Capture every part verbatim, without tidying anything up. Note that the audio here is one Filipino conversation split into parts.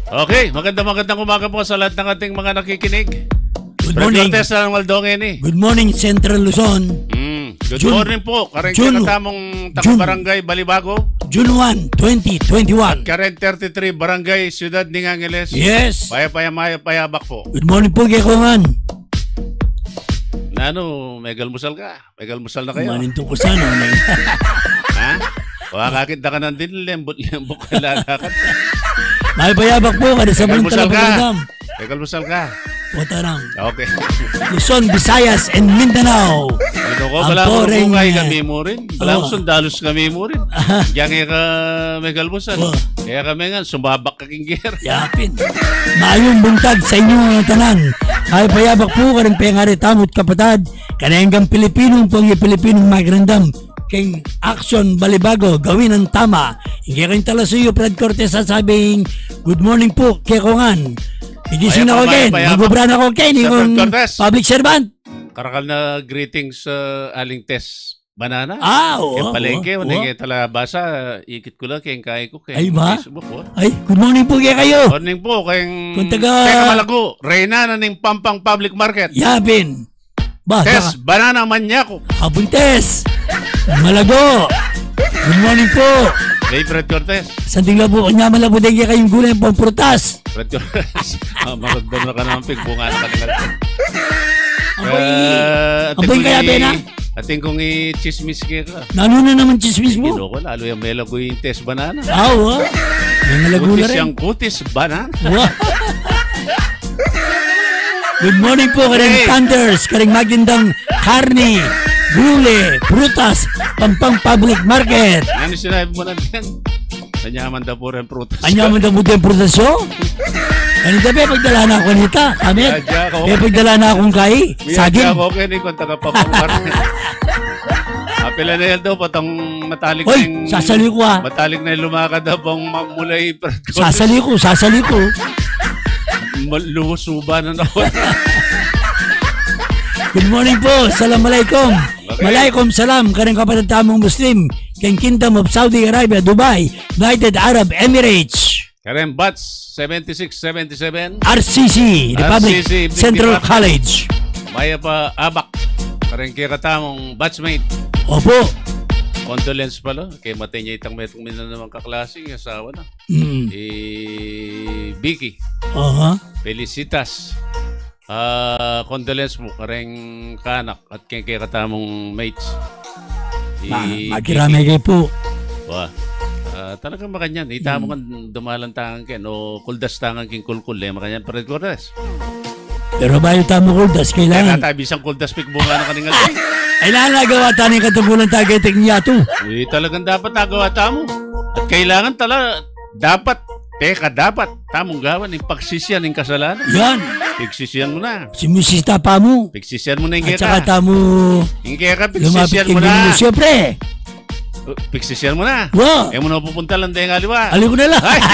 Okay, magandang magandang umaga po sa lahat ng ating mga nakikinig. Good morning. Cortes ng Waldongen eh. Good morning, Central Luzon. Mm, good June, morning po. Kareng June, katamong taga-barangay Balibago. June first, twenty twenty-one. Karen thirty-three, Barangay Ciudad ng Angeles. Yes. Paya-paya maya payabak po. Good morning po, Kekongan. Na ano, may galmusal ka. May galmusal na kayo. Manin to ko sana. Ha? Wakakita ka ng din, lembot-lembot ka lalakad. May payabak po, kada sa May mga galmusal ka. talapagandam. May galmusal ka. Watarang. Okay. Luzon, Visayas, and Mindanao. Ito ko, Ang wala mo poreng, kung eh, kami mo rin. Wala oh. mo sundalos kami mo rin. Diyan ka may galmusal. Oh. Kaya kami nga, sumabak ka kingger. Yapin. Maayong buntag sa inyo mga tanan. Ay payabak po ka rin pengari tamot kapatad. Kanayanggang Pilipinong pong Pilipinong magrandam. King Action Balibago, gawin ang tama. Hindi kayong talasuyo, Fred Cortes, sasabing, good morning po, Kekongan. Igising ako again, magubran ako again, yung public servant. Karakal na greetings sa uh, Aling Tess Banana. Ah, oo. Kaya palengke, oo, kaya talabasa, ikit ko lang, kaya kaya ko, kaya ay ba? Facebook. Oh. Ay, good morning po kaya kayo. Good morning po, kaya kung taga... Teka Malago, Reyna na ng Pampang Public Market. Yapin. Ba, Tess saka... Banana Manyako. Abong Tess. Malago. Good morning po. Hey, Fred Cortes. Sanding labo, kanya malabo din kaya kayong gulay pang prutas. Fred Cortes. Magagdam na ka naman, bunga na ka naman. Apoy, apoy kaya bena? Ating kong i-chismis kaya ka. Nano na naman chismis mo? Gino ko, lalo yung mela ko yung Tess Banana. Ah, wa. May nalago na Kutis rin. yung kutis banana. Wa. Good morning po, karing Hey. Thunders, karing magandang karni, gulay, prutas, pampang public market. Ano sinabi mo na din? Nanyaman daw po rin prutas. Anya mo daw mo din prutasyo? Kanita ba, pagdala na ako nita, kamit. Yadya ko. Eh, pagdala na akong kai, saging. Ako okay ni kung taga-papangmar. Apela na yan daw, patang matalik Hoy, na yung... sasali ko ah. Matalik na yung lumakad daw pang mamulay. Sasali ko, sasali ko. Lusuba na naman. Good morning po, Assalamualaikum. Okay. Malaikum salam, karang kapatid tamong Muslim, kang Kingdom of Saudi Arabia, Dubai, United Arab Emirates. Karen Bats, seventy-six seventy-seven. R C C, Republic R C C, Central Department. College. Maya pa Abak. Karen kira tamong batchmate. Opo. Condolence pala. Kaya matay niya itang metong mina naman kaklaseng asawa na. Mm. Eh, Vicky. Aha. Felicitas. Ah, condolence mo kareng kanak at kaya kaya katamong mates. Ma Magkirami kayo po. Wah. Uh, talagang makanyan. Ita mo kan dumalantangan ken o kuldastangan king kulkul eh makanyan Fred Cortes. Pero bayo tamo kuldas, Kaya kailangan. tabi isang kuldas pik bunga na kaningal. Kailangan nagawa tayo ng katungkulan tagaytik niya to. Eh, talagang dapat nagawa tamo. At kailangan tala dapat teka dapat tamong gawan ng pagsisyan ng kasalanan. Yan. Pigsisyan mo na. Simusista pa mo. Pigsisyan mo na yung At saka kaya ka. tamo Yung kaya ka, lumapit pigsisyan kay mo na. Gulo. Siyempre. Pigsisyan mo na. Wow. Eh mo na pupunta lang tayo ng aliwa. Alin ko na lang. Ay!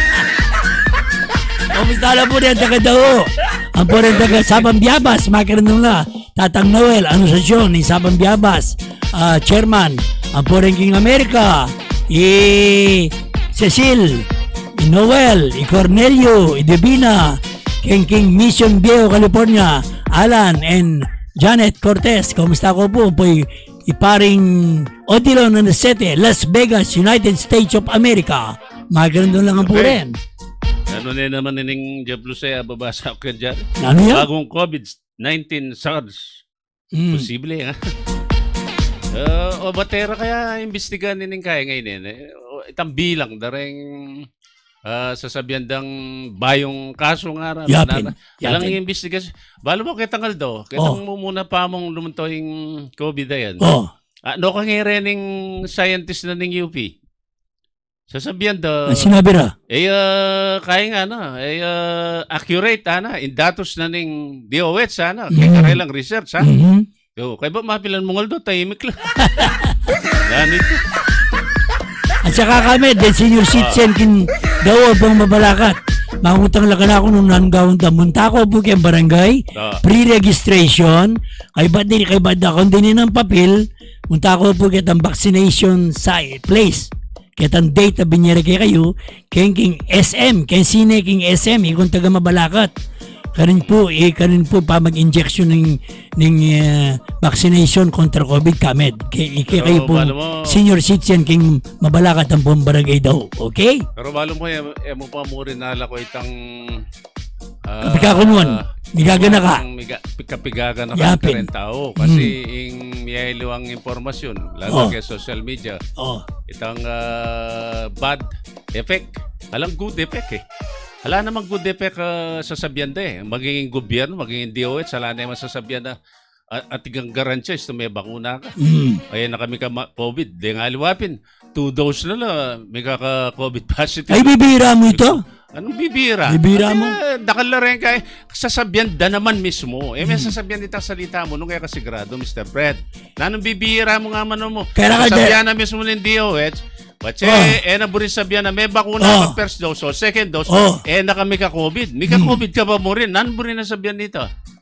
Kamusta na po rin taga Dao? Ang po rin taga Sabang Biabas, makarandong na. Tatang Noel, anosasyon ni Sabang Biabas, uh, chairman. Ang po rin King America, i Cecil, i Noel, i Cornelio, i Divina, King King Mission Viejo, California, Alan and Janet Cortez. Kamusta ko po? Po iparing Odilo Nanesete, Las Vegas, United States of America. Makarandong lang ang po Okay. rin. Ano na naman nining Diablo sa babasa ko dyan? Ano yan? Bagong COVID nineteen SARS. Mm. Posible ha? Uh, o batera kaya imbestigahan nining kaya ngayon eh. O, itang bilang daring uh, sasabihan dang bayong kaso nga rin. Yapin. Alang Yapin. imbestigasyon. Balo mo kitang aldo. Kitang mo muna pa mong lumunto yung COVID na yan. Oh. Ano kang ning scientist na ning U P? Sasabihan daw. Ang sinabi ra? Eh, uh, kaya nga, no? Eh, uh, accurate, ana. In datos na ning D O H, ana. Kaya Mhm. karailang research, ha? Mm-hmm. Yo, kaya ba mapilan mong aldo? Tahimik lang. Ganit. At saka kami, the senior citizen kin daw pang mabalakat. Mangutang lang na ako nung nanggawang tamunta ko po kayong barangay. Ah. Pre-registration. Kay ba din, kay ba da kung din ng papel. Munta ko po kitang vaccination sa place. Ketang date na binyere kay kayo, kaya king S M, kaya sine king S M, ikong taga Mabalakat. Karin po, eh, karin po pa mag-injection ng, ng uh, vaccination kontra COVID kamed. Kaya kayo po, senior citizen king Mabalakat ang pong barangay daw. Okay? Pero malo mo, eh, eh mo pa mo rin nala ko itang... Uh, Kapikakunuan, migagana ka. Kapigaga na ka rin tao. Kasi mm. yung miyahilo ang impormasyon, lalo oh. kay social media, oh. itang uh, bad effect. Alam, good effect eh. Wala namang good effect uh, sasabihan na eh. Magiging gobyerno, magiging D O H, wala na yung masasabihan na at, at igang garansya is may bakuna ka. Mm. Ayan na kami ka COVID. Di nga aliwapin. Two dose na lang, may kaka-COVID positive. Ay, bibira mo ito? Anong bibira? Bibira mo? Uh, dakal na rin ka, sasabihan da naman mismo. Eh, may sasabihan dito salita mo, nung kaya kasigurado, Mister Fred. Na anong bibira mo nga man mo? Kaya sasabihan na mismo ng D O H, Bache, oh. eh na burin sabihan na may bakuna oh. ka first dose o second dose, oh. eh na kami ka-COVID. May ka-COVID ka ba mo rin? Nan burin na sabihan dito?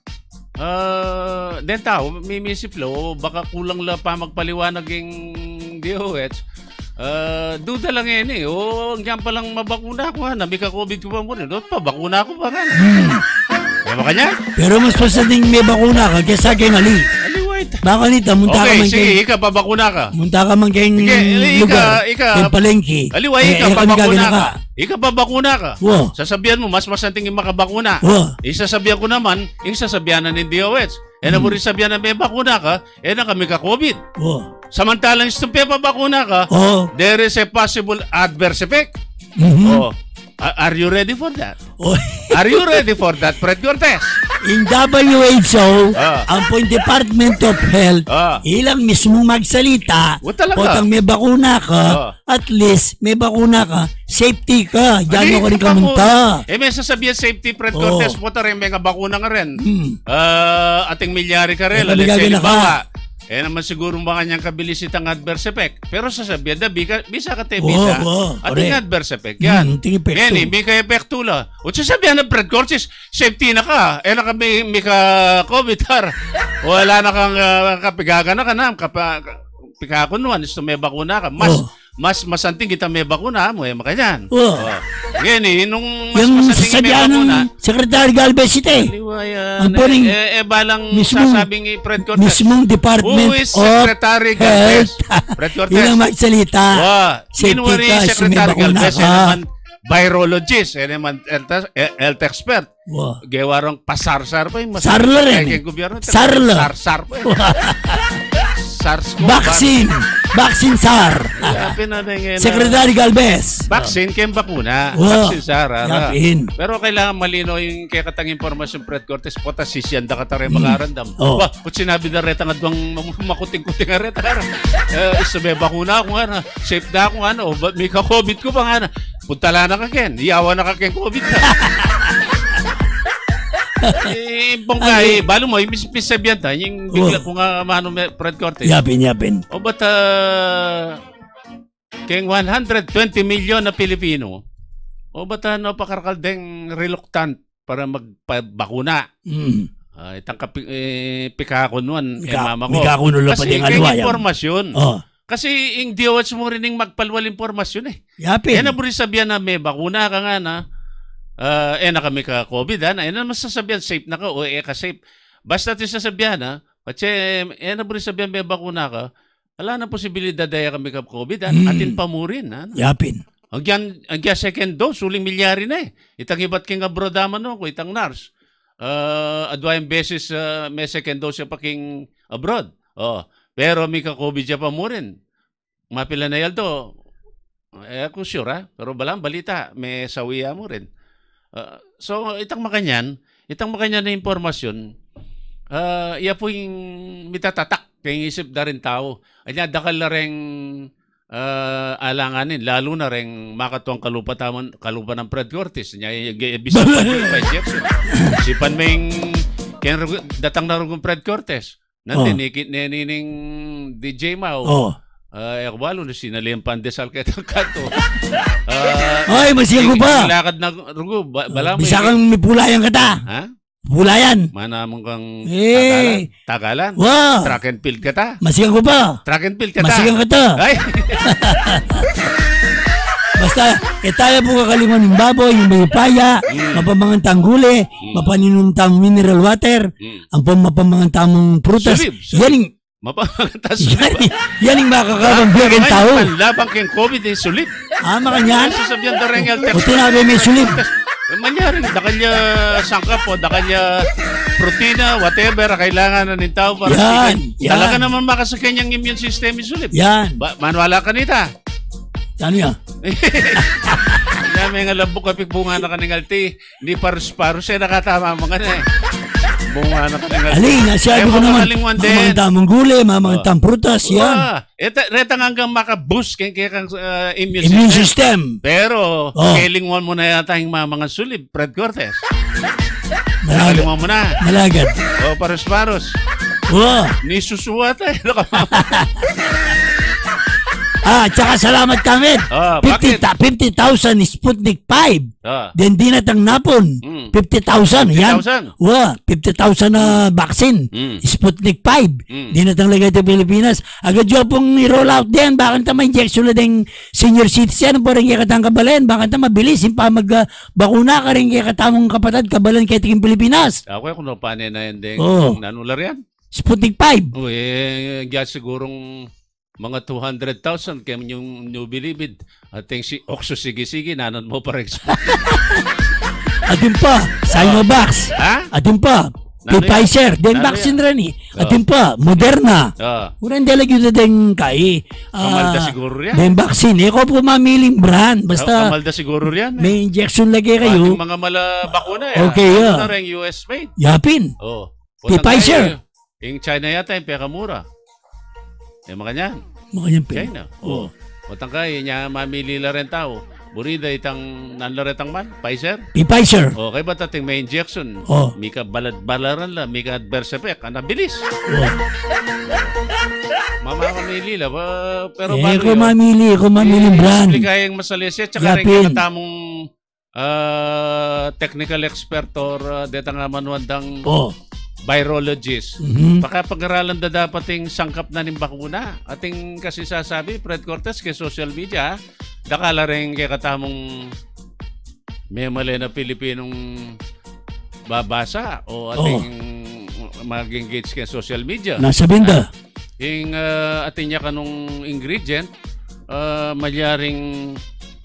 Uh, den tao, may misiplo, baka kulang la pa magpaliwanag yung D O H. Uh, duda lang yan eh. O, hanggang pa lang mabakuna ko ha. May ka-COVID ko ba mo rin? Doon pa, bakuna ko ba ka na? Kaya ba kanya? Pero mas pasading may bakuna ka kesa kay Ali. Baka nito, munta okay, ka man sige, kay... ika, pabakuna ka. Munta ka man kay lugar, kay palengke. Aliwa, ika, eh, pabakuna ka. Ika, pabakuna ka. Wow. Sasabihan mo, mas masanting yung makabakuna. Wow. Isasabihan ko naman, yung sasabihan na ng D O H. Eh, hmm. na mo rin sabihan na may bakuna ka, eh, na kami ka-COVID. Wow. Samantalang istumpi pabakuna ka, oh. there is a possible adverse effect. Mm-hmm. Oh. Are you ready for that? Oh. Are you ready for that, Fred Cortez? In W H O, ah. ang po Department of Health, ah. ilang mismo magsalita, o tang may bakuna ka, ah. at least may bakuna ka, safety ka, diyan mo ka rin kamunta. Eh, may sasabihan safety, Fred oh. Cortez, po ta rin, may bakuna ka rin. Hmm. Uh, ating milyari ka rin, let's say, bawa. Eh naman siguro ba kanyang kabilis itang adverse effect. Pero sasabihan na, bisa, bisa ka tayo bisa. Oh, oh, ating adverse effect. Yan. Mm, yan eh, may ka-epekto la. O sasabihan na, Fred Cortez, safety na ka. Eh naka may, may ka-COVID har. Wala na kang uh, kapigaga na ka na. Kapikakunuan, isto may bakuna ka. Mas, oh. mas masanting kita may bakuna mo eh, makanyan. Oh. Oh. Yan eh, nung mas yung masanting may bakuna. Secretary Galvez ito eh. Ang puning, eh, eh, balang mismong, sasabing i Fred Cortez. Mismong Department Who is Secretary Galvez? Fred Cortez. Yun ang magsalita. Wow. Safety ka, Secretary Galvez. Yan naman, virologist. Yan naman, health expert. Wow. Gewarong pasarsar pa yung Sarla rin. Sarla. Sarsar pa yun. SARS vaccine. Vaccine SAR. Secretary Galvez. Vaccine kayong bakuna. Wow. Vaccine SAR. Yapin. Pero kailangan malino yung kaya katang informasyon, Fred Cortez, po ta sisyanda ka tayo mag-arandam. Oh. Ba, kung sinabi na reta nga doang makuting-kuting nga reta. Uh, isa may bakuna ako nga na. Safe na ako nga na. O, may ka-COVID ko ba nga na. Puntala na ka ken. Iyawa na ka ken COVID na. Eh, bongkay, balo mo, yung sabihan ta, yung bigla ko nga mano Fred Cortez. Yapin, yapin. O ba't uh, kayong one hundred twenty million na Pilipino, o ba't uh, napakarakaldeng reluctant para magpabakuna? Mm. Uh, itang kapi, eh, pikakunuan, eh, mama ko. Pikakunuan pa din alwa. Kasi informasyon. Oh. Kasi yung D O H mo rin yung magpalwal informasyon eh. Yapin. Yan na mo rin sabihan na may bakuna ka nga na. Uh, eh na kami ka-COVID ha, eh na masasabihan safe na ka o eh ka safe. Basta natin sasabihan ha, kasi eh na mo rin sabihan may bakuna ka, wala na posibilidad daya kami ka-COVID ha, mm. atin pamurin ha. Yapin. Agyan, agyan second dose, suling milyari na eh. Itang iba't king abroad no, ko itang nurse. Uh, adwayang beses uh, may second dose yung paking abroad. Oh, pero may ka-COVID siya pamurin. Mapila na yaldo. Eh ako sure ha, pero balang balita, may sawiya mo rin. Uh, so, itang makanyan, itang makanyan na impormasyon, uh, iya po yung mitatatak, kaya isip na rin tao. Anya, dakal na rin uh, alanganin, lalo na rin makatuang kalupatan, kalupa ng Fred Cortez. Nya, bisip pa yung Vice Jefferson. Sipan may datang na rin Fred Cortez. Nandinikit oh. Nining D J Mao. Oh. Ay, uh, ako na sinali ang pandesal kaya itong kanto. Uh, Ay, masiyan ko pa. Lakad na rugo. Ba bala mo. Bisa kang may pulayan ka ta. Ha? Pulayan. Mana mong kang hey. Tagalan. Tagalan. Wow. Track and field ka ta. Masiyan ko pa. Track and field ka ta. Masiyan ka ta. Ay. Basta, eh tayo po kakalingon ng baboy, yung mayupaya, Mm. mapamangantang guli, mapaninuntang mineral water, Mm. ang pamapamangantang prutas. Sulib, sulib. Yan yung, Mapamantas yan, sulit. yung- yan yung makakabang ng tao. Labang keng COVID ay sulit. Ah, makanyan. Kasi sabihan da rin yung O tinabi may sulib. Manyari, dakalya sangkap o dakalya protina, whatever, kailangan na ng tao para Yan, sikan. yan. Talaga naman makasakyan yung immune system isulip. Yan. Ba, manwala ka nita. Ano yan? Yan, may nga labok kapig bunga na kaningalti. Hindi parus-parus eh, nakatama mga na eh. Bunga na kaningalti. Alin, nasabi ko naman, mamangantang guli, mamangantang prutas, yan. Ah, ito, retang hanggang maka-boost kaya kaya kang uh, immune, Immune system. system. Pero, Oh. kailingwan mo na yata yung mga mga sulib, Fred Cortez. Malagad. Kailingwan mo na. Malagad. O, parus-parus. Oh. Ni susuwa tayo. Ah, tsaka salamat kami. Ah, fifty bakit? fifty thousand Sputnik five. Ah. Then di natang napon. Mm. fifty thousand. Yan. fifty thousand. Wa, fifty thousand na vaccine. Mm. Sputnik five. Mm. Di natang lagay sa Pilipinas. Agad yung pong i-roll out din. Bakit na ma-injection na din senior citizen? Po rin kaya katang kabalen. Bakit na mabilis? Yung pa mag-bakuna ka rin kaya katamong kapatid. Kabalan kaya tingin Pilipinas. Ako kung napanin na yan din. Oh. Nanular yan. Sputnik five. O, eh, gaya sigurong mga two hundred thousand kaya yung New Bilibid. At yung si Oxo sige-sige, nanon mo pa rin. At yun pa, Sinovac. Ha? At yun pa, Nano yan? Pfizer. Then Nano vaccine yan? rin eh. At yun pa, Moderna. Ah. Urang delegyo na din kay. Kamalda siguro yan. Then vaccine. Eh, ko po mamiling brand. Basta, Basta kamalda siguro yan. Eh. may injection lagi Ating kayo. mga mala bakuna eh. Okay, Ano yeah. na rin U S made. Yapin. Oh. Kay Pfizer. Yung China yata yung pekamura. Yung mga niyan. Makanyang pin. China. Oh. Otang kaya niya mamili la rin tao. Burida itang nanlaretang man. Pfizer. Kay Pfizer. O, kay ba't ating may injection? Oh. Mika balad-balaran la, mika adverse effect. Ang nabilis. Oh. Mama kamili la. Ba, pero Eh, bago ko yun, mamili. Ko mamiling brand. Explikayang masalisi. Tsaka rin Yapin. kinatamong uh, technical expert or uh, detang manuandang Oh. virologist. Mhm. Pakapag-aralan da dapat yung sangkap na ng bakuna. Ating kasi sasabi, Fred Cortez, kay social media, dakala rin kay katamong may mali na Pilipinong babasa o ating mag-engage kay social media. Nasa binda. Yung uh, ating niya kanong ingredient, uh, malyaring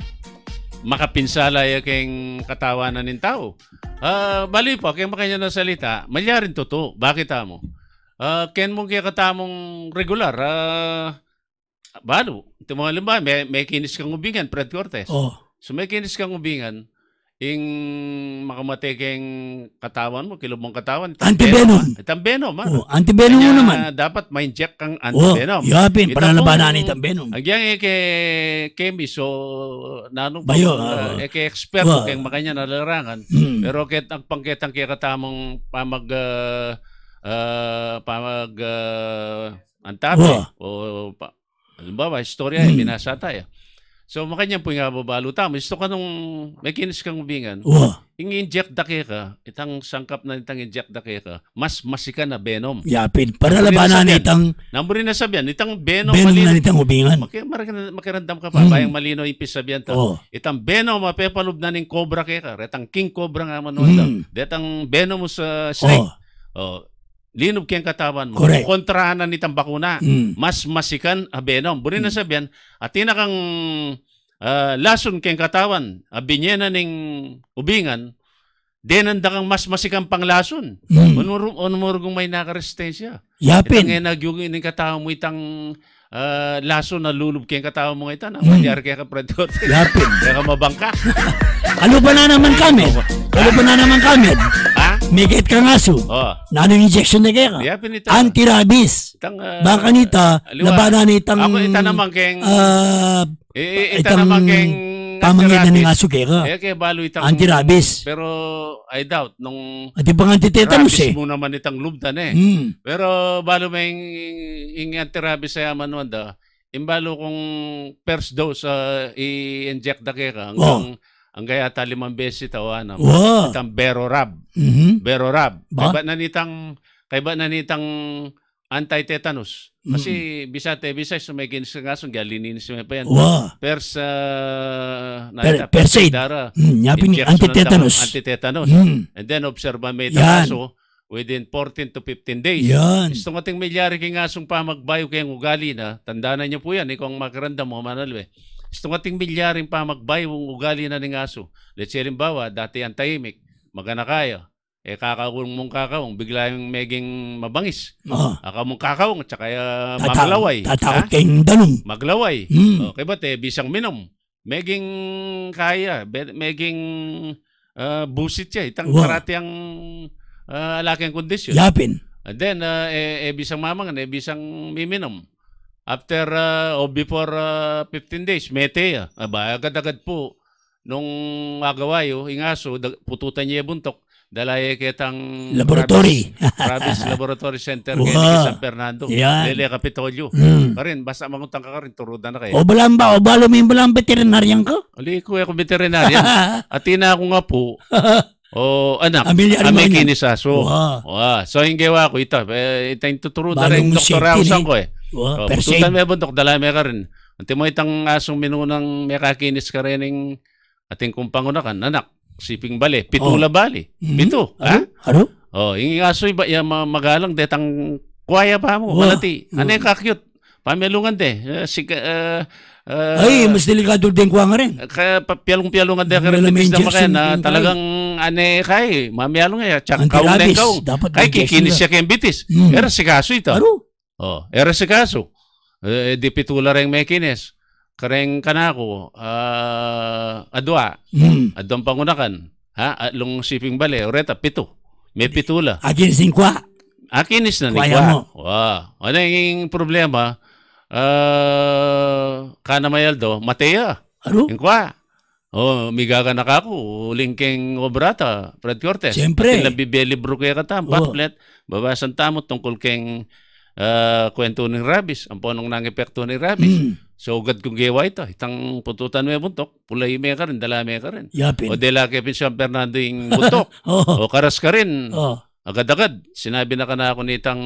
makapinsala ya kayong katawanan ng tao. Uh, bali po, kaya makanya na salita, malyarin totoo. Bakit amo? Uh, ken mong kaya katamong regular, uh, balo. Ito mga limba, may, may kinis kang ubingan, Fred Cortez. Oh. So may kinis kang ubingan, yung makamatay kayong katawan mo, kilobong katawan. itang Antivenom. venom, Itang venom, ha? Oh. Antivenom mo Kanya naman. dapat ma-inject kang Oh. antivenom. Yapin. Ito Para pong- labanan itang venom. Ang yang eke kemi so nanong Bayo, uh, ah. eke eksperto Wa. kay makanya nalarangan. Hmm. Pero ket ang pangketang kaya katamong pamag uh, uh, pamag uh, antabi Wa. o pa, halimbawa istorya hmm. Hmm. binasa tayo. So makanya po nga babalo tamo. Isto ka nung may kinis kang ubingan. Oh. Ing inject dake ka, itang sangkap na itang inject dake ka, mas masika na venom. Yapin. Para Ang labanan sabihan, itang Namburi na sabihan, itang venom, venom malino. na itang ubingan. Maki, marik- makirandam ka pa, Mm. bayang malino ipis sabihan ta. Oh. Itang venom, mapepalub na ning cobra kaya ka. Retang king cobra nga manuanda. Mm. Detang venom sa snake. Oh. Oh. Linob kayang katawan mo. Correct. Kontrahan na nitang bakuna. Mm. Mas masikan a venom. Buri na sabihan, at tinakang uh, lason kayang katawan, a binyena ning ubingan, denanda kang mas masikan pang lason. Mm. Unmurugong may nakaresistensya. Yapin. Itang nagyugin ng katao mo itang uh, laso na lulub kayong katao mo ito. Na Mm. mangyari kaya ka predator. Yapin. Kaya ka mabangka. Ano ba na naman kami? Ano ba na naman kami? Ha? May kahit kang aso. Oh. Nanong injection na kaya ka? Yapin ito. Anti-rabies. Itang, uh, Baka nita, aliwa. labanan itang... Ako ita naman kayong... ah, eh, ita itang naman kayong... pamangitan ng anti-rabies. aso kaya ka. Eh, kaya balo itang... Anti-rabies. Pero I doubt. Nung At yung pang anti-tetanus rabies eh. mo naman itang lubdan eh. Mm. Pero balo may ing anti-rabies sa yaman wanda. Imbalo kung first dose uh, i-inject da kaya ka hanggang ang gaya ta limang beses tawanan. Wow. Itang Berorab. Mhm. Berorab. Ba? Kaya ba nanitang kaya ba nanitang anti-tetanus. Kasi bisate bisay so may kinis nga so galininis mo pa yan. Wow. Pers uh, Per, per se. Mm, yapin anti-tetanus. Anti-tetanus. Mm. And then observe may Yan. taso within fourteen to fifteen days. Yan. Gusto nga ting milyari kay ngasong pamagbayo kayong ugali na, tandaan niyo po yan, ikaw ang makaranda mo, manalwe. Gusto nga ting milyaring pamagbayo ang ugali na ng aso. Let's say, limbawa, dati ang tahimik, magana kaya, eh kakakulong mong kakawang, bigla yung meging mabangis. Oh. Aka mong kakawang, tsaka uh, Tata- maglaway. Tatakot Ha? kayong danong. Maglaway. Mm. Okay ba, te, bisang minom. Meging kaya, be- meging uh, busit siya. Itang Wow. karate ang uh, alaking kondisyon. Yapin. And then, uh, eh, eh, bisang mamangan, eh, bisang miminom. After, uh, or before uh, fifteen days, mete, ah. Aba, agad-agad po, nung agawayo, ingaso, dag- pututan niya yung buntok, dalay kitang Laboratory. Rabies, Rabies Laboratory Center Wow. kay San Fernando. Yan. Lele Capitolio. Mm. Karin, basta mangutang ka karin, turudan na kayo. O balang ba? O balo mo yung balang veterinaryan ko? Ali ko ako veterinarian. Atina ako nga po. O anak, Amilyar amay mo yan. kinisaso. Wow. Wow. So yung gawa ko ito, eh, ito yung tuturo na Balong rin doktor safety Rausan ni- ko eh. Wow, Oh, per se. pututan may bundok, dala may ka rin. Anti mo itang asong minunang may kakinis ka rin ng ating kumpangunakan, anak, siping bali, pitula bali. Mhm. Pito, ha? Ano? Oh, yung aso iba, yung ma- magalang, detang kuwaya pa mo, Wow. malati. Ano yung kakyut? Pamilungan de. Uh, si, uh, uh, Ay, mas delikado din ko nga rin. kaya piyalong-piyalong nga Wala na may na makaya injection na din talagang ane kay mamiyalong nga tsak kaung Anti-rabies. na kaung Dapat kay injection kikinis na. siya kay bitis Mm. era si kaso ito Ano? oh era si kaso eh, di pitula ring may kinis kareng kanako ah adwa Hmm. adong pangunakan ha along shipping bale oreta pito may pitula Agin singkwa. akinis na ni Kuwaya kwa mo. wow ano yung problema ah kana mayaldo mateya Ano? yung kwa oh, migaga na kako, lingking obrata, Fred Cortez. Siyempre. Pati bibelibro kaya katam, Oo. pamphlet, babasan tamo tungkol keng ah, kwento ng rabis, ang ponong nang epekto ng rabis. Hmm. So, ugad kong gawa ito, itang pututan mo yung buntok, pulay may ka rin, dala may ka rin. Yapin. O dela kay San Fernando yung buntok, Oh. o karas ka rin, Oh. agad-agad. Sinabi na ka na ako nitang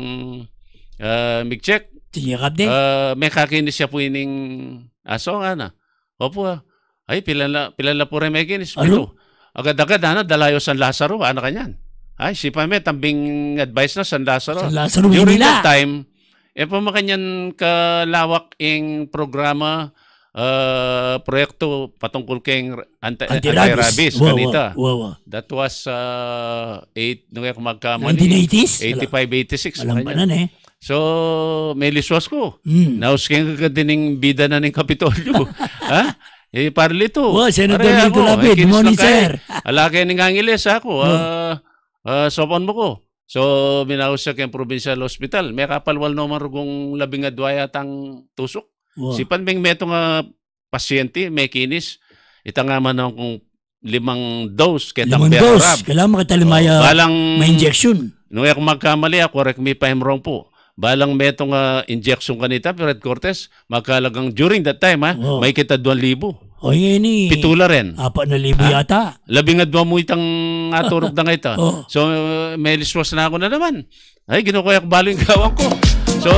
uh, mig-check, Tiyakap din. Ah, may kakinis siya po ining aso nga na. Opo ah. Ay, pilan la, pilan la po rin may kinis. Ano? Pito. Agad-agad, ano, dalayo San Lazaro. Ano kanyan? Ay, si Pame, tambing advice na San Lazaro. Sa Lazaro, During Manila. that time, eh po makanyan kalawak ing programa, ah, proyekto patungkol keng anti- Anti-rabies. anti-rabies. Wow, Kanita. wow, wow, wow. That was uh, eight, nung ako magkamali. nineteen eighties? eighty-five, eighty-six. Alam pa kanyan. nan eh. So, may liswas ko. Hmm. Nausking ka din ng bida na ng Kapitolyo. ha? Eh, parlito. Wow, Senator Pare Lito ako, Lapid. eh, kinis Morning, lang kayo. sir. Alakay ng angiles ako. Ah, ah, sopon mo ko. So, binausak yung provincial hospital. May kapalwal naman rugong labing adwaya tang tusok. Wow. Si Panbing meto nga pasyente, may kinis. Ita nga man akong limang dose ketang Limang dose. berarab. Kailangan makalimaya Oh, balang, may injection. nung ako magkamali, ako, correct me if I'm wrong po. Balang metong uh, injection kanita, Fred Cortez, magkalagang during that time, ha, Oh. may kita duwan libo. O yun eh. Pitula rin. Apat na libo Ah? yata. Labing nga duwan mo itang aturog na kita. Oh. So, uh, may liswas na ako na naman. Ay, ginukuyak balo yung gawang ko. So,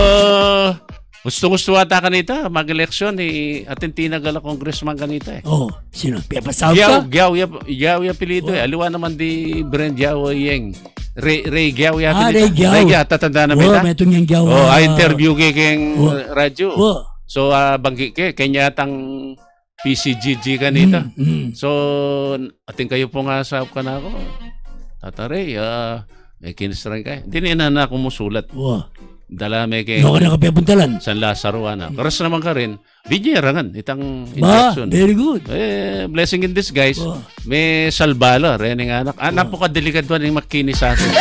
gusto-gusto ata kanita, mag-eleksyon, eh, atin tinagala congressman kanita eh. Oh, sino? Pepa South Giyaw, ka? Giyaw, Giyaw, yung apelido Oh. eh. Aliwa naman di Brent Giyaw Yeng. Ray, Ray Giyaw yung Ah, apelido. Ray Giyaw. Ray Giyaw, tatanda na Oh, ba may itong yung gawa. Oh, I interview kay keng Oh. radyo. Oh. So, uh, banggi kay kanya tang P C G G kanita. Mm, mm. So, ating kayo po nga sa ka na ako. Tatare, ah, may kinisran kayo. Hindi na na ako musulat. Oh. Dala may kay No ka na kapepuntalan. San Lazaro ana. Karas naman ka rin. Binyerangan itang Ba, injection. very good. Eh, blessing in disguise. Oh. May salbala, rening anak. Ah, napakadelikado ng makinis sa akin.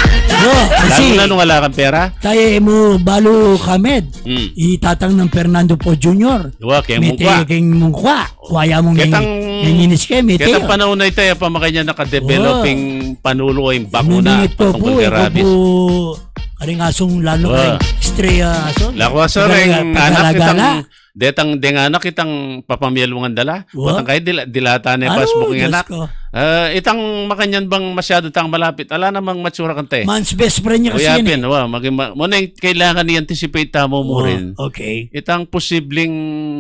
Oh, kasi Lalo na nung wala kang pera. tayo mo balo kamed. Hmm. Itatang ng Fernando Po Junior Diba, kaya May mukha. tayo keng mungkwa. Kuwaya mong Ketang- nanginis kayo. May Kaya tayo. panahon na ito, pa makanya nakadeveloping panulo ay bakuna Miningit po patungkol po. kay Ikaw rabies. po. Karing asong lalo Wow. karing stray uh, aso. Lakwa sa Pagala- ring anak pagala-gala. kitang detang denganak kitang papamyalungan dala. Wow. Watang kay dila, dilata na Ano, pasbooking Diyos anak. ko. Uh, itang makanyan bang masyado tang malapit? Ala namang matsura kante. Man's best friend niya kasi Uyapin, yan eh. wa, maging ma- mo na yung kailangan i-anticipate tamo mo Oh, rin. okay. Itang posibleng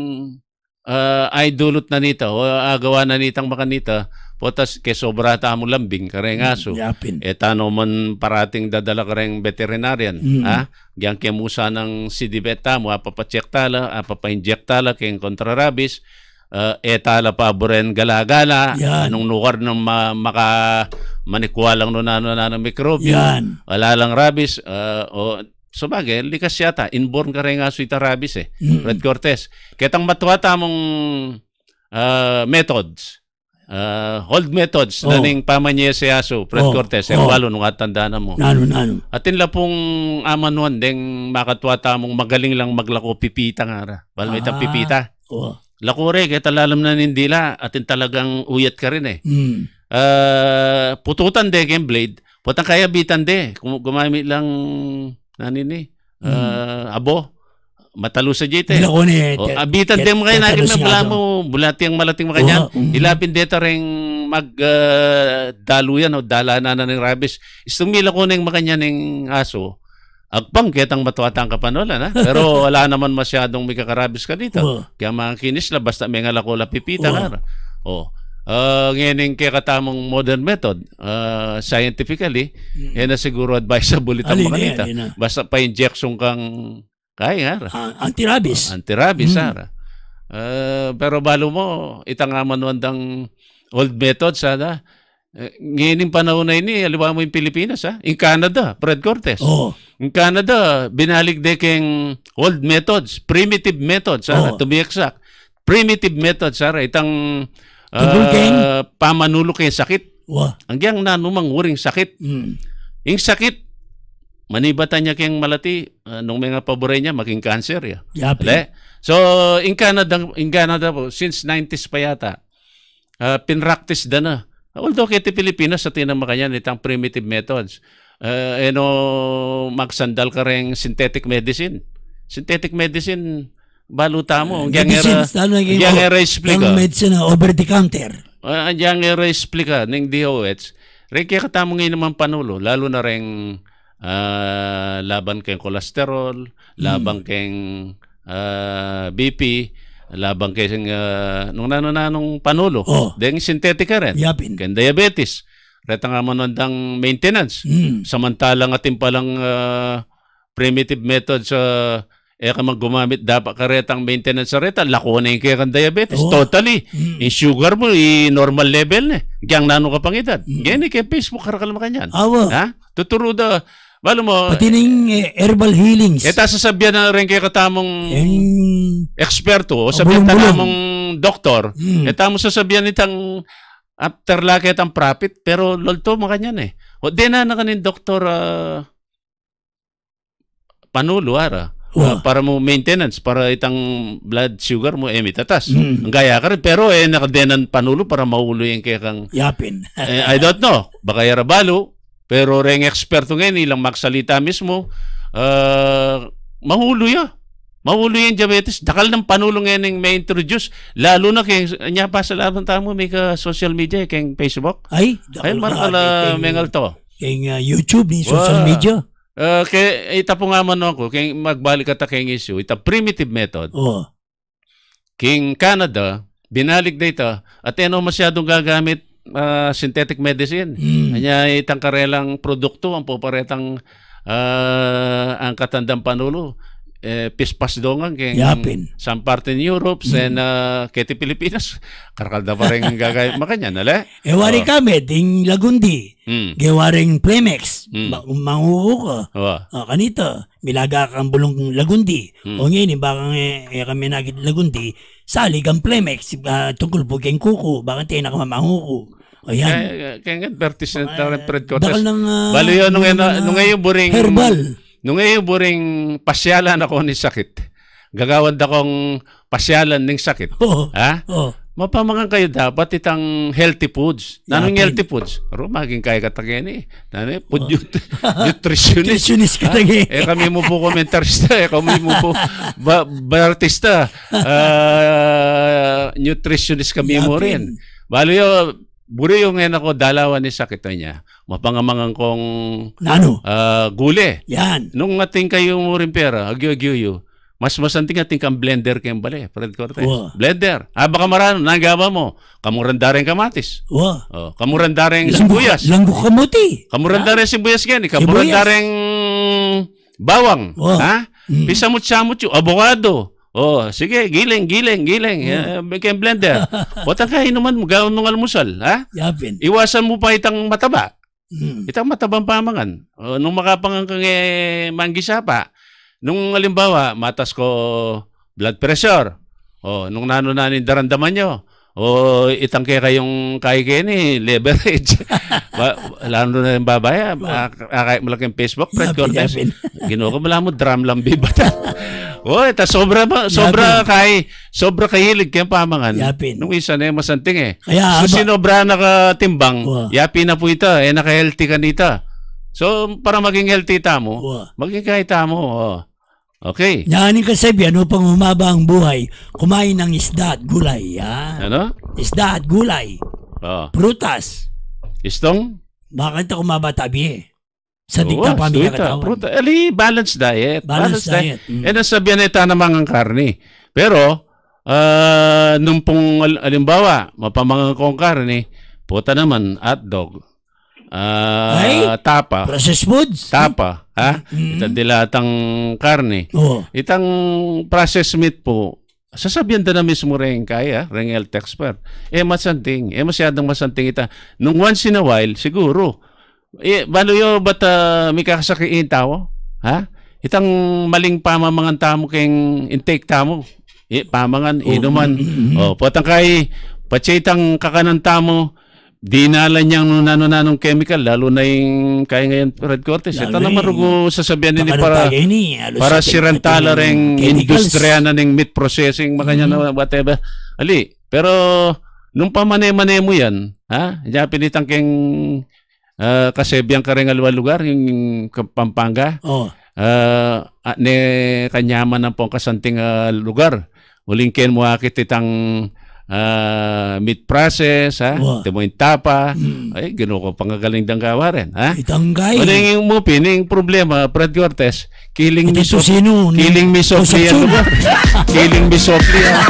uh, ay dulot na nita o agawa na nitang makanita potas ke sobra tamo lambing kareng aso. Yapin. Etano man parating dadala kareng veterinarian. Mm. Ha? Gyan kemusa ng C D B tamo, apapacheck tala, apapa-inject tala keng kontra rabies. Uh, etala pa buren galagala Yan. anong lugar ng ma- maka manikwa lang no nano na ng mikrobyo Yan. wala lang rabies uh, o so bagay likas yata inborn ka rin nga so ita rabies eh Mm. Fred Cortez ketang matuwa tamong uh, methods uh, hold methods Oh. naning pamanye si aso Fred Oh. Cortez eh Oh. walo nung atanda na mo Nano, nano. atin la pong amanuan deng makatwa tamong magaling lang maglako pipita nga ra wala may Ah. pipita Oh. lakore, kaya talalam na nindila, atin talagang uyat ka rin eh. Mm. Uh, pututan de, game blade, putang kaya bitan de, kung gumamit lang, nanini, uh, abo, matalo sa jite. Bila ko ni... O, abitan de mo kayo, nakin na mula mo, bulati ang malating makanya, Oo, mhm. ilapin dito rin mag uh, daluyan o dalanan na ng rabies. Istumila ko ng makanya ng aso, agpang ketang matuwatang kapanola na. Pero wala naman masyadong may kakarabis ka dito. Oh. Kaya mga kinis la, basta may ngalakola pipita Oh. nga. Oh. Uh, ngayon kaya katamang modern method, uh, scientifically, Mm. yan na siguro advisable itang Alin mga na, nita. alin na. Basta pa-injection kang kaya nga. Ah, anti-rabies. Anti-rabies, Mm. Sara. Uh, pero balo mo, itang nga manuandang old method, sana. Uh, ngayon yung panahon na ini, aliwa mo yung Pilipinas, ha? In Canada, Fred Cortez. Oh. In Canada, binalig de keng old methods, primitive methods, Sara, Oh. to be exact. Primitive methods, Sara. Itang Tungkol keng? uh, pamanulo keng sakit. Wah. Ang giyang nanumang uring sakit. Mm. Yung sakit, manibatan niya keng malati, uh, nung mga paboray niya, maging cancer, ya. Yapin. Dali? So, in Canada, in Canada po, since nineties pa yata, uh, pinractice da na. Although kiti Pilipinas sa tinang makanyan, itang primitive methods. Uh, eno, magsandal ka rin synthetic medicine. Synthetic medicine, baluta mo. Ang yang era, Medicines, lalo na ang yang era explica. yung medicine na over the counter. Uh, ang yang era explica, ng D O H, rin kaya katamang ngayon naman panulo, lalo na rin uh, laban kay kolesterol, laban kay uh, B P, laban kay uh, nung nanong panulo. Oh. Dahil synthetic ka rin. Yapin. Kaya diabetes. Reta nga manandang maintenance. Mm. Samantalang ating palang uh, primitive methods sa uh, eh ka gumamit dapat ka retang maintenance sa reta, lako na yung kaya kang diabetes. Oh. Totally. Mm. Yung sugar mo, i normal level na. Giyang nano ka pang edad. Mm. Ganyan kay Facebook karakal mo kanyan. Awa. Ha? Tuturo da. Balo mo, Pati ning eh, herbal healings. eta sasabihan na rin kay katamong Yung... eksperto o sabihan Bulong-bulong. tamong doktor. Mm. Eta mo sasabihan itang after laki itang profit, pero lolto mo kanyan eh. O di na na kanin doktor uh, panulo ara. Uh, Wow. para mo maintenance, para itang blood sugar mo eh mitatas. Mm. Ang gaya ka rin, pero eh nakadenan panulo para maulo yung kaya kang Yapin. eh, I don't know. Baka yarabalo. Pero ring eksperto ngayon, ilang magsalita mismo, uh, mahulo ya. Mahulo yung diabetes. Dakal ng panulo ngayon yung may introduce. Lalo na kay, niya pa sa laban tamo, may ka social media, kay Facebook. Ay, Ay, marakala mengal to. Kaya uh, YouTube, ni social Wow. media. Uh, kay, ita po nga man ako, kay magbalik ata kay issue, ita primitive method. Oh. King Canada, binalig data, at ano masyadong gagamit uh, synthetic medicine. Mm. Kanya itang karelang produkto, ang puparetang uh, ang katandang panulo, eh, pispas dongan kay Yapin. some part in Europe, mm. sen uh, keti Pilipinas, karkalda pa rin gagawin makanya, nala? Ewari Oh. kami, ding Lagundi. Mm. Gewaring Plemex. Mm. Ba- Manguho ka. Oh. Ah, kanita, milaga kang bulong Lagundi. Mm. O ngayon, baka eh, eh, kami nagit Lagundi, salig ang Plemex, ah, tungkol po keng kuko, baka tayo nakamanguko. O yan. Kaya, kaya nga, advertisement na rin, Fred Cortez. Dakal ng... ah, Balo yun, nung, mga ngayon- nung ngayon buring... Herbal. Nung ngayon buring pasyalan ako ni sakit. Gagawad akong pasyalan ng sakit. Oo. Ha? Oh. Mapamangan kayo dapat itang healthy foods. Nanong Yapin. healthy foods? Aro, maging kaya katagyan eh. Nanay, food nutritionist. Nutritionist ka Ha? tagi. Eh kami mo po komentarista. Eh kami mo po ba bartista. Ah, nutritionist kami mo Yapin. rin. Balo yun, buri yung ngayon ako, dalawan ni sakit niya. Mapangamangan kong Nano? uh, gule. Yan. Nung ating kayo mo rin pera, agyo-agyo mas masanting ating kang blender kayong bali, Fred Cortez. Wow. Blender. Ah, baka marano, nagawa mo. Kamurandareng kamatis. Wow. Oh, kamurandareng sibuyas. Langgo kamuti. Kamurandareng sibuyas yan. Kamurandareng bawang. Wow. Ha? Mm. Pisamut-samut yung abogado. Oh, sige, giling, giling, giling. Uh, kayong blender. Wata ka, inuman mo, gawin mong almusal. Ha? Yapin. Iwasan mo pa itang mataba. Mm. Itang matabang pamangan. Oh, nung makapangang kang eh, manggisa pa, nung halimbawa, matas ko blood pressure. O, nung nano na darandaman nyo. O, itang kaya kayong kaya ni leverage. ba, lalo na yung babaya. Akay mo lang yung Facebook, Fred Cortez. Ginawa ko mala mo, drum lang bibata. O, ito, sobra, sobra kay, sobra kahilig kayong pamangan. Yapin. Nung isa na yung masanting eh. Kaya, so, sinobra nakatimbang, wow. Yapin na po ito, eh, naka-healthy ka nito. So, para maging healthy tamo, wow. maging kahit tamo, oh. Okay. Naaning kasabihan, upang humaba ang buhay, kumain ng isda at gulay. Yan. Ano? Isda at gulay. Oh. Prutas. Istong? Bakit ako mabatabi eh? Sa Oo, dikta pa suita, mga katawan. Pruta. Ali, balanced diet. Balanced diet. diet. Mm. Eh, nasabihan ito naman ang karne. Pero, uh, nung pong, alimbawa, mapamangang kong karne, puta naman, hotdog, uh, tapa, processed foods. tapa, ha? Mm. Itang dilatang karne. Oo. Itang processed meat po, sasabihan na mismo rin kaya, ring health expert. Eh, masanting. Eh, masyadong masanting ita. Nung once in a while, siguro, eh, balo yung ba't uh, may kakasakiin tao? Ha? Itang maling pamamangan tamo keng intake tamo. Eh, pamangan, oh, inuman. Mm-hmm. O, patang kay, patsitang kakanan tamo, dinala niyang nanong chemical, lalo na yung kaya ngayon, Fred Cortez. Ito na marugo sasabihan nini para, para sirantala ring industriya na ng meat processing, makanya mm-hmm. na whatever. Ali, pero nung pamane-mane mo yan, ha? Diyan pinitang keng uh, kasebiyang ka rin alwa lugar, yung Pampanga. Oh. Uh, ne kanyaman ng pong kasanting uh, lugar. Uling ken mo akit itang Uh, meat process, ha? Wow. Ito mo yung tapa. Mm. Ay, gano'n ko pangagaling dang gawarin, ha? Itanggay. Wala yung mo, pining problema, Fred Cortez, killing me softly. Killing me softly yan, diba? Killing me softly, ha?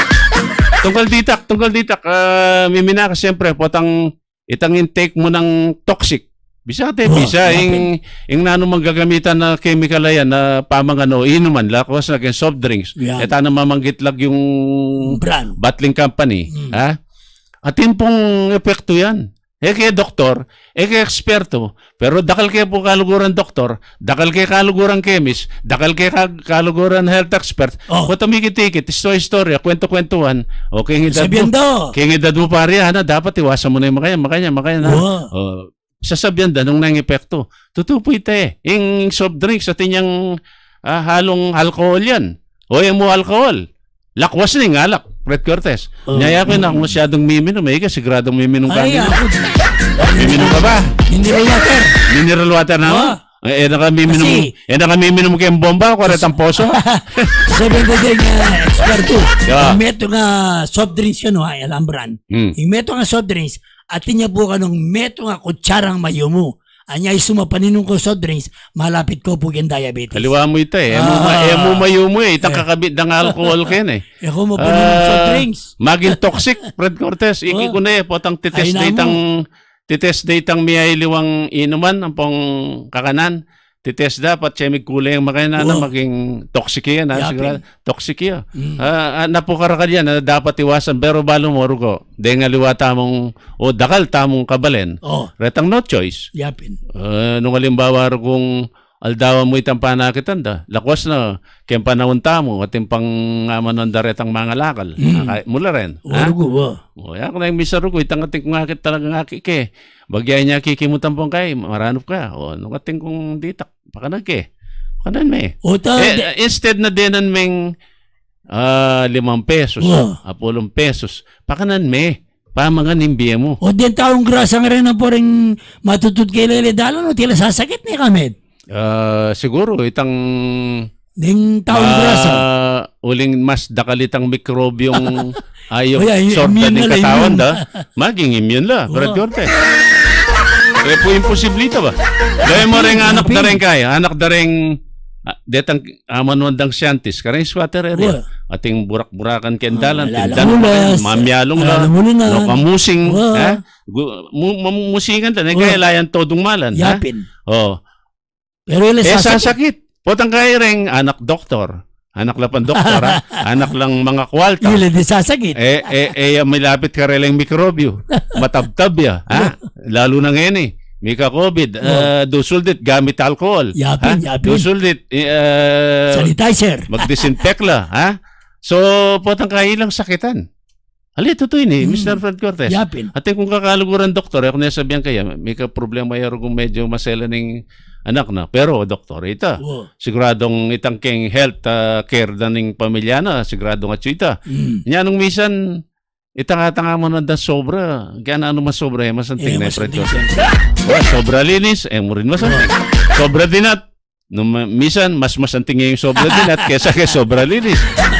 Tunggal ditak, tunggal ditak. Uh, mimina ka siyempre, potang itang intake mo ng toxic. Bisa te, oh, bisa. Yung, yung nano manggagamitan na chemical na yan, na pamangano, inuman, lakwas na soft drinks. Yeah. Ito na mamangitlag yung brand. Bottling company. Mm. Ha? At yun pong epekto yan. Eh kaya doktor, eh kaya eksperto, pero dakal kaya po kaluguran doktor, dakal kaya kaluguran chemist, dakal kaya kaluguran health expert, oh. Kung tumikit-tikit, istorya, kwento-kwentuhan, o kaya ngidad mo, kaya ngidad mo pariya, na dapat iwasan mo na yung makanya, makanya, makanya na. Oh. Oh. Sasabihan da nung nang epekto. Totoo po ito eh. Yung soft drinks at inyang uh, halong alcohol yan. O yung mo alcohol. Lakwas na yung alak. Fred Cortez. Uh, Nyaya ko na kung masyadong miminom. Eh, siguradong miminom ka. Ay, ako. Miminom ka ba? Mineral water. Mineral water na? Oh. Eh, nakamiminum, eh, nakamiminum kayong bomba o karetang poso? Sabi ko din nga, eksperto. Yung meto nga soft drinks yun, ay alambran. Hmm. Yung meto nga soft drinks, at niya po ka nung meto nga kutsarang mayo mo. Anya isumapaninong ko soft drinks, malapit ko po yung diabetes. Kaliwa mo ito eh. Ah, eh mo mayo mo eh. Itang kakabit ng alcohol ka eh. Eh kung mapaninong uh, soft drinks. Maging toxic, Fred Cortez. Iki ko na eh. Potang titest na itang, titest na itang miyahiliwang inuman, ang pong kakanan. Titest dapat siya may kulay ang makain na oh. maging toxic yan. Ha? Sigurado, toxic yan. Mm. Uh, napukara ka yan na dapat iwasan. Pero balo mo, Rugo. Dahil nga liwa tamong, o dakal tamong kabalen. Oh. Retang no choice. Yapin. Uh, nung halimbawa, kung aldawa mo itang panakitan da, lakwas na, kaya panahon tamo, at yung pang amanon da retang mga lakal. Mm. Mula rin. O, Rugo, oh. O, yan ko na yung misa Rugo, itang ating ngakit talaga ngakit ke. Bagay niya kikimutan pong kay, maranop ka. O, nung ating kong ditak, pakanag ke. Pakanan may. Eh, instead na dinan meng uh, limang pesos, oh. apulong pesos, pakanan may. Pamangan nimbiya mo. O, din taong grasa nga rin na po rin matutut kay Lele Dalo, no? Tila sasakit ni Kamed. Uh, siguro, itang Ning taong Ah, grasa. uling mas dakalitang mikrobyong ayaw Oya, i- sorta immune ng na, katawan immune. da. Maging immune la. Oo. Brad Cortez. Eh po imposiblita ba? Gaya mo rin anak Napin. da rin kaya. Anak da rin ah, detang amanwandang scientist. Karang swatter area. Ating burak-burakan kendalan. Ah, Tindan. alalamulas. Mamyalong la. Alalamulinan. No, kamusing. Oo. Ha? Gu- mu- Mamusingan da. Oo. Kaya layan todong malan. Ha? Yapin. Oh. Pero ilan Eh, sasakit. sasakit. Potang kaya rin anak doktor. Anak lang pang doktor, ha? Anak lang mga kwalta. Ilan di sasakit. Eh, eh, eh, may lapit ka rin lang mikrobyo. Matabtab ya, ha? Lalo na ngayon eh. May ka-COVID. Uh, dusuldit, gamit alcohol. Yapin, ha? yapin. Dusuldit, uh, Sanitizer. mag-disinfect la, ha? So, potang kaya ilang sakitan. Ali, totoo yun eh, Hmm. mister Fred Cortez. Yapin. At kung kakaluguran doktor, ako nasabihan kaya, may ka-problema yaro kung medyo masela ng anak na. Pero, doktor, ita, Oh. siguradong itang king health uh, care da ng pamilya na, siguradong at ita. Mm. Nya nung misan, itanga-tanga mo na da sobra. Kaya na ano mas sobra, eh, masanting Eh, na masanting Fred Cortez. siya. Oh, sobra linis, eh, mo rin masanting. Sobra dinat. Nung ma- misan, mas masanting yung sobra dinat kesa kay sobra linis.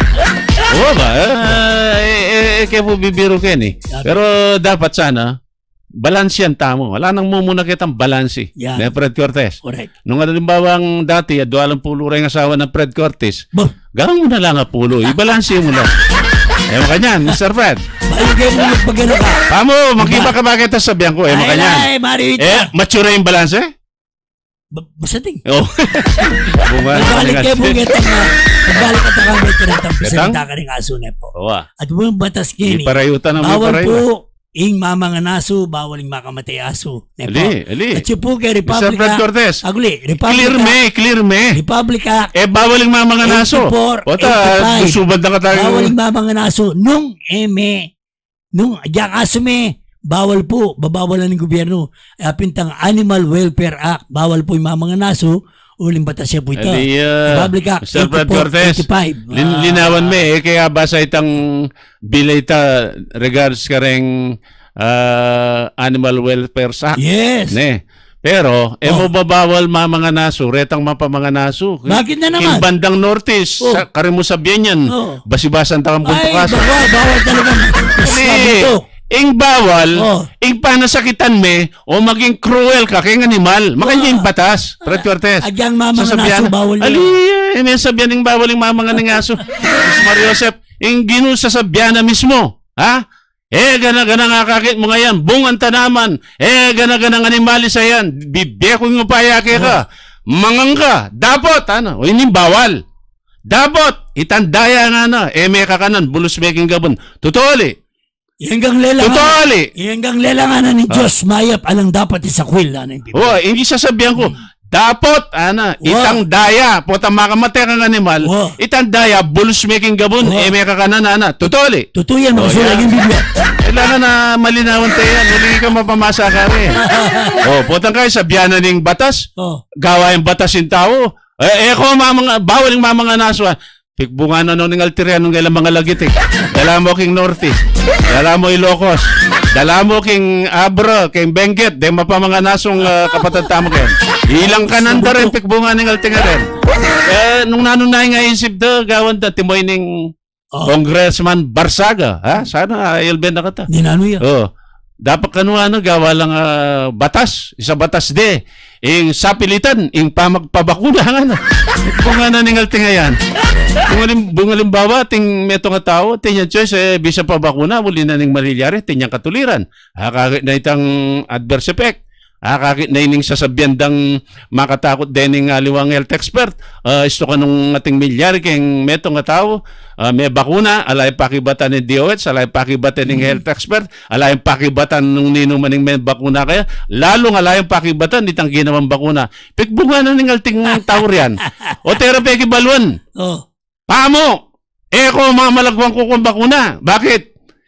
Oo ba? Uh, eh, eh, eh, kaya po bibiro ken eh. Pero dapat sana, balance yan tamo. Wala nang mumuna kitang balansi. Yan. Na Fred Cortez. Correct. Nung alimbawang dati, adwalang pulo rin ang asawa ng Fred Cortez, Bo, gawin mo na lang ang pulo. Ibalansi mo lang. Ewan ka niyan, mister Fred. maligay mo magpagano ka. Pamo, makiba ka bakit ang sabihan ko. Ewan ka Ay, niyan. ay, Marita. Eh, mature yung balanse? Ba- Masating. Oo. Bunga na Nagbalik kayo mo nga. kita nga. Nagbalik ka nga may tinatang Ketang? pisalita ka ng aso na po. Oo ah. At mo batas kini. Iparayutan na may Bawal parayo. po ing mamangan aso, bawal ing makamatay aso. Ne po. Ali, ali. At yun po kay mister Fred Republica. Cortez. Aguli, Clear Republica. me, clear me. Republica. Eh, bawal yung mga naso. eighty-four, Ota, eighty-five. susubad na ka tayo. Bawal ing mamangan aso. Nung eme, nung diyang aso me, bawal po, babawalan ng gobyerno. Uh, pintang Animal Welfare Act, bawal po yung mamangan aso, uling batas siya po ito. Ali, uh, Republic Act, mister Fred eighty-four, Cortez. eighty-five. Lin- Ah, linawan me, eh, kaya basa itang bilayta regards ka rin ah, Animal Welfare Act. Yes. Ne. Pero, eh Oh. mo babawal mga naso, retang mapamanga naso. Bakit na naman? Yung bandang Nortis, Oh. sa karimu sabihan yan, Oh. basibasan takang Ay, buntukas. bawal, bawal talaga. Mas mabuto. Ing bawal, Oh. ing panasakitan me, o maging cruel ka kay animal, makanya yung batas, Fred Cortez. Agyang mamangan Sasabihan- aso, bawal yun. Ali, eh, may sabihan ng bawal yung mamangan ng aso. Mas Mario Joseph, yung ginu sa sabihan na mismo, ha? Eh, gana-gana nga kakit mo ngayon, bungan tanaman, eh, gana-gana ng animali sa yan, bibeko yung upayake ka, mangang ka, dapat, ano, o hindi bawal. Dapat, itandaya nga na, eh, may kakanan, bulus making gabon, tutuli, Hanggang lelangan. tutuli. Hanggang lelanganan ni Diyos, mayap alang dapat isakwil. Ano yung Oh, hindi sasabihan ko, dapat, ana, Wow. itang daya, pota makamatay kang animal, Wow. itang daya, bulus making gabon, Wow. eh, may kakanan, ana, tutuli. Totoo yan, Oh, masulag yeah. yung Biblia. Kailangan na malinawan tayo yan. Hindi ka mapamasa ka rin. Oh, putang kayo, sabihan na ng batas. Oh. Gawa yung batas yung tao. Eh, eh ko, mamang, bawal yung mamang naso. Pikbunga na nung Alterian nung kailang mga lagit eh. Dala mo king Norte. Dala mo Ilocos. Dala mo king Abra, king Benguet. Di mapamanga nasong uh, kapatid tamo kayo. Ilang kananda rin, pikbunga ng Alterian rin. Eh, nung nanunay nga isip do, gawan da, timoy ning Oh. Congressman Barsaga. Ha? Sana ilben na kata. Di na ano yan. Oh. Dapat kanu ano gawa lang ah, batas, isa batas de. Ing sapilitan, ing pamagpabakuna nga na. Kung nga na ningal tingayan. Bungalim bungalim bawa ting meto nga tao, tinyan choice eh bisa pa bakuna muli na ning marilyari, tinyang katuliran. Hakakit na itang adverse effect. Hakakit na ining sasabyandang makatakot din ng aliwang health expert. Uh, isto ka nung ating milyari keng meto nga tao, uh, may bakuna, alay pakibatan ni D O H, alay pakibatan ng health expert, alay pakibatan nung nino maning may bakuna kaya, lalo nga alay pakibatan itang ginawang bakuna. Pikbunga na ning alting tao riyan. O therapy kibalwan. Oh. Pamo! Eh ko mamalagwang ko kung bakuna. Bakit?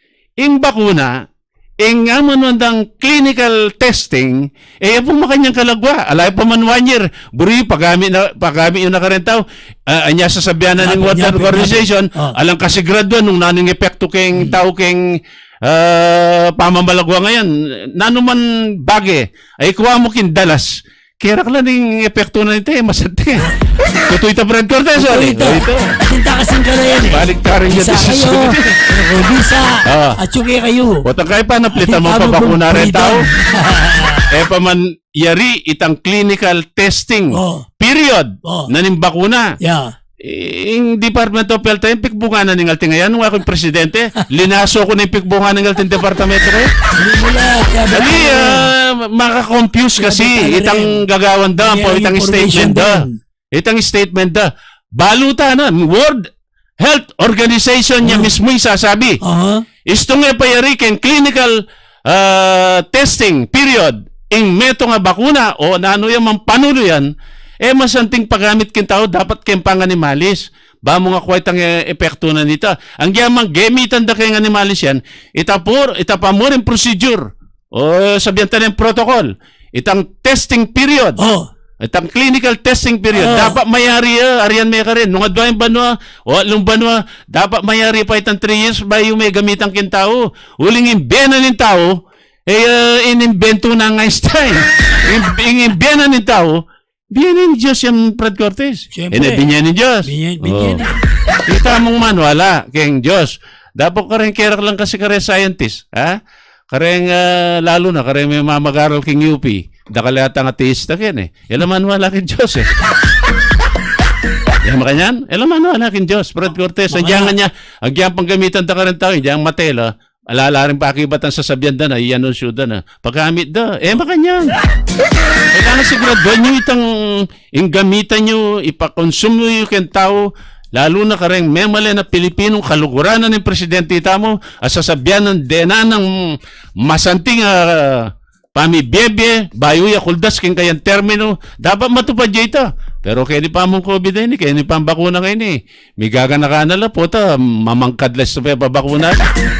Ing bakuna, ing nga manwandang clinical testing, eh po makanyang kalagwa. Alay pa man one year. Buri, pagami, na, pagami yung nakarentaw. Uh, anya sasabihan na ng World Health Organization, Oh. alang kasi graduan nung naning epekto keng tao keng uh, pamamalagwa ngayon. Nanuman bagi, ay kuha mo kin dalas. kira ka lang ng epekto na ito eh, masante. Tutoy ta Brad Cortez. Ito, sorry. ito. Oh, ito. Atinta kasing ka na yan eh. Balik ka rin Isa yan. kayo, Rodisa, Ah. at suki kayo. Wata kayo pa, naplitan mo pa bakuna rin tao. Eh pa man, yari itang clinical testing. Oh. Period. Oh. Naning bakuna. Yeah. Yung Department of Health, yung pikbunganan ng alting ngayon, nung ako'y presidente, linaso ko na yung pikbunganan ng alting departamento ko. Hindi mo lang. Dali, uh, makakonfuse kasi. Itang gagawan da, po, itang statement da. Itang statement da. Baluta na, World Health Organization niya mismo yung sasabi. Uh-huh. Isto nga payari ken clinical uh, testing, period. Ing meto nga bakuna, o naano yan, mampanulo yan, eh masanting paggamit kin tao dapat ken pang animalis. Ba mo nga kwait ang e epekto na nito. Ang gyamang gamitan da kay animalis yan, itapor, itapamor yung procedure. O sabihan tayo protocol. Itang testing period. Oh. Itang clinical testing period. Oh. Dapat mayari uh, ariyan may ka rin. Nung adwain banwa, o along banwa, dapat mayari pa itang three years ba yung may gamitan kin tao. Uling imbena ng tao, eh uh, inimbento na ng Einstein. Inimbena ng tao, binyan ni Diyos yung Brad Cortez. Siyempre. Eh, binyan ni Diyos. Binyan, binyan. Oh. Kita mong man, wala. Keng Diyos. Dapat ka rin kerak lang kasi ka rin scientist. Ha? Kareng uh, lalo na, kareng may mamag-aral king U P. Dakalata nga teista kin eh. Elaman wala king Diyos eh. Yan makanyan? Elaman wala king Diyos. Brad Cortez. Ang diyan niya, ang diyan panggamitan ta ka rin tao. Diyan matela. Alala rin pakibatan sa sabyan da na, iyan syuda na. Pagkamit da, eh makanyan. Kailangan siguraduhan nyo itang inggamitan nyo, ipakonsumo nyo yung tao, lalo na kareng memale na Pilipinong kaluguranan ng presidente itamo, at sasabyan ng dena ng masanting uh, pamibiyebe, bayuya kuldas king kayang termino, dapat matupad dyan ito. Pero kaya ni pa mong COVID ini, kaya ni pa ang bakuna kayo ni. May gagana-kanala po ta, mamangkadlas sa pabakuna.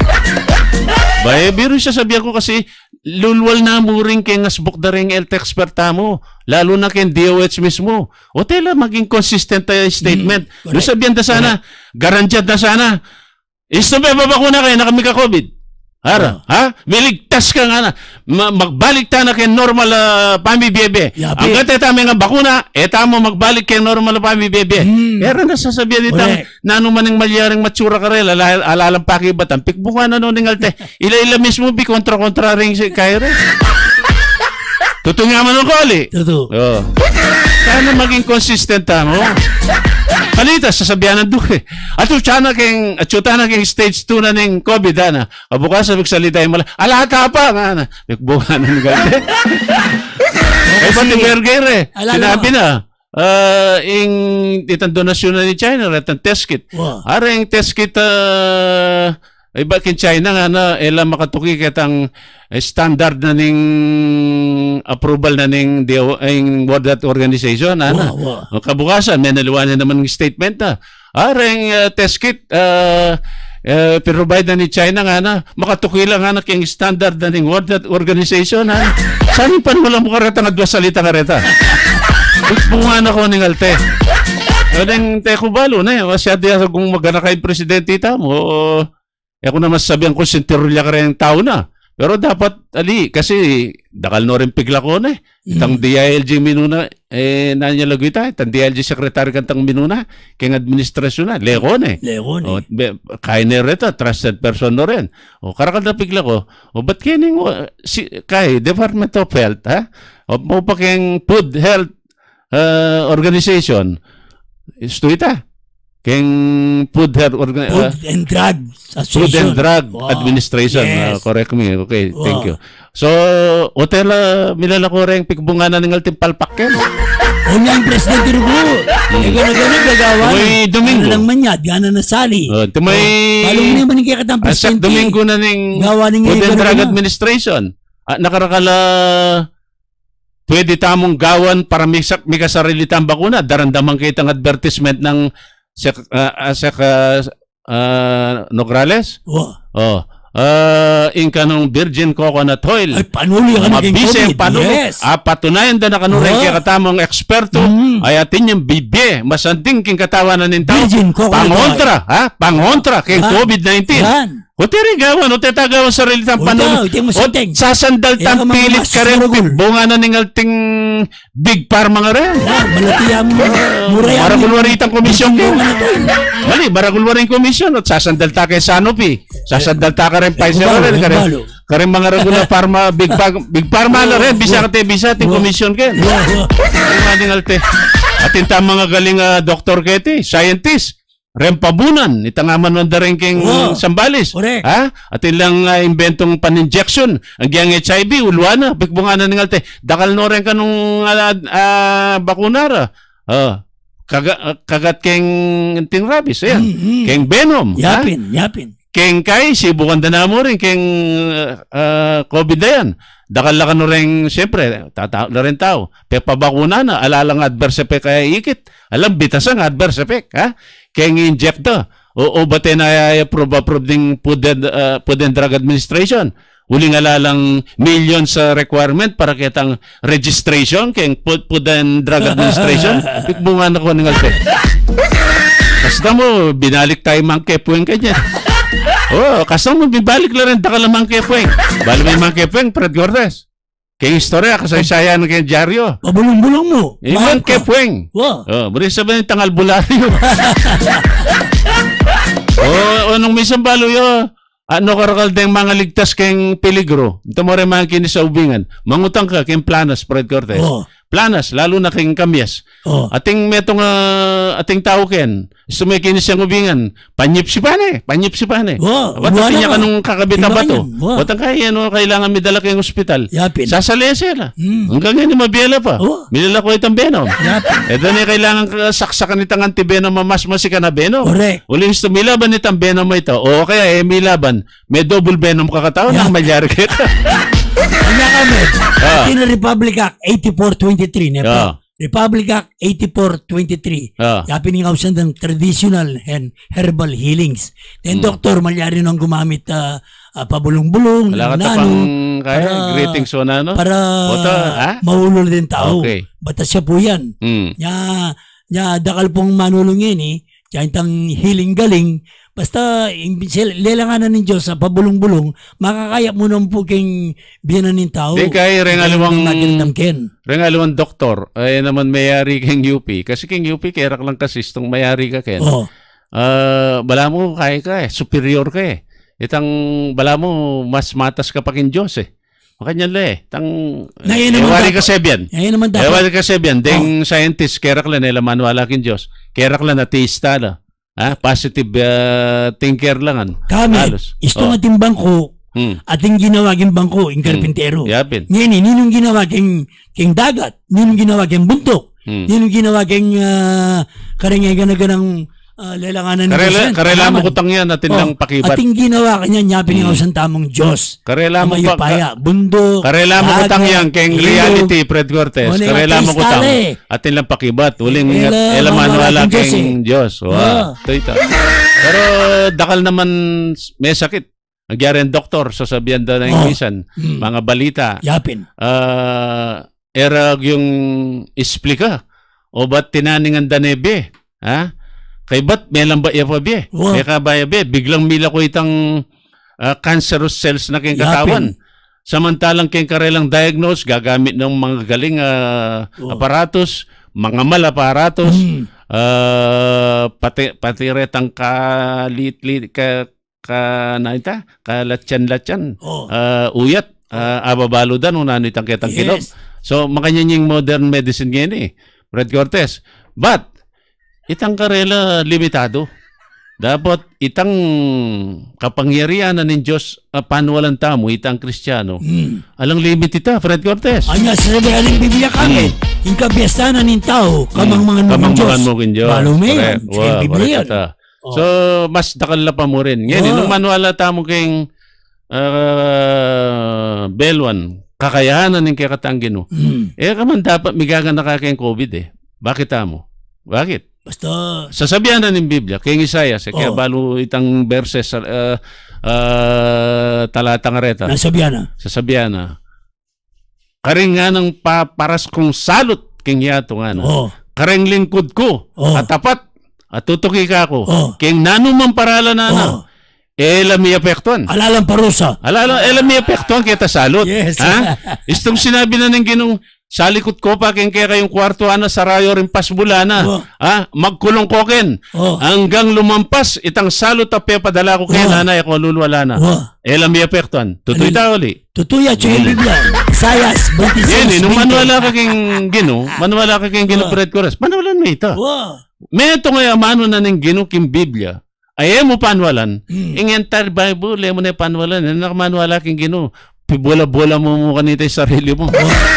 Bay, biro siya sabihan ko kasi lulwal na mo rin kay ngasbuk da rin health expert mo, lalo na kay D O H mismo. O tela maging consistent tayo statement. Mm, Doon sabihan da sana, garantiad da sana. Isto ba babakuna kayo na kami ka-COVID? Ara, oh. Ha? Miligtas ka nga na. Ma magbalik ta na kay normal uh, pamibiyebe. Ang gata tama nga bakuna, eta mo magbalik kay normal na pamibiyebe. Hmm. Pero nasasabihan itang nano maning malyaring matsura ka rin, alalang pakibatan, pikbukan na noon ng alte. Ila-ila mismo bi kontra-kontra rin si kayo rin. Totoo nga man ako, Ali. Totoo. Oh. Sana maging consistent mo. Palitas, sasabihan ng duke. At utana keng, at utana keng stage two na ng COVID, ana. Kabukas, magsalita yung mala. Alata pa, nga na. Nagbuhan ng ganda. Ay, pati Berger eh. Sinabi na, uh, yung itang donasyon na ni China, itang test kit. Wow. Ara yung test kit, uh, ay bakit China nga na, ela makatuki kitang standard na ning approval na ning World Health Organization. Ana. Wow, wow. Kabukasan, may naliwanan naman ng statement na. Aring uh, test kit, uh, uh, provide na ni China nga na, makatuki lang nga na kyung standard na ning World Health Organization. Ana. Saan pa wala mo kareta nga dua salita nga reta? Bungan ako ning alte. Adeng teko balo na, wasya diya kung magana kay presidente ita mo. Eh kung naman sabihan ko, sintirulya ka rin tao na. Pero dapat, ali, kasi dakal no rin pigla ko na eh. Itang mm. D I L G minuna, eh, nanya lagoy tayo. Itang D I L G secretary kantang minuna, kaya administrasyon na, lekon eh. Lekon eh. O, kaya na rin ito, trusted person na rin. O, karakal na pigla ko, o, ba't kaya ning, si, kaya, Department of Health, ha? O, mo pa kayang Food Health uh, Organization, isto ita. Keng Food Health Organ Food uh, and Drug Association. Food and Drug wow. Administration. Yes. Uh, correct me. Okay, wow. Thank you. So, hotel uh, milala ko rin pikbunganan ng alting palpakken. O nga yung presidente Rugo. Eh, gano'n-gano'n gagawa. Uy, Domingo. Ano lang man yan, gana nasali. Uh, Tumay... Balong naman yung kikatang presidente. Asak Domingo na ng Food and Drug Administration. At nakarakala... Pwede tamong gawan para may, may kasarili tang bakuna. Darandaman kayo itang advertisement ng Sek, uh, Sek uh, uh, Nograles? Wow. Oh. Uh, inka nung virgin coconut oil. Ay, panuli ka na king COVID. Panuli. Yes. Ah, patunayan da na kanureng oh. Kaya katamang eksperto. Mm. Ay atin yung bibye. Masanting king katawanan ng tao. Virgin coconut Pangontra. Ha? Pangontra king COVID nineteen. Yan. O tirigawan, o tetagawan sarili tang panuli. O sasandal tang pilit ka rin. Bunga na ningal ting Big Pharma nga rin. Ah, malatiya mo. Mura yan. Maragulwaritang komisyon Yung ken. ano to, eh. Mali, maragulwaring komisyon at sasandalta kay Sanofi. Sasandalta ka rin Pfizer Balo, rin. Ka rin, balo. ka rin mga regular pharma, Big, Pharma, Big Pharma na rin. Bisa ka te, bisa ting komisyon ken. Wow, wow. Yung ating alte. At inta mga galing uh, doktor kete, scientist. Rempabunan, itangaman man da rin king Oh, Sambalis. correct. Ha? At ilang uh, inventong pan-injection. Ang giyang H I V, ulwana. Bikbunganan ng alte. Dakal no rin ka nung uh, uh, bakunara. Uh, kaga, uh, kagat keng ting rabies. Ayan. Mm-hmm. Keng Venom. Ha? Yapin, yapin. Keng Kai, si bukan na mo rin. Keng uh, COVID na yan. Dakal ka no rin, siyempre, tatao na rin tao. Pepa bakuna na, alalang adverse effect kaya ikit. Alam, bitas ang adverse effect. Ha? Keng inject to. O, o bate na approve approve ding Food and, uh, Food and Drug Administration. Uling alalang million sa requirement para kitang registration keng Food, Food and Drug Administration. Pikbungan ako ng alte. Kasta mo, binalik tayo mangkepueng kanya. Oh, kasta mo, bibalik lang rin takal ng mangkepueng. Bali may mangkepueng, Fred Cortez. Kaya istorya, kasaysayan ng kaya dyaryo. Pabulong-bulong mo. Iman kepueng. Wow. Oh, muli sabihin tangal bularyo. Oh, anong misang balo yo? Ano karakal deng mga ligtas keng peligro? Ito mo rin mga kinis sa ubingan. Mangutang ka keng Planas, Fred Cortez. Oh. Planas, lalo na keng Kamyas. Oh. Ating metong uh, ating tao ken. Gusto may kinis yung ubingan. Panyip si pane. Panyip si pane. Oh, Watang wala niya ka. ka nung kakabit na Tingnan bato. yan. Wow. Watang kaya ano, kailangan midala kayong ospital. Yapin. Sasali sila. Mm. Hanggang ngayon, mabiyala pa. Oh. Milala ko itang Venom. Yapin. Ito na kailangan ka- saksakan itang anti-Venom, mamasmasi ka na Venom. Correct. Uling gusto, milaban itang Venom mo ito. O kaya, eh, milaban. May double Venom kakataon. Yeah. Ang malyari kita. Kanya kami. Ah. Ito na Republic Act eighty-four twenty-three. Ah. Nepa. Republic Act eighty-four twenty-three. Ah. Yapin ng kausan ng traditional and herbal healings. Then, Hmm. doktor, malyari nang gumamit uh, uh, pabulong-bulong, Wala ka nano, tapang kaya. para- Greetings so na, no? para Oto, ha? mahulol din tao. Okay. Batas siya po yan. Hmm. Nya, nya dakal pong manulungin eh. Kaya itang healing galing. Basta, lelanganan ng Diyos sa pabulong-bulong, makakaya mo naman po kayong biyanan ng tao. Di kaya rengalawang Ken. rengalawang doktor ay naman mayari keng U P. Kasi keng U P, kaya lang kasi itong mayari ka ken. Oh. Ah, bala mo kaya ka eh. Superior ka eh. Itang bala mo mas matas ka pa kin Diyos eh. Makanya le, tang Ngayon naman ewari dapat- ka sebyan. Ngayon naman dapat. Ewari ka sebyan, deng scientist kerak lang nila manuala kin Diyos. Kerak lang ateista la. Ha? Positive uh, thinker lang an. Kami, Halos. isto Oh. nga ating bangko, Hmm. ating ginawagin bangko, yung karpintero. Yapin. Ngayon, eh, ninong ginawa king, king dagat, ninong ginawa king buntok, Hmm. ninong ginawa king uh, karingay-ganaganang uh, lelanganan ng Karela, Diyos yan, karela mo kalaman. kutang yan natin Oh, lang pakibat. ating ginawa kanya, nyapin ng mm. tamong Diyos. Karela mo Amayo pa. paya, bundok, Karela mo kutang dagat, yan keng ilog. reality, Fred Cortez. Wala, Karela mo ateista kutang. eh. Atin lang pakibat. Uling Ela, ela manuala manuala keng Diyos keng Diyos. Wow. Ah. Ito ito. Pero dakal naman may sakit. Nagyari ang doktor, sasabihan daw ng Oh. minsan, Mm. mga balita. Yapin. Ah, erag yung isplika. O ba't tinaningan danebe? Ha? Kay ba't may lamba iya pa be? Wow. May kabaya be? Biglang mila ko itang ah, cancerous cells na keng katawan. Samantalang keng karelang diagnose, gagamit ng mga galing ah, Oh. aparatos, mga mal aparatos, Mm. ah, pati, pati retang kalit-lit, ka, ka, na ita, kalatyan-latyan, Oh. ah, uyat, uh, ababaludan, unano itang kitang Yes. kilom. So, makanyanying modern medicine ngayon eh. Fred Cortez. But, itang karela limitado. Dapat itang kapangyarihan na ng Diyos uh, panuwalan tamo, itang Kristiyano. Mm. Alang limit ita, Fred Cortez. Anya sa sabi aling Biblia kami, yung kabiyastanan ng tao, kamang mga ng Diyos. Kamangmangan mo kin Diyos. Malo mo yan. Correct. Sa Wow, Biblia yan. correct ata. Oh. So, mas dakal na pa mo rin. Ngayon, Oh. nung manuala tamo kayong uh, Belwan, kakayahanan ng kakatanggin mo. Mm. Eh, kaman dapat migagan na kakayang COVID eh. Bakit tamo? Bakit? Basta, Sasabihan na ng Biblia, kay Isaias, eh, kaya Oh. balo itang verses sa uh, uh, talatang reta, nasabihan na. sasabihan na, karing nga ng paparas kong salot, king yato nga na, Oh. karing lingkod ko, Oh. at tapat, at tutuki ka ako, Oh. king nanumang parala na na, Oh. eh, lami apektuan. Alalang parusa. Alala, eh, lami apektuan kita salot. Yes. Ha? Istong sinabi na ng ginong, sa likod ko pa ken kaya kayong kwarto ana sarayo rin pasbulana. Oh. Ah, magkulong ko ken. Oh. Hanggang lumampas itang salo tape padala ko kay Oh. nanay ko lulwala na. Oh. Elam mi apektuan. Tutoy Ano- ta uli. Tutuya, tsaka yung Biblia. Isayas, Yan, twenty-six, eh, nung twenty. manuwala ka king gino, manuwala ka king gino Oh. Fred Corres, manuwalan mo ito. Wow. May ito nga mano na ng gino king Biblia, ay mo panwalan, Hmm. ing entire Bible, eh mo na panwalan, eh, nakamanuwala king gino, pibola-bola mo mo kanita yung sarili mo.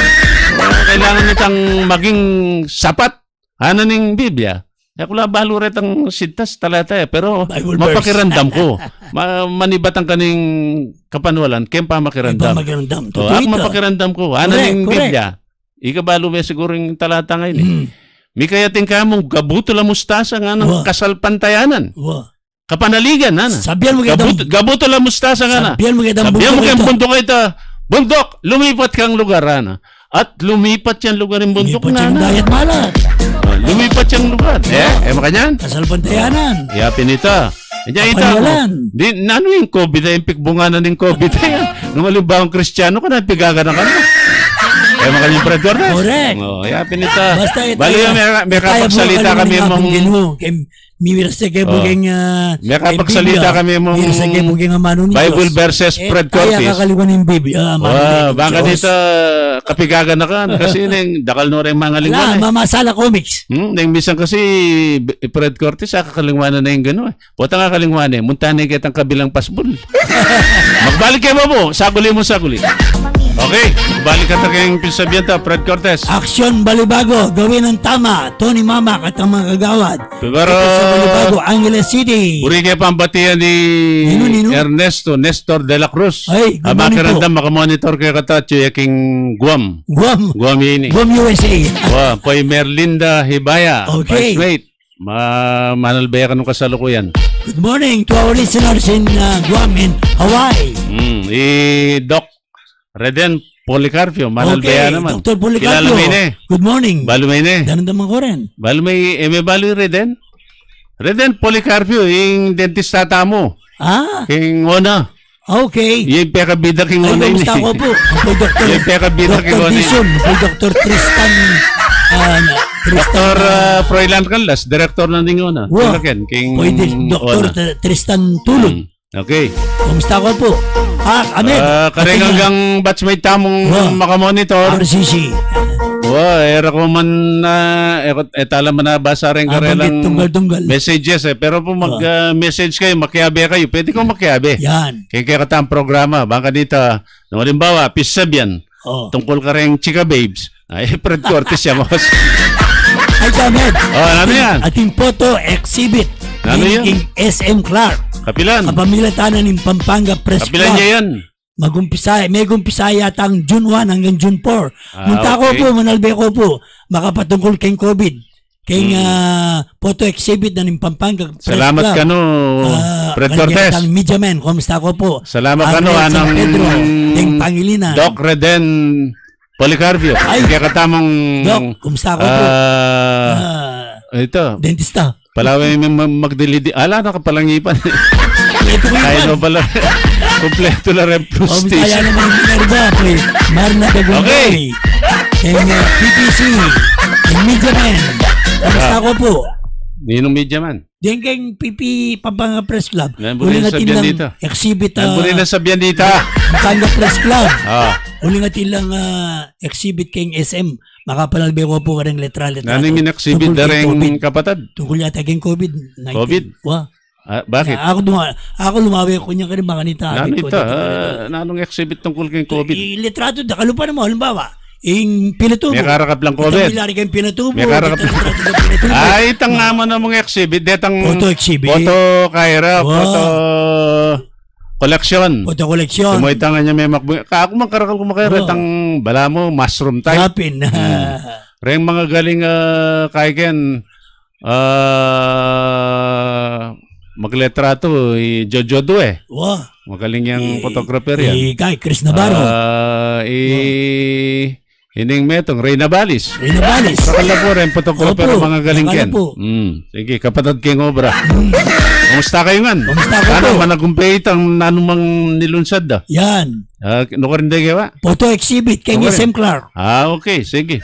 Uh, kailangan nitang maging sapat, ano ning Biblia. Kaya kung baluret ang sintas talata eh, pero Bible mapakiramdam ko. Ma manibat ang kaning kapanwalan, kaya pa makiramdam. Iba magandam. Oh, Totoo ako ito. mapakiramdam ko. Ano Correct, ning correct. Biblia? Ikabalo may siguro yung talata ngayon eh. Hmm. May kayating ka mong gabuto la mustasa nga ng Wow. kasalpantayanan. Wow. Kapanaligan, ana. Sabihan mo kitang, Gabuto, gabuto la mustasa nga na. sabihan mo kitang Sabihan mo bundok kayong ito. bundok ito. Bundok, lumipat kang lugar, ana. At lumipat yan lugar yung bundok Lipat na, yung ana. dayat malat. Oh, lumipat yung lugar. Eh, eh, makanyan? Kasalpantayanan. Yapin ita. Diyan ita Kapanyalan. ako. Di, nano yung COVID na yung pikbunganan ng COVID na yan. Nung alimbawang kristyano ka na, pigaga na ka na. Eh, makanyang Fred Corres. Correct. Oh, yapin ita. Basta ito. Bali, may, may kapagsalita kami mong... Mirasa kay Oh. bugeng uh, May kapagsalita kami mong Mirasa kay bugeng amano ni Bible Diyos. verses Eh, Fred kaya Cortes. kakaliwan ng Biblia. amano Wow, ni baka Diyos. dito kapigaga na ka kasi nang dakal no rin mga Wala, lingwan eh. Mamasala Comics. Hmm, nang minsan kasi Fred Cortes sa kakalingwanan na yung gano'n eh. Puta nga kalingwan eh, muntanay kitang kabilang pasbol. Magbalik kayo mo, saguli mo saguli. Okay, balik ka ta kayong pinsabihan ta, Fred Cortes. Aksyon Balibago, gawin ang tama. Tony Mamak at ang mga kagawad. Siguro, Ito sa Balibago, Angeles City. Puri kayo pambatian ni Nino, nino? Ernesto Nestor de la Cruz. Ay, good Aba morning kirandam, makamonitor kayo kata, chuyaking Guam. Guam. Guam yun eh. Guam, U S A. Wow, po'y Merlinda Hibaya. Okay. Vice Mate. Ma manalbaya ka nung kasalukuyan. Good morning to our listeners in uh, Guam and Hawaii. Mm, i Doc Reden Policarpio, manalbaya Okay, naman. Doctor Kilala Policarpio. mo yun eh. Good morning. Balo may ne. Danandamang ko rin. Balo may, eh, may balo yung Reden? Reden Policarpio, yung dentista mo. Ah, King Ona. okay. Yung pekabida king Ay, Ona yun. kamusta ko po? Ako Doctor Yung pekabida king Doctor Ona yun. Dison. Ako Doctor Tristan. Uh, Tristan. Doctor uh, Froilan Canlas, director ng Dingona. Wow. King King Pwede Doctor Ona. T- Tristan Tulog. Mm, okay. Kamusta ko po? Ah, Ahmed. Ah, kareng ating, hanggang batchmate tamong Wow. makamonitor. R C C. Wow, era ko man na uh, etala man na basa rin Ah, karelang bakit tunggal-tunggal? messages eh. Pero kung mag-message kayo, makiabe kayo, pwede kong makiabe. Yan. Kaya kaya kata ang programa, baka dito, nung halimbawa, pisabyan, Oh. tungkol ka rin chika babes, ay, Fred Cortes yan mo. Ay, Ahmed. Oh, ano yan? Ating photo exhibit. Ano yan? King S M Clark. Kapilan. Kapamilatanan ng Pampanga Press Kapilan Club. niya yan. Magumpisa, may gumpisa yata ang June first hanggang June fourth. Ah, Munta ko okay. po, manalbe ko po, makapatungkol kay COVID. Kay Hmm. ah, photo exhibit na ng Pampanga Press Salamat Club. ka no, Ah, Fred kanina Cortes. Ang media man, kumusta ko po? Salamat ka Ang no, Red San anang Pedro, ng Pangilinan. Doc Reden Policarpio. Ay. Kaya katamang Doc, kumusta ko po? ah, Ah, ito, dentista. palaway may magdilidi. Ala, nakapalangipan. Ito ko Kaya yun. no pala. Kompleto na rin O, kaya station. naman yung Minerva, kay Marna Dagundoy. Okay. Kay uh, P P C. Kay Media Man. Kumusta Ah. ko po? Ninong media man. Diyan kay P P Pampanga Press Club. Nambuli Uli na natin sabihan lang dito. exhibit uh, Nagbunin na sabihan dito. Pampanga Press Club. Ah, Uli natin lang uh, exhibit kay S M. Makapalalbe ko po ka rin letra-letra. naning minexhibit na rin kapatad. Tungkol yata kay COVID. nineteen. COVID? Wow. Ah, bakit? Ako, duma, ako lumawi ko niya ka rin baka nita. Nano ito? Ah, nanong exhibit tungkol kay COVID? Ilitrato, nakalupa mo, halimbawa, yung pinatubo. May karakap lang COVID. Itang milari kayong pinatubo. May karakap itang litrato kayong pinatubo. Ay, itang nga mo na mong exhibit. Detang Photo exhibit. Photo Kaira. Wow. Photo collection. Photo collection. Sumoy nga niya may makbu. Kaako man karakal ko makaya. Wow. Itang bala mo, mushroom type. Rapin. Reng mga galing uh, kaiken uh, magletrato i Jojo Do eh. Wow. Magaling yung Eh, photographer yan. Eh, kay Chris Navarro. Ah, i Hining metong Reyna Balis. Reyna Balis. Pakala po rin, patungkol pero Opo, mga galingken. pakala po. Mm. Sige, kapatid King Obra. Kumusta kayo nga? Kumusta ka Ano, po? managumplit ang nanumang nilunsad da? Yan. Uh, Nukarinde kayo ba? Photo exhibit kay Okay. S M Clark. Ah, okay. Sige.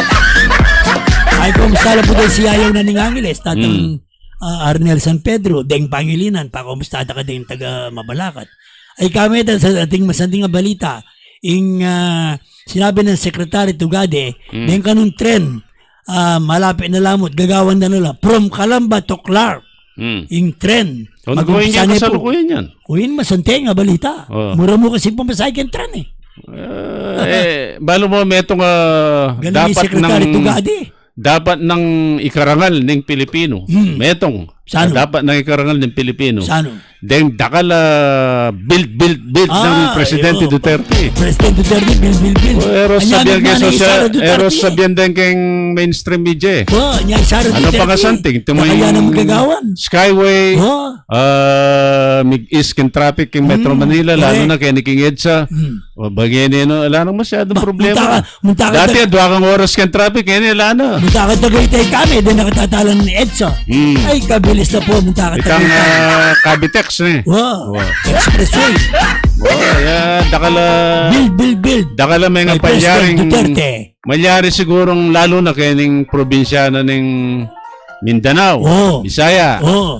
Ay kumusta na po din si Ayaw na ning Angeles. Tatang Mm. ah, Arnel San Pedro. Deng Pangilinan. Pa kumusta ka din taga Mabalacat. Ay kami dan sa ating masanding nga balita. Ing ah, sinabi ng Secretary Tugade, Mm. deng kanong tren ah, malapit na lamot, gagawan na nila from Calamba to Clark. Mm. Ing tren. So, nagawin niya Mag-umpisa na po. kasalukuyan yan. Uyin, masante nga balita. Oh. Mura mo kasi pumasay kang tren eh. Uh, eh, balo mo, metong uh, Ganun yung dapat Secretary ng... Tugade. Dapat ng ikarangal ng Pilipino. Hmm. Metong. Sano? Dapat ng ikarangal ng Pilipino. Sano? Then dakala build build build ng Ah, Presidente iyo, Duterte. Presidente Duterte, Bill, Bill, Bill. O, eros Anya, sabihan kay nagmana ni Sara social, Duterte. eros sabihan din kay mainstream media. Oh, niya Sara Ano Duterte. pa kasanting? Ito mo Kaya na yung magagawan. Skyway, Oh. uh, Mig-East kin traffic in Metro Mm, Manila, lalo correct. na kay King Edsa. Hmm. O bagay niya, no, wala nang masyadong Munta problema. ka, munta ka, Dati, dua kang oras kin traffic, ngayon wala na. munta ka Tagaytay kami, din nakatatalan ni Edsa. Hmm. Ay, kabilis na po, munta ka Itang Tagaytay. uh, Cavitex eh. Wow. Wow. Expressway. Oh, yeah, dakala Build, build, build. dakala may nga Kay President palyaring Duterte. malyari sigurong lalo na kay ning probinsya na ning Mindanao, Oh. Bisaya. Oh.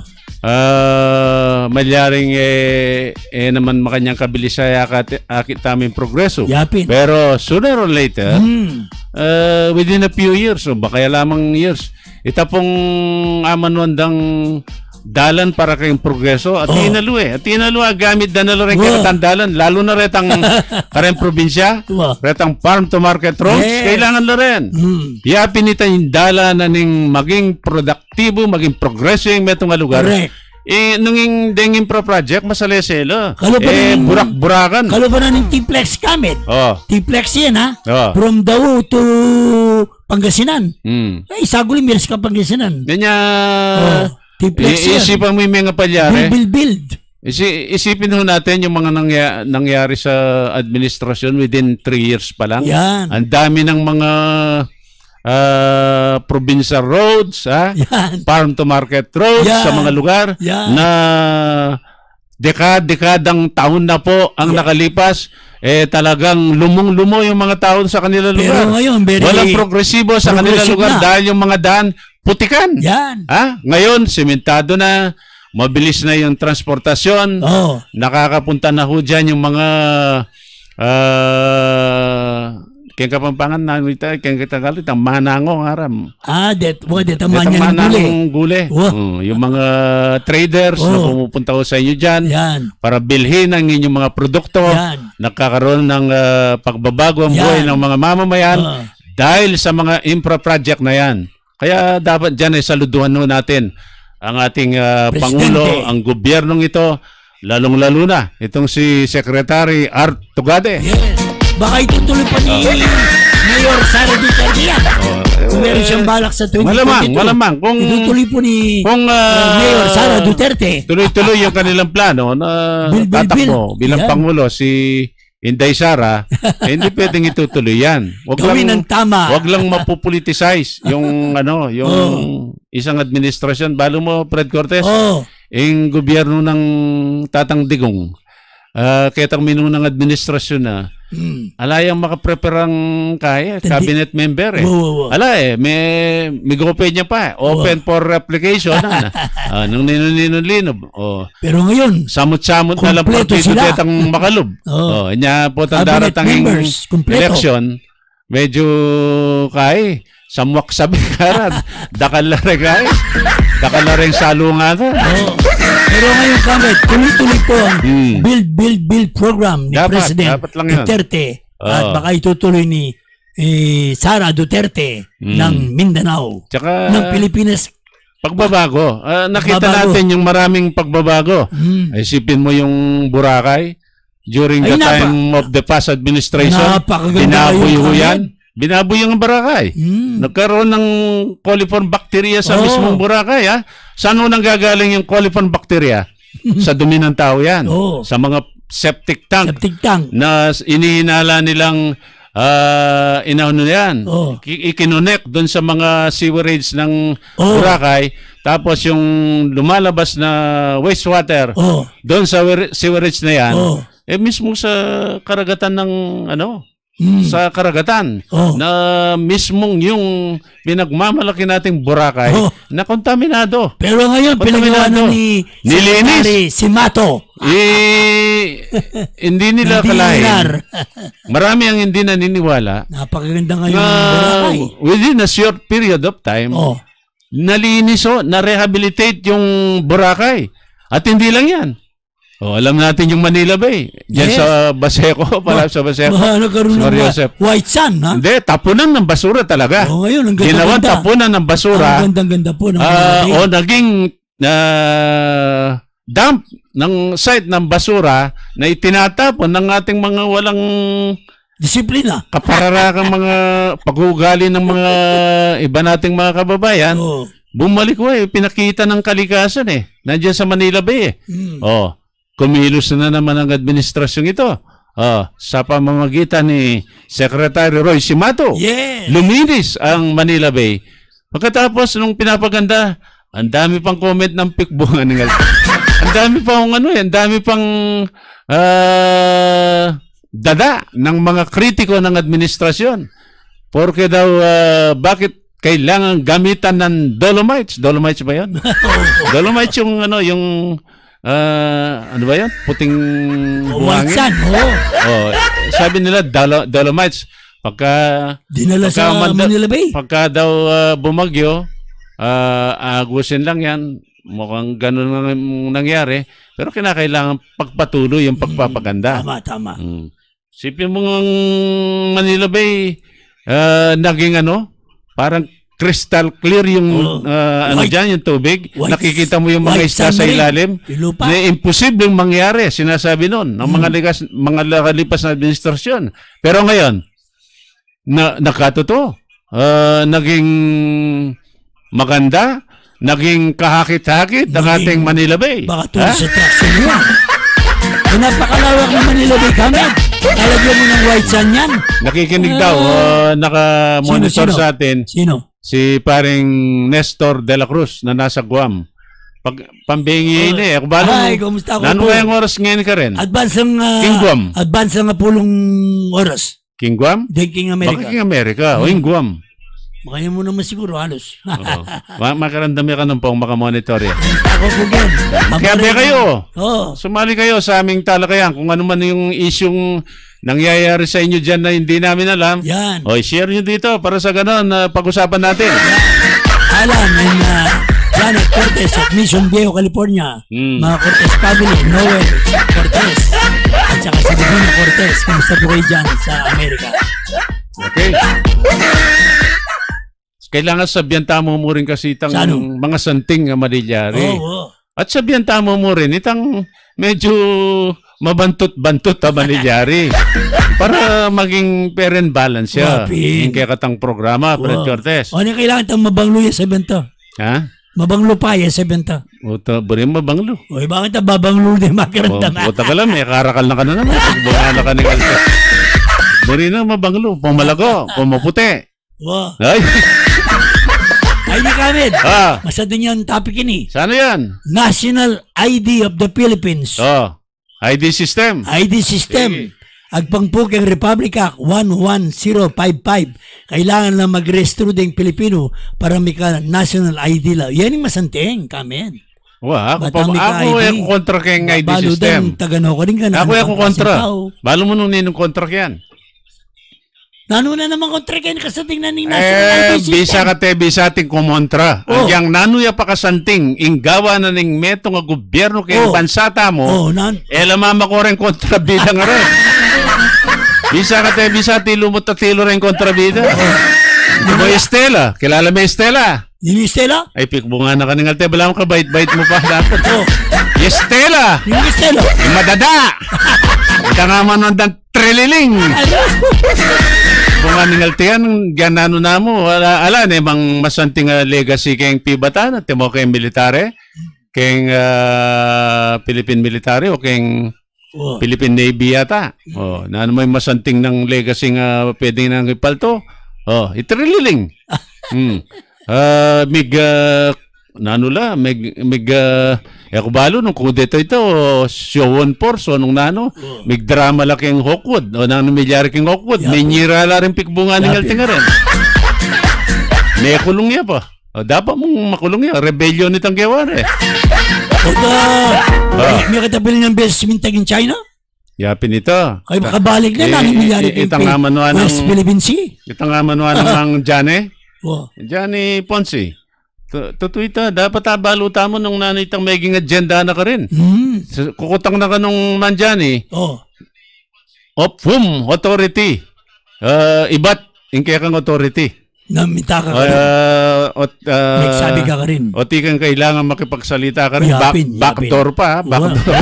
Ah, malyaring eh, eh naman makanyang kabilisaya akit, akit taming progreso. Yapin. Pero sooner or later, Hmm. uh, within a few years, o baka lamang years, ita pong amanwandang dalan para kayong progreso at Oh. inalu eh. At inalu ah, gamit na nalo rin Oh. kayo dalan, lalo na retang kareng probinsya, Oh. retang farm to market roads, Yes. kailangan na rin. Hmm. Yapin ita yung dalan na ning maging produktibo, maging progreso yung metong nga lugar. Correct. Eh, nung yung dengin pro project, masaleselo. Kalo pa Eh, rin- burak-burakan. Kalo ba na ng T-Plex Kamit? Oh. T-Plex yan ha? Oh. From Davao to Pangasinan. Hmm. Ay, saguli miras ka Pangasinan. Ganyan. Oh, T-Plex yan. Iisipan mo yung mga Build, palyari. build, build. Isi, isipin ho natin yung mga nangya, nangyari sa administrasyon within three years pa lang. Yan. Ang dami ng mga uh, provincial roads, ha? Yan. Farm to market roads Yan. sa mga lugar Yan. na dekad-dekadang taon na po ang Yan. nakalipas. Eh talagang lumong-lumo yung mga tao sa kanila Pero lugar. ngayon, very Walang progresibo sa kanila progressive lugar na. dahil yung mga daan putikan. Yan. Ha? Ngayon, sementado na, mabilis na yung transportasyon, Oh. nakakapunta na ho dyan yung mga uh, kaya kapampangan na ito, kaya kita galit, ang manangong haram. Ah, det, what, det, Ito ang manya ng guli. gule. Oh. Mm, yung mga traders na Oh. pumupunta ho sa inyo dyan Yan. para bilhin ang inyong mga produkto, Yan. nakakaroon ng ah, pagbabago ang Yan. buhay ng mga mamamayan Oh. dahil sa mga infra project na yan. Kaya dapat dyan ay saluduhan ho natin ang ating ah, Presidente. Pangulo, ang gobyernong ito, lalong-lalo na itong si Secretary Art Tugade. Yes. Baka itutuloy pa ni Mayor Sara Duterte yan. Kung meron siyang balak sa twenty Malamang, twenty-two. malamang. Kung, Itutuloy po ni kung uh, ah, Mayor Sara Duterte. tuloy-tuloy yung kanilang plano na Bil, bil, tatakbo bil. bilang Yan. Pangulo si Inday Sara, eh, hindi pwedeng itutuloy yan. Wag Gawin lang, ng tama. wag lang mapopoliticize yung ano, yung Oh. isang administrasyon. Balo mo, Fred Cortez, Oh. yung gobyerno ng Tatang Digong, uh, ketang minunang administrasyon na, Hmm. alayang makapreparang kaya, Tandi- cabinet member eh. Wow, wow, wow. Ala eh, may, may open niya pa. Open for application. na, ah, nung ninulino-linob. Oh. Pero ngayon, Samot-samot na lang Kompleto partido sila. detang makalob. Oh. Oh, inya po ang Cabinet daratanging members, kompleto. election, medyo kay samwak sabi karad. Dakal na rin kay. Dakal na rin salungatan. oh. Pero ngayon Kamit, tuloy-tuloy po ang Hmm. Build, Build, Build program ni Dapat, President dapat lang yun. Duterte. At Oh. baka itutuloy ni eh, Sara Duterte Hmm. ng Mindanao. Tsaka ng Pilipinas. pagbabago. Ah, nakita Pagbabago. natin yung maraming pagbabago. Hmm. Isipin mo yung Boracay during the Ay, napa- time of the past administration. Napakaganda Binaboy yung ho comment. yan. Binaboy yung Boracay. Hmm. Nagkaroon ng coliform bacteria sa Oh. mismong Boracay. Ha? Saan ho nanggagaling yung coliform bacteria? Sa dumi ng tao yan. Oh. Sa mga septic tank Septic tank. na inihinala nilang uh, inaano na yan. Oh. I- Ikinonect doon sa mga sewerage ng Oh. Boracay. Tapos yung lumalabas na wastewater Oh. doon sa wer- sewerage na yan, Oh. eh mismo sa karagatan ng ano, Mm. sa karagatan Oh. na mismong yung pinagmamalaki nating Boracay Oh. na kontaminado. Pero ngayon, pinagawa na Kontaminado. ni Nilinis. Secretary si Mato. Eh, hindi nila Hindi kalahin. inar. Marami ang hindi naniniwala Napakaganda ngayon na ng Boracay. within a short period of time, Oh. nalinis o, na-rehabilitate yung Boracay. At hindi lang yan. O, alam natin yung Manila Bay. Diyan Yes. sa Baseco, pala sa Baseco. Bah, nagkaroon Si ng Mario wa- Joseph. white sun, ha? Hindi, tapunan ng basura talaga. Oh, ngayon, ang Ginawang ganda-ganda. tapunan ng basura. Ang ganda-ganda po ng Ah, Boracay. o naging ah, dump ng site ng basura na itinatapon ng ating mga walang Disiplina. kapararakang mga pag-uugali ng mga iba nating mga kababayan. Oh. Bumalik ko eh, pinakita ng kalikasan eh. Nandiyan sa Manila Bay eh. Mm. Oh, kumilos na naman ang administrasyon ito. Oh, sa pamamagitan ni Secretary Roy Simato. Yes. Luminis ang Manila Bay. Pagkatapos nung pinapaganda, ang dami pang comment ng pikbungan ng Ang dami pang ano eh, ang dami pang ah, dada ng mga kritiko ng administrasyon. Porque daw ah, bakit kailangan gamitan ng dolomites? Dolomites ba 'yon? Dolomites yung ano, yung ah, ano ba 'yan? Puting White buhangin. sun. Oh. Oh, sabi nila dolo, dolomites pagka Dinala pagka sa manda- Manila Bay. Pagka daw ah, bumagyo, ah, agusin lang 'yan. Mukhang ganun ang nangyari, pero kinakailangan pagpatuloy yung pagpapaganda. Tama, tama. Mm. Sipin mo ng Manila Bay, ah, naging ano, parang crystal clear yung Oh. ah, ano White- diyan, yung tubig. white- Nakikita mo yung mga white isda sa submarine. ilalim. Yung lupa. Na imposibleng mangyari, sinasabi noon ng mga ligas, mga nakalipas na administrasyon. Pero ngayon, na nakatotoo, ah, naging maganda, naging kahakit-hakit ang Naging- ating Manila Bay. Baka Ha? tourist attraction yan. Eh, napakalawak ng Manila Bay kami. Talagyan mo ng white sun yan. Nakikinig daw, ah, naka-monitor Sino, sino? sa atin Sino? si paring Nestor de la Cruz na nasa Guam. Pag pambingi na eh. Kung paano, Ay, kumusta ako nano po? kayang oras ngayon ka rin? Advance ang uh, King Guam. advance ang pulong oras. King Guam? Di King Baka America. King America. O yung Guam. Makaya mo naman siguro halos. Oo. Ma- Makarandami ka nun pong makamonitor yan. Ako po yan. Kaya be kayo. Oo. Sumali kayo sa aming talakayan kung ano man yung isyong nangyayari sa inyo dyan na hindi namin alam. Yan. O, share nyo dito para sa ganon na pag-usapan natin. Alan and uh, Janet Cortez of Mission Viejo, California. Hmm. Mga Cortez family, Noel Cortez. At saka si Divina Cortez. Kamusta po kayo dyan sa Amerika? Okay. Kailangan sabyan tamo mo rin kasi itang Sa ano? mga santing nga madilyari. Oo. Oh, At sabyan tamo mo rin itang medyo mabantot-bantot na madilyari. Para maging fair and balance siya. Wapin. Yung kaya katang programa, Fred Wow. Cortez. O, ano kailangan itong mabanglo yung sa bento? Ha? Mabanglo pa yung sa bento. Uto, buri mo banglo. O, eh, bakit ang babanglo din O, makiramdam? puta ka lang, may karakal na ka na naman. Pag bumala ka ni Kalta. Buri na mabanglo. Pumalago, pumuputi. Wow. Ay, Ay, di Kamid. ah, Masada niyo ang topic ini. sana yan? National I D of the Philippines. Oh, I D system. I D system. Agpangpukang Republic Act one one zero five five. Kailangan na mag-restro ding Pilipino para may ka national I D lang. Yan yung masanteng, Kamid. Wa, ako pa Batang may ako ka-I D. ay kontra kayong I D Balo system. din, Tagano ka rin ka. Ako ay ako kontra. Tao. Balo mo nung ninong kontra yan. Nano na naman kontra kayo kasating na ng national I D Eh, system. bisa ka te, bisa ting kumontra. Oh. Ang nanuya pa kasanting, inggawa na ning meto nga gobyerno kay Oh. bansata mo, Oh, nan. eh lamama ko rin kontrabida nga rin. Bisa ka te, bisa ti lumot at tilo rin kontrabida. Mo Estela, kilala mo Estela? Nini Stella? Ay, pikbo nga na kaningal te, bala mo ka bait-bait mo pa dapat. Oh, Estela! Nini Stella? Yung madada! Ika nga man ng trililing! Ano? Kung aning altian, ganano na mo, ala, ala, ne, mang masanting uh, legacy kayong pibatan, at mo kayong military, kayong uh, Philippine military, o kayong Oh. Philippine Navy yata. Oh, na ano may masanting ng legacy nga pwedeng nang ipalto. Oh, itrililing. Hmm. Ah, mig uh, nanula, mig mig uh, ako balo nung kudeta ito, Siowon Force o nung nano, Oh. mig drama laki ang Hawkwood o nang milyar king Hawkwood, Yapin. may nyira la rin pikbunga ng Yapin. alting rin. May kulong niya pa. O, dapat mong makulong niya. Rebellion itong gawa eh. Oda, Ah. may katapili ng best mintag in China? Yapin ito. Kaya makabalik na Eh, lang, milyari eh, itang nga manuan West ng- Philippine Sea. Ito nga manuan ng Johnny. Oh. Johnny Ponce. Totoo ito. Dapat abaluta mo nung nanay itang maging agenda na ka rin. Hmm. Sa- Kukutang na ka nung man Johnny. Oh. Opfum, authority. Uh, ibat, ingkaya kang authority. Namita ka ka rin. Uh, ot, uh, Nagsabi ka ka rin. O ti kang kailangan makipagsalita ka rin. Back, Yapin, yapin. backdoor pa. Backdoor.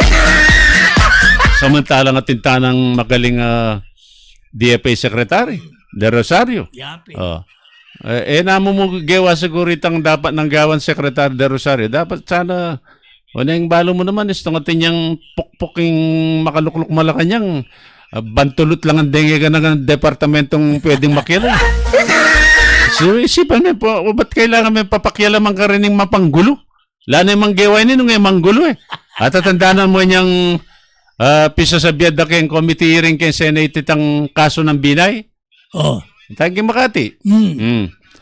Samantalang atinta ng magaling uh, D F A Secretary, De Rosario. Yapin. Oh. Eh, eh namo mo gawa siguro itang dapat ng gawan Secretary De Rosario. Dapat sana, o na yung balo mo naman, is tungatin niyang pukpuking makalukluk malakanyang uh, bantulot lang ang dengue ka ng departamentong pwedeng makialam. So, isipan mo po, o ba't kailangan may papakialaman ka rin ng mapanggulo? Lalo yung manggaway ni nung yung manggulo eh. At tatandaan mo niyang uh, pisa sa biyad na kayong committee hearing kayong Senate itang kaso ng Binay. Oh. Thank you, Makati. Hmm. Mm.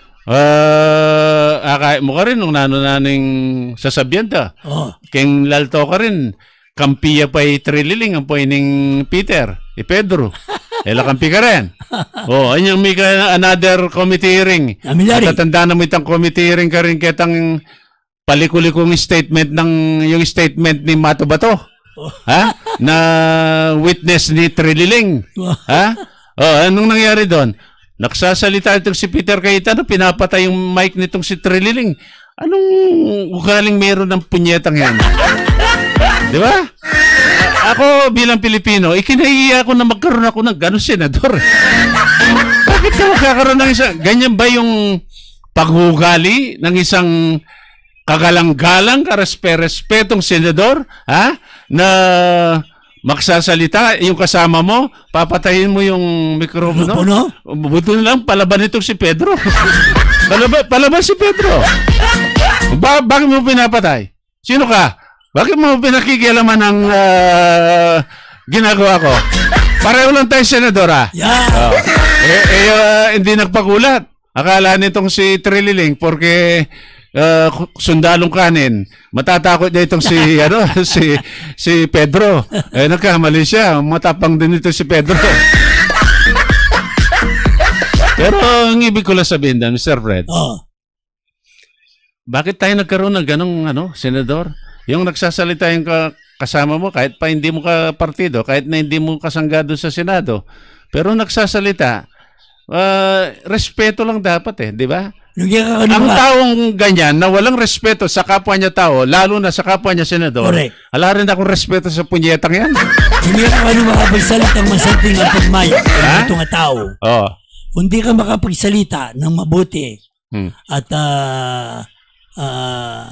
Uh, akay mo ka rin nung nano-naning sasabyan ta. Oh. Keng lalto ka rin. Kampiya pa trililing ang poining Peter. E Pedro. Ela kampi ka rin. Oh, anyang may ka another committee hearing. Amilyari. Tatandaan mo itang committee hearing ka rin ketang palikulikong statement ng yung statement ni Mato Bato. Oh. Ha? Na witness ni Trililing. Oh. Ha? Oh, anong nangyari doon? Nagsasalita itong si Peter Cayetano, pinapatay yung mic nitong si Trililing. Anong ugaling meron ng punyetang yan? Di ba? Ako bilang Pilipino, ikinahiya ko na magkaroon ako ng gano'ng senador. Bakit ka magkakaroon ng isang, ganyan ba yung paghugali ng isang kagalang-galang, karespe-respetong senador, ha? Na magsasalita, yung kasama mo, papatayin mo yung mikropono. Mikropono? Buto na lang, palaban itong si Pedro. palaban, palaban si Pedro. Ba bakit mo pinapatay? Sino ka? Bakit mo pinakikialaman ng uh, ginagawa ko? Pareho lang tayo, senadora. Yeah. Oh. Eh, eh uh, hindi nagpagulat. Akala nitong si Trililing porque uh, sundalong kanin. Matatakot niya itong si ano si si Pedro. Eh nagkamali siya. Matapang din ito si Pedro. Pero ang ibig ko lang sabihin dan, Mister Fred. Oh. Bakit tayo nagkaroon ng ganong ano, senador? Yung nagsasalita yung ka kasama mo kahit pa hindi mo ka partido, kahit na hindi mo kasanggado sa Senado, pero nagsasalita, uh, respeto lang dapat eh, di ba? Nagyan ka Ang ka. taong ganyan na walang respeto sa kapwa niya tao, lalo na sa kapwa niya senador, Correct. ala rin akong respeto sa punyetang yan. Hindi ka ano makapagsalitang masanting ang pagmaya ng itong tao. Oh. Kung di ka makapagsalita ng mabuti Hmm. at ah, ah,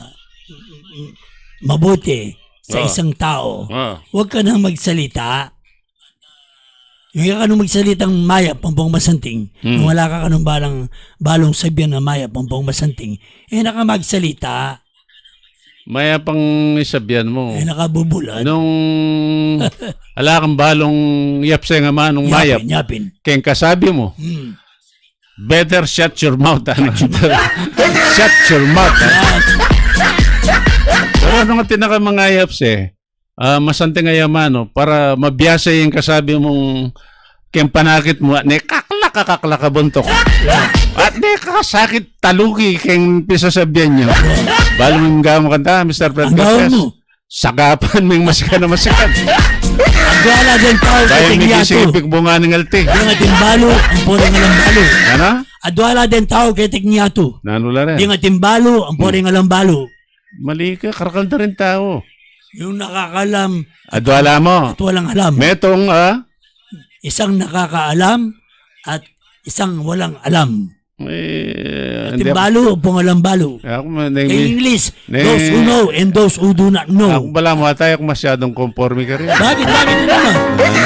mabuti sa Oh. isang tao, Oh. huwag ka nang magsalita. Yung ka nung magsalitang maya, pampong masanting, Hmm. kung wala ka kanong balang, balong sabihan na maya, pampong masanting, eh naka magsalita, Maya pang isabyan mo. eh nakabubulan. Nung ala kang balong yapse nga man, nung mayap, Yapin, yapin. keng kasabi mo, Hmm. better shut your mouth. Ano? Shut your mouth. Ah, Pero ano nga tinaka mga yaps eh, uh, masante nga yamano, para mabiyasa yung kasabi mong kempanakit mo, ne kakla kakakla ka buntok. At ne kakasakit taluki keng pisasabyan nyo. Balo mong gawang kanta, Mister Fred ang gawin Garces. mo. Sagapan mong masika na masikat. Ang gala din tao sa Dahil may tingyato. gisipik bunga ng alte. Yung ating balo, ang poreng alang balo. Ano? Adwala din tao kay tingyato. Nanula rin. Yung ating balo, ang poreng alang balo. Mali ka, karakal na rin tao. Yung nakakalam Adwala mo. at walang alam. Metong, ah, Isang nakakaalam at isang walang alam. Eh, hindi ako- Timbalo o pungalambalo. Ako, man, In hindi- English, Ne- those who know and those who do not Ako know. bala mo tayo kung masyadong conforme ka rin. Bakit? Bakit na naman?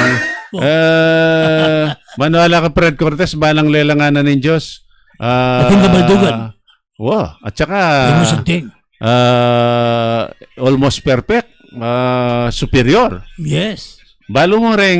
Eh, Manuela ka Fred Cortez, balang lelanganan ng Diyos. Ah, Ating kabaldugan. Wow. At saka, Ano sa ting? ah, almost perfect. Ah, superior. Yes. Balo mo ring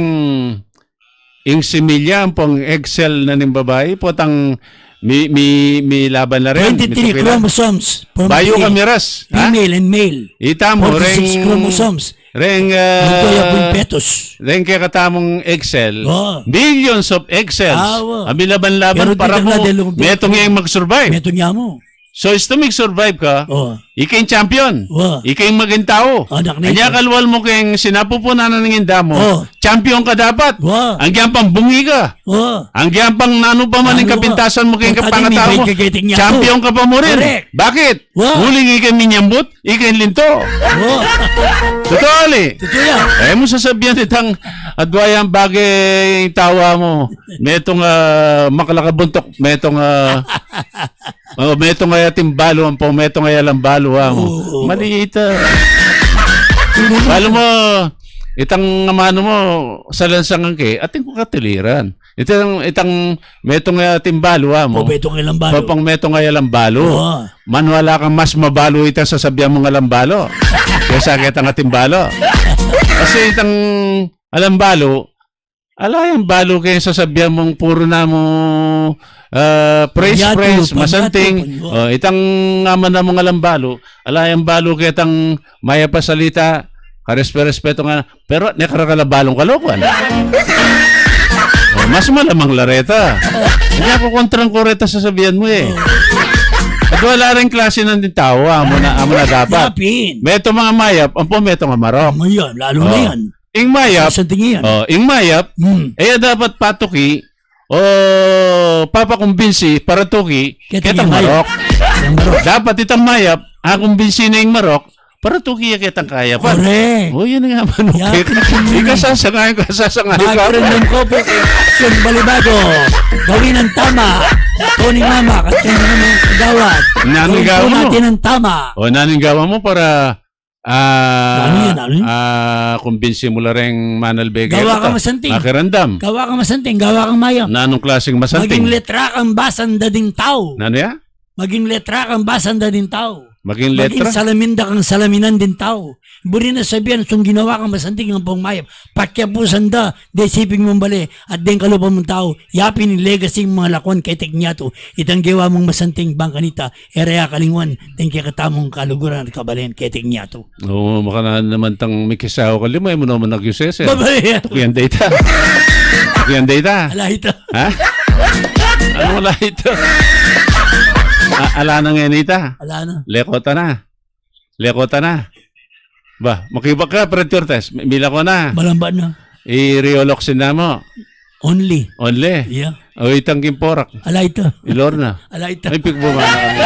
ing similya pong Excel na ng babae, potang mi, mi, mi laban na rin. twenty-three Mito kailan. chromosomes. from Bayo the kamiras. Ha? Female and male. Ita mo, forty-six ring, chromosomes. ring, Magkaya po yung uh, fetus. ring kaya katamong Excel. Oh. Millions of Excels. Ah, wow. Abi laban-laban Pero para di mo, na dalawang- metong yung mag-survive. Meto niya mo. So, is to mag-survive ka, Oh. ikaw yung champion. Oh. Ikaw yung maging tao. Anak nito. Kanya kalwal mo kayong sinapupunan ng inda mo, Oh. champion ka dapat. Wow. Ang gyan pang bungi ka. Oh. Ang gyan pang nano pa man Nano yung ka. kapintasan mo kayong Kung kapangataw tadi, mo, may kagating niya champion to. ka pa mo rin. Correct. Bakit? Wow. Huling ikaw minyambot, ikaw yung linto. Oh. Totoo, Ali. Totoo yan. Eh mo sasabihan itang adwayang bagay tawa mo. Metong uh, makalakabuntok, metong uh, oh, metong ay timbalo ang po, metong ay alambalo mo. Oo. Maliit. ah. Balo mo, itang amano mo sa lansangan kay, ating ko katiliran. Itang itang metong ay timbalo mo. O beto ng ilang balo. Papang metong ay alambalo. Oo. Manwala kang mas mabalo ita sa sabihan mong alambalo. Kaya sakit ang atimbalo. Kasi itang alambalo, ala yung balo kayo sasabihan mong puro na mo uh, praise, Panyato, praise, panyato, masanting. panyato. Oh, itang aman na mong alambalo, ala yung balo kayo itang maya pasalita, karespe-respeto nga, pero nakarakalbalong kalokohan. Oh, mas malamang lareta. Hindi ako kontrang kureta sasabihan mo eh. At wala rin klase ng din tao, amo na, amo na dapat. Yapin. Meto mga mayap, ang po meto nga marok. Ngayon, lalo na Oh. yan. Ing mayap, Sa tingin yan. oh, ing mayap, Hmm. eh dapat patuki o papakumbinsi para tuki Kita kitang niya marok. Yung marok. Dapat itang mayap, akumbinsi na ing marok para tuki kitang kaya pa. Correct. Oh, yun nga manukit. Yapin ko yun. Ikasasangay, kasasangay ka. Magkaroon ko po kay Action Balibago. Gawin ang tama. Tony Mama, kasi na naman kagawad. Nanong Gawin po gawa mo? natin ang tama. O naningawa mo para ah Ano yan, ano yan? ah kumbinsi mo lang Manal Vega. Gawa ka masanting. Makirandam. Gawa kang masanting, gawa kang mayam. Nanong klaseng masanting? Maging letra kang basan da ding tao. Nano ya? Maging letra kang basan da din tao. Maging letra? Maging salaminda kang salaminan din tao. Buri na sabihan, kung ginawa kang masanting ang pong mayap, pakyapusan da, desiping mong bali, at den kalupa mong tao, yapin ni legacy mga lakwan kay Teknyato, itang gawa mong masanting bangkanita, eraya kalingwan, den kaya katamong kaluguran at kabalen kay Teknyato. Oo, maka na naman tang mikisaw ka limay mo naman nag-usese. Babay! Kuyan data. Kuyan data. Ala ito. Ha? Ano wala ito? A- ala na nga nita. Ala na. Lekota na. Lekota na. Ba, makibak ka, Fred Cortez. Mila ko na. Malamba na. I-reoloksin na mo. Only. Only. Yeah. O itang kimporak. Ala ito. Ilor na. Ala ito. Ay, pigbumana kami.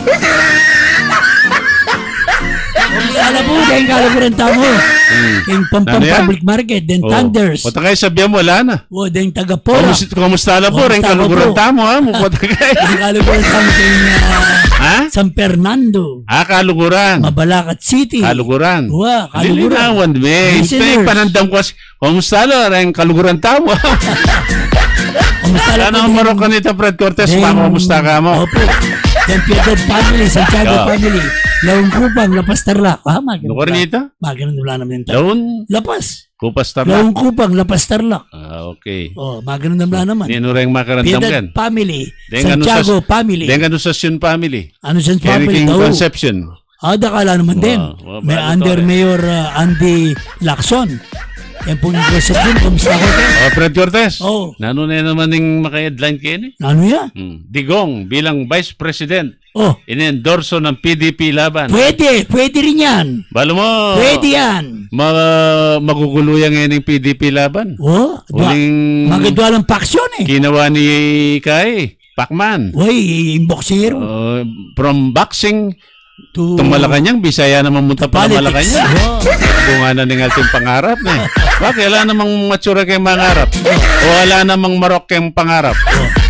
Ala po, dahil kaluguran tamo. Hmm. King Pampang Ano yan? Public Market, then Oh. Thunders. O takay sabihan mo, wala na. O, then Tagapora. Kumusta, kumusta na po? Kumusta Rin na kaluguran po? tamo, ha? Mukha takay. Dahil kaluguran tamo kay uh, Ha? San Fernando. Ah, kaluguran. Mabalacat City. Kaluguran. Wa, kaluguran. Lilinawan, me. Ito Listeners. yung panandam ko. Kumusta na? Rin kaluguran tamo. Kumusta na Ano po ang din- marok ka nito, Fred Cortez? din- Kumusta ka mo? Opo. Then Piedad Family, Santiago Oh. Family. Laong Kupang, Lapas Tarlac. Ah, Ano ka rin ito? Maganon wala naman yung tao. Laon? Lapas. Kupas tama. Laong Kupang, Lapas Tarlac. Ah, okay. Oh, maganon wala naman. Nino rin makarandam Piedad kan? Family, Dengan Santiago usas- Family. Dengan Association Family. Ano siya family? King Tao. Conception. Ah, dakala naman din. Wow, wow, May balo under to, eh. Mayor uh, Andy Lacson. Yan po yung reception. Kumusta ko? Oh, Fred Cortez. Oh. Nano na naman yung maka-headline kayo ni? Ano yan? Hmm. Digong bilang Vice President. Oh, Inendorso ng P D P laban. pwede. Pwede rin yan. Balo mo. Pwede yan. Ma magugulo yan ngayon yung P D P laban. Oh, dwa, Uling magdwa ng paksyon eh. ginawa ni Kai Pacman. Uy, yung boksero. Uh, from boxing to itong Malacanang, Bisaya naman munta pa ng politics. Malacanang. Oh. Bunga na ng ating pangarap na. Bakit wala namang matsura kayong mangarap? O wala namang marok kayong pangarap?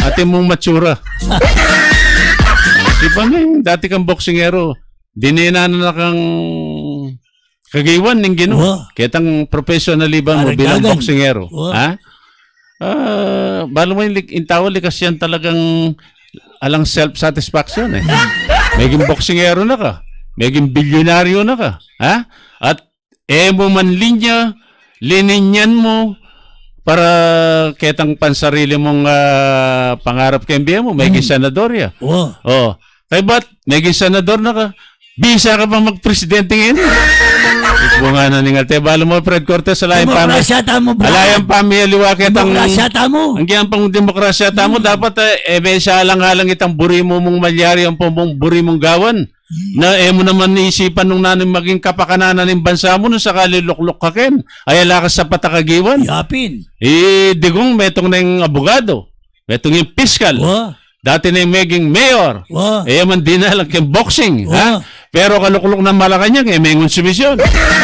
Ate mong matsura. Di ba nga yung dati kang boksingero, dinina na kang kagiwan ng gino. Wow. Kitang professional ibang mo bilang Aragagan. boksingero. Wow. Ha? Ah, balo mo yung lik- yung tao, likas yan talagang alang self-satisfaction eh. Meging boksingero na ka. Meging bilyonaryo na ka. Ha? At eh mo man linya, lininyan mo para ketang pansarili mong ah, pangarap kay M B M mo, meging senador ya. Wow. Oh. Kaya ba't meging senador na ka? Bisa ka pa mag-presidente ngayon? Ito nga na ningal. Te, balo mo, Fred Cortez, alayang pamilya. Demokrasya tamo, bro. Alayang pamilya, liwakit ang... Demokrasya tamo. Ang gyan pang demokrasya tamo, dapat eh, eh siya lang-alang itang buri mo mong malyari, ang pumong buri mong gawan. Na eh mo naman naisipan nung nanin maging kapakananan ng bansa mo nung sakali lukluk ka ken. Ay alakas sa patakagiwan. Yapin. Eh, digong metong na yung abogado. Metong yung piskal. Wow. Dati na yung meging mayor. Wow. Eh, man din na lang yung boxing. Wow. Ha? Pero kalukluk ng Malacanang, eh, may konsumisyon.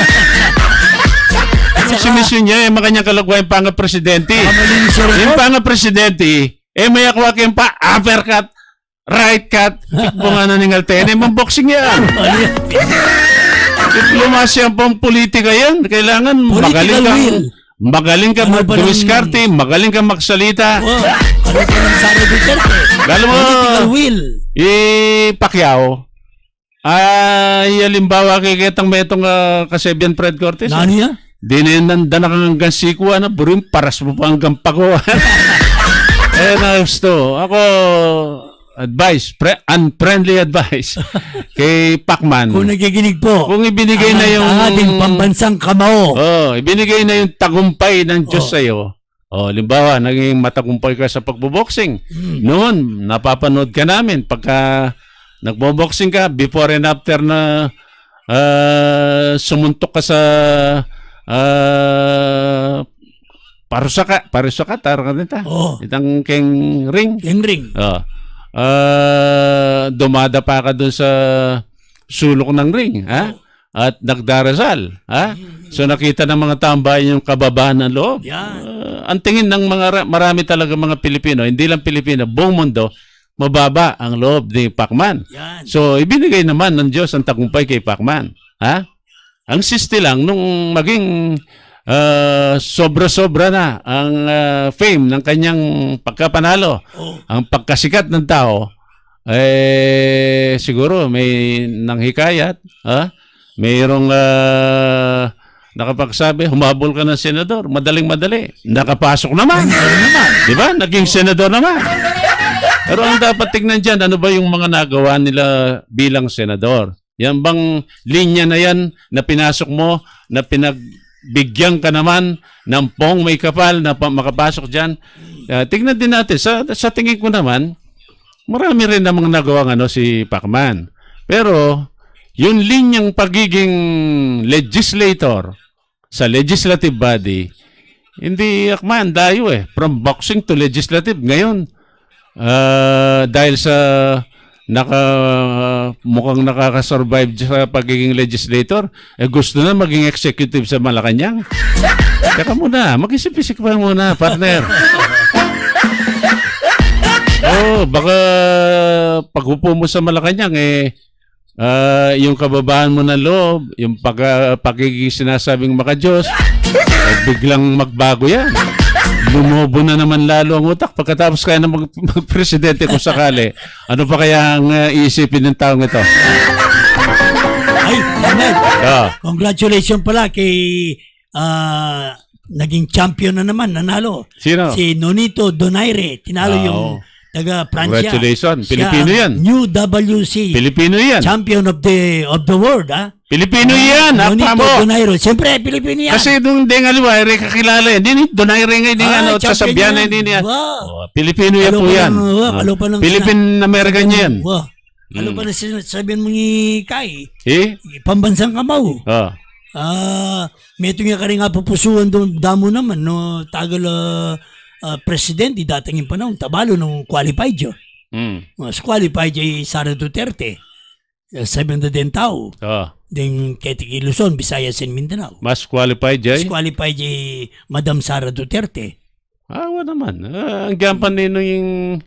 Konsumisyon niya, eh, makanyang kalagwa yung panga-presidente. Kamalinis siya rin. Yung panga-presidente, eh, may akwa kayong pa, uppercut, right cut, tikbo nga na ningal tene, mang boxing yan. Diplomasya pang politika yan. Kailangan magaling Political kang, will. magaling ka Ano ba mag-dumiskarte, magaling ka magsalita. Wow. Ano pa ng Sara Duterte? Lalo mo, Political will. eh, Pacquiao, ay, halimbawa kay kitang metong uh, Kasebian Fred Cortez. Nano yan? Dinenanda na kang hanggang sikuha na, burin, paras mo pa hanggang pakuha. Eh, na gusto. Ako, advice, pre- unfriendly advice kay Pacman. Kung nagiginig po. Kung ibinigay ang, na yung... ang ating pambansang kamao. Oh, ibinigay na yung tagumpay ng Diyos Oh. sa'yo. Oh, limbawa, naging matagumpay ka sa pagboboxing. Hmm. Noon, napapanood ka namin pagka nagboboxing ka, before and after na uh, sumuntok ka sa uh, parusaka, parusaka, tarang ka Oh. itang keng ring. Yung ring. Oh. Uh, dumada pa ka dun sa sulok ng ring, ha? At nagdarasal, ha? So nakita ng mga tambayan yung kababahan ng loob. Yan. Uh, ang tingin ng mga ra- marami talaga mga Pilipino, hindi lang Pilipino, buong mundo, mababa ang loob ni Pacman. Yan. So ibinigay naman ng Diyos ang tagumpay kay Pacman, ha? Ang siste lang nung maging uh, sobra-sobra na ang uh, fame ng kanyang pagkapanalo, Oh. ang pagkasikat ng tao, eh siguro may nanghikayat, ha? Mayroong uh, nakapagsabi, humabol ka ng senador, madaling-madali. Nakapasok naman. Di ba? Naging senador naman. Pero ang dapat tignan dyan, ano ba yung mga nagawa nila bilang senador? Yan bang linya na yan na pinasok mo, na pinagbigyan ka naman ng pong may kapal na pa- makapasok dyan? Uh, tignan din natin. Sa, sa tingin ko naman, marami rin namang nagawa ano, si Pacman. Pero, yung linyang pagiging legislator sa legislative body, hindi akman, dayo eh. From boxing to legislative. Ngayon, uh, dahil sa naka, mukhang nakakasurvive sa pagiging legislator, eh gusto na maging executive sa Malacanang. Teka muna, mag-isip-isip pa muna, partner. Oh, baka paghupo mo sa Malacanang, eh, Uh, yung kababahan mo ng loob, yung pag, uh, pagiging sinasabing makadiyos, eh, biglang magbago yan. Lumobo na naman lalo ang utak pagkatapos kaya na mag magpresidente kung sakali. Ano pa kaya ang uh, iisipin ng taong ito? Ay, Ahmed. Oh. Congratulations pala kay ah, naging champion na naman, nanalo. Sino? Si Nonito Donaire. Tinalo Ah, yung oh. taga Pransya. Congratulations. Siya Pilipino ang yan. New W C. Pilipino yan. Champion of the of the world, ha? Pilipino yan. Nonito Apa mo. Donaire. Siyempre, Pilipino yan. Kasi nung di nga liwa, eh, kakilala yan. Hindi, Donaire nga, hindi nga, Ah, ano, champion sasabihan yan. na, hindi yan. Wow. Oh, Pilipino yan Alo po pa yan. ng- wow, Oh. alo pa ng- Philippine-American yan. Wow. Ano Mm. pa na sinasabihan mo ni Kai? Eh? Pambansang kamaw. Oh. Ah, may ito nga ka rin nga pupusuan doon damo naman no tagal uh, uh, presidente dating yung panahon tabalo nung qualified yo. Mm. Mas qualified jay Sara Duterte. Uh, seven na din tao. Oh. Ding Ketiki Luzon, Visayas and Mindanao. Mas qualified, Mas Jay? qualified jay Madam Sara Duterte. Ah, wala naman. Ah, ang gampan nino yung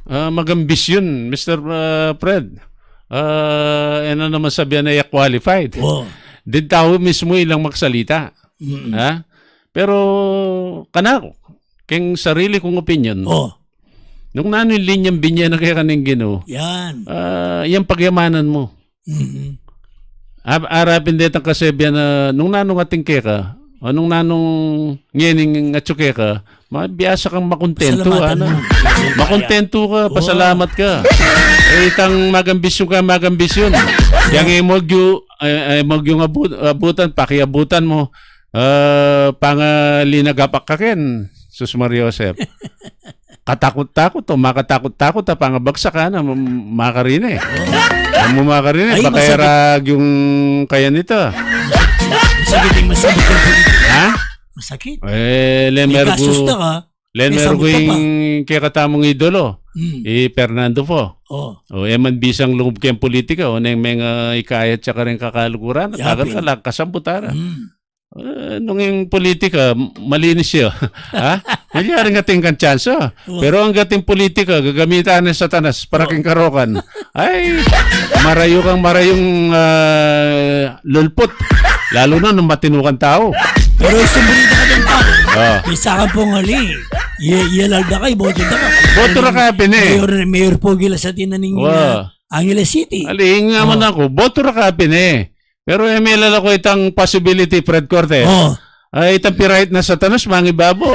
ah, magambisyon, mister Uh, Fred. Uh, ano naman sabihan na qualified. Oh. Din tao mismo ilang magsalita. Mm. Ha? Pero kanako, keng sarili kong opinion. Oh. Nung nano yung linyang binya na kaya kaning Ginoo. Yan. Uh, yung pagyamanan mo. Mm-hmm. Arapin dito ang kasebyan na nung nanong ating keka, o nung nanong ngening atsuke ka, mabiyasa kang makontento. Ano? Makontento ka, pasalamat ka. Eh, itang magambisyon ka, magambisyon. Yang imogyo, ay, ay mogyo nga abut, abutan, pakiabutan mo, uh, pangalinagapak ka ken, Sus Maria Josep. Katakot-takot o makatakot-takot ta pangabagsak ka na makarine. Ang oh. makarine baka erag yung kaya nito. Masakit yung masakit yung politika. Ha? Masakit. Eh, lemergo. Lemergo yung kaya katamong idolo. Hmm. Eh, Fernando po. Oh. O, eh, man bisang lungub kayong politika o nang mga ikayat tsaka rin kakalukuran. Kagat ka lang, kasambutara. Hmm. Uh, nung yung politika, malinis siya. Ha? Nagyari nga tingkan chance. Pero ang gating politika, gagamitan ng satanas para king karokan. Ay, marayo kang marayong uh, lulpot. Lalo na nung matinukan tao. Pero sumulita ka din pa. Oh. Isa ka pong hali. Iyalalda ka, iboto na ka. Boto na ka, pin eh. Mayor, Mayor po gila sa tinaning wow. uh, Angeles City. Aling nga man oh. ako, boto na ka, pin eh. Pero eh, may lala ko itang possibility, Fred Cortez. Oh. Ay, itang pirahit na satanas, mangibabo.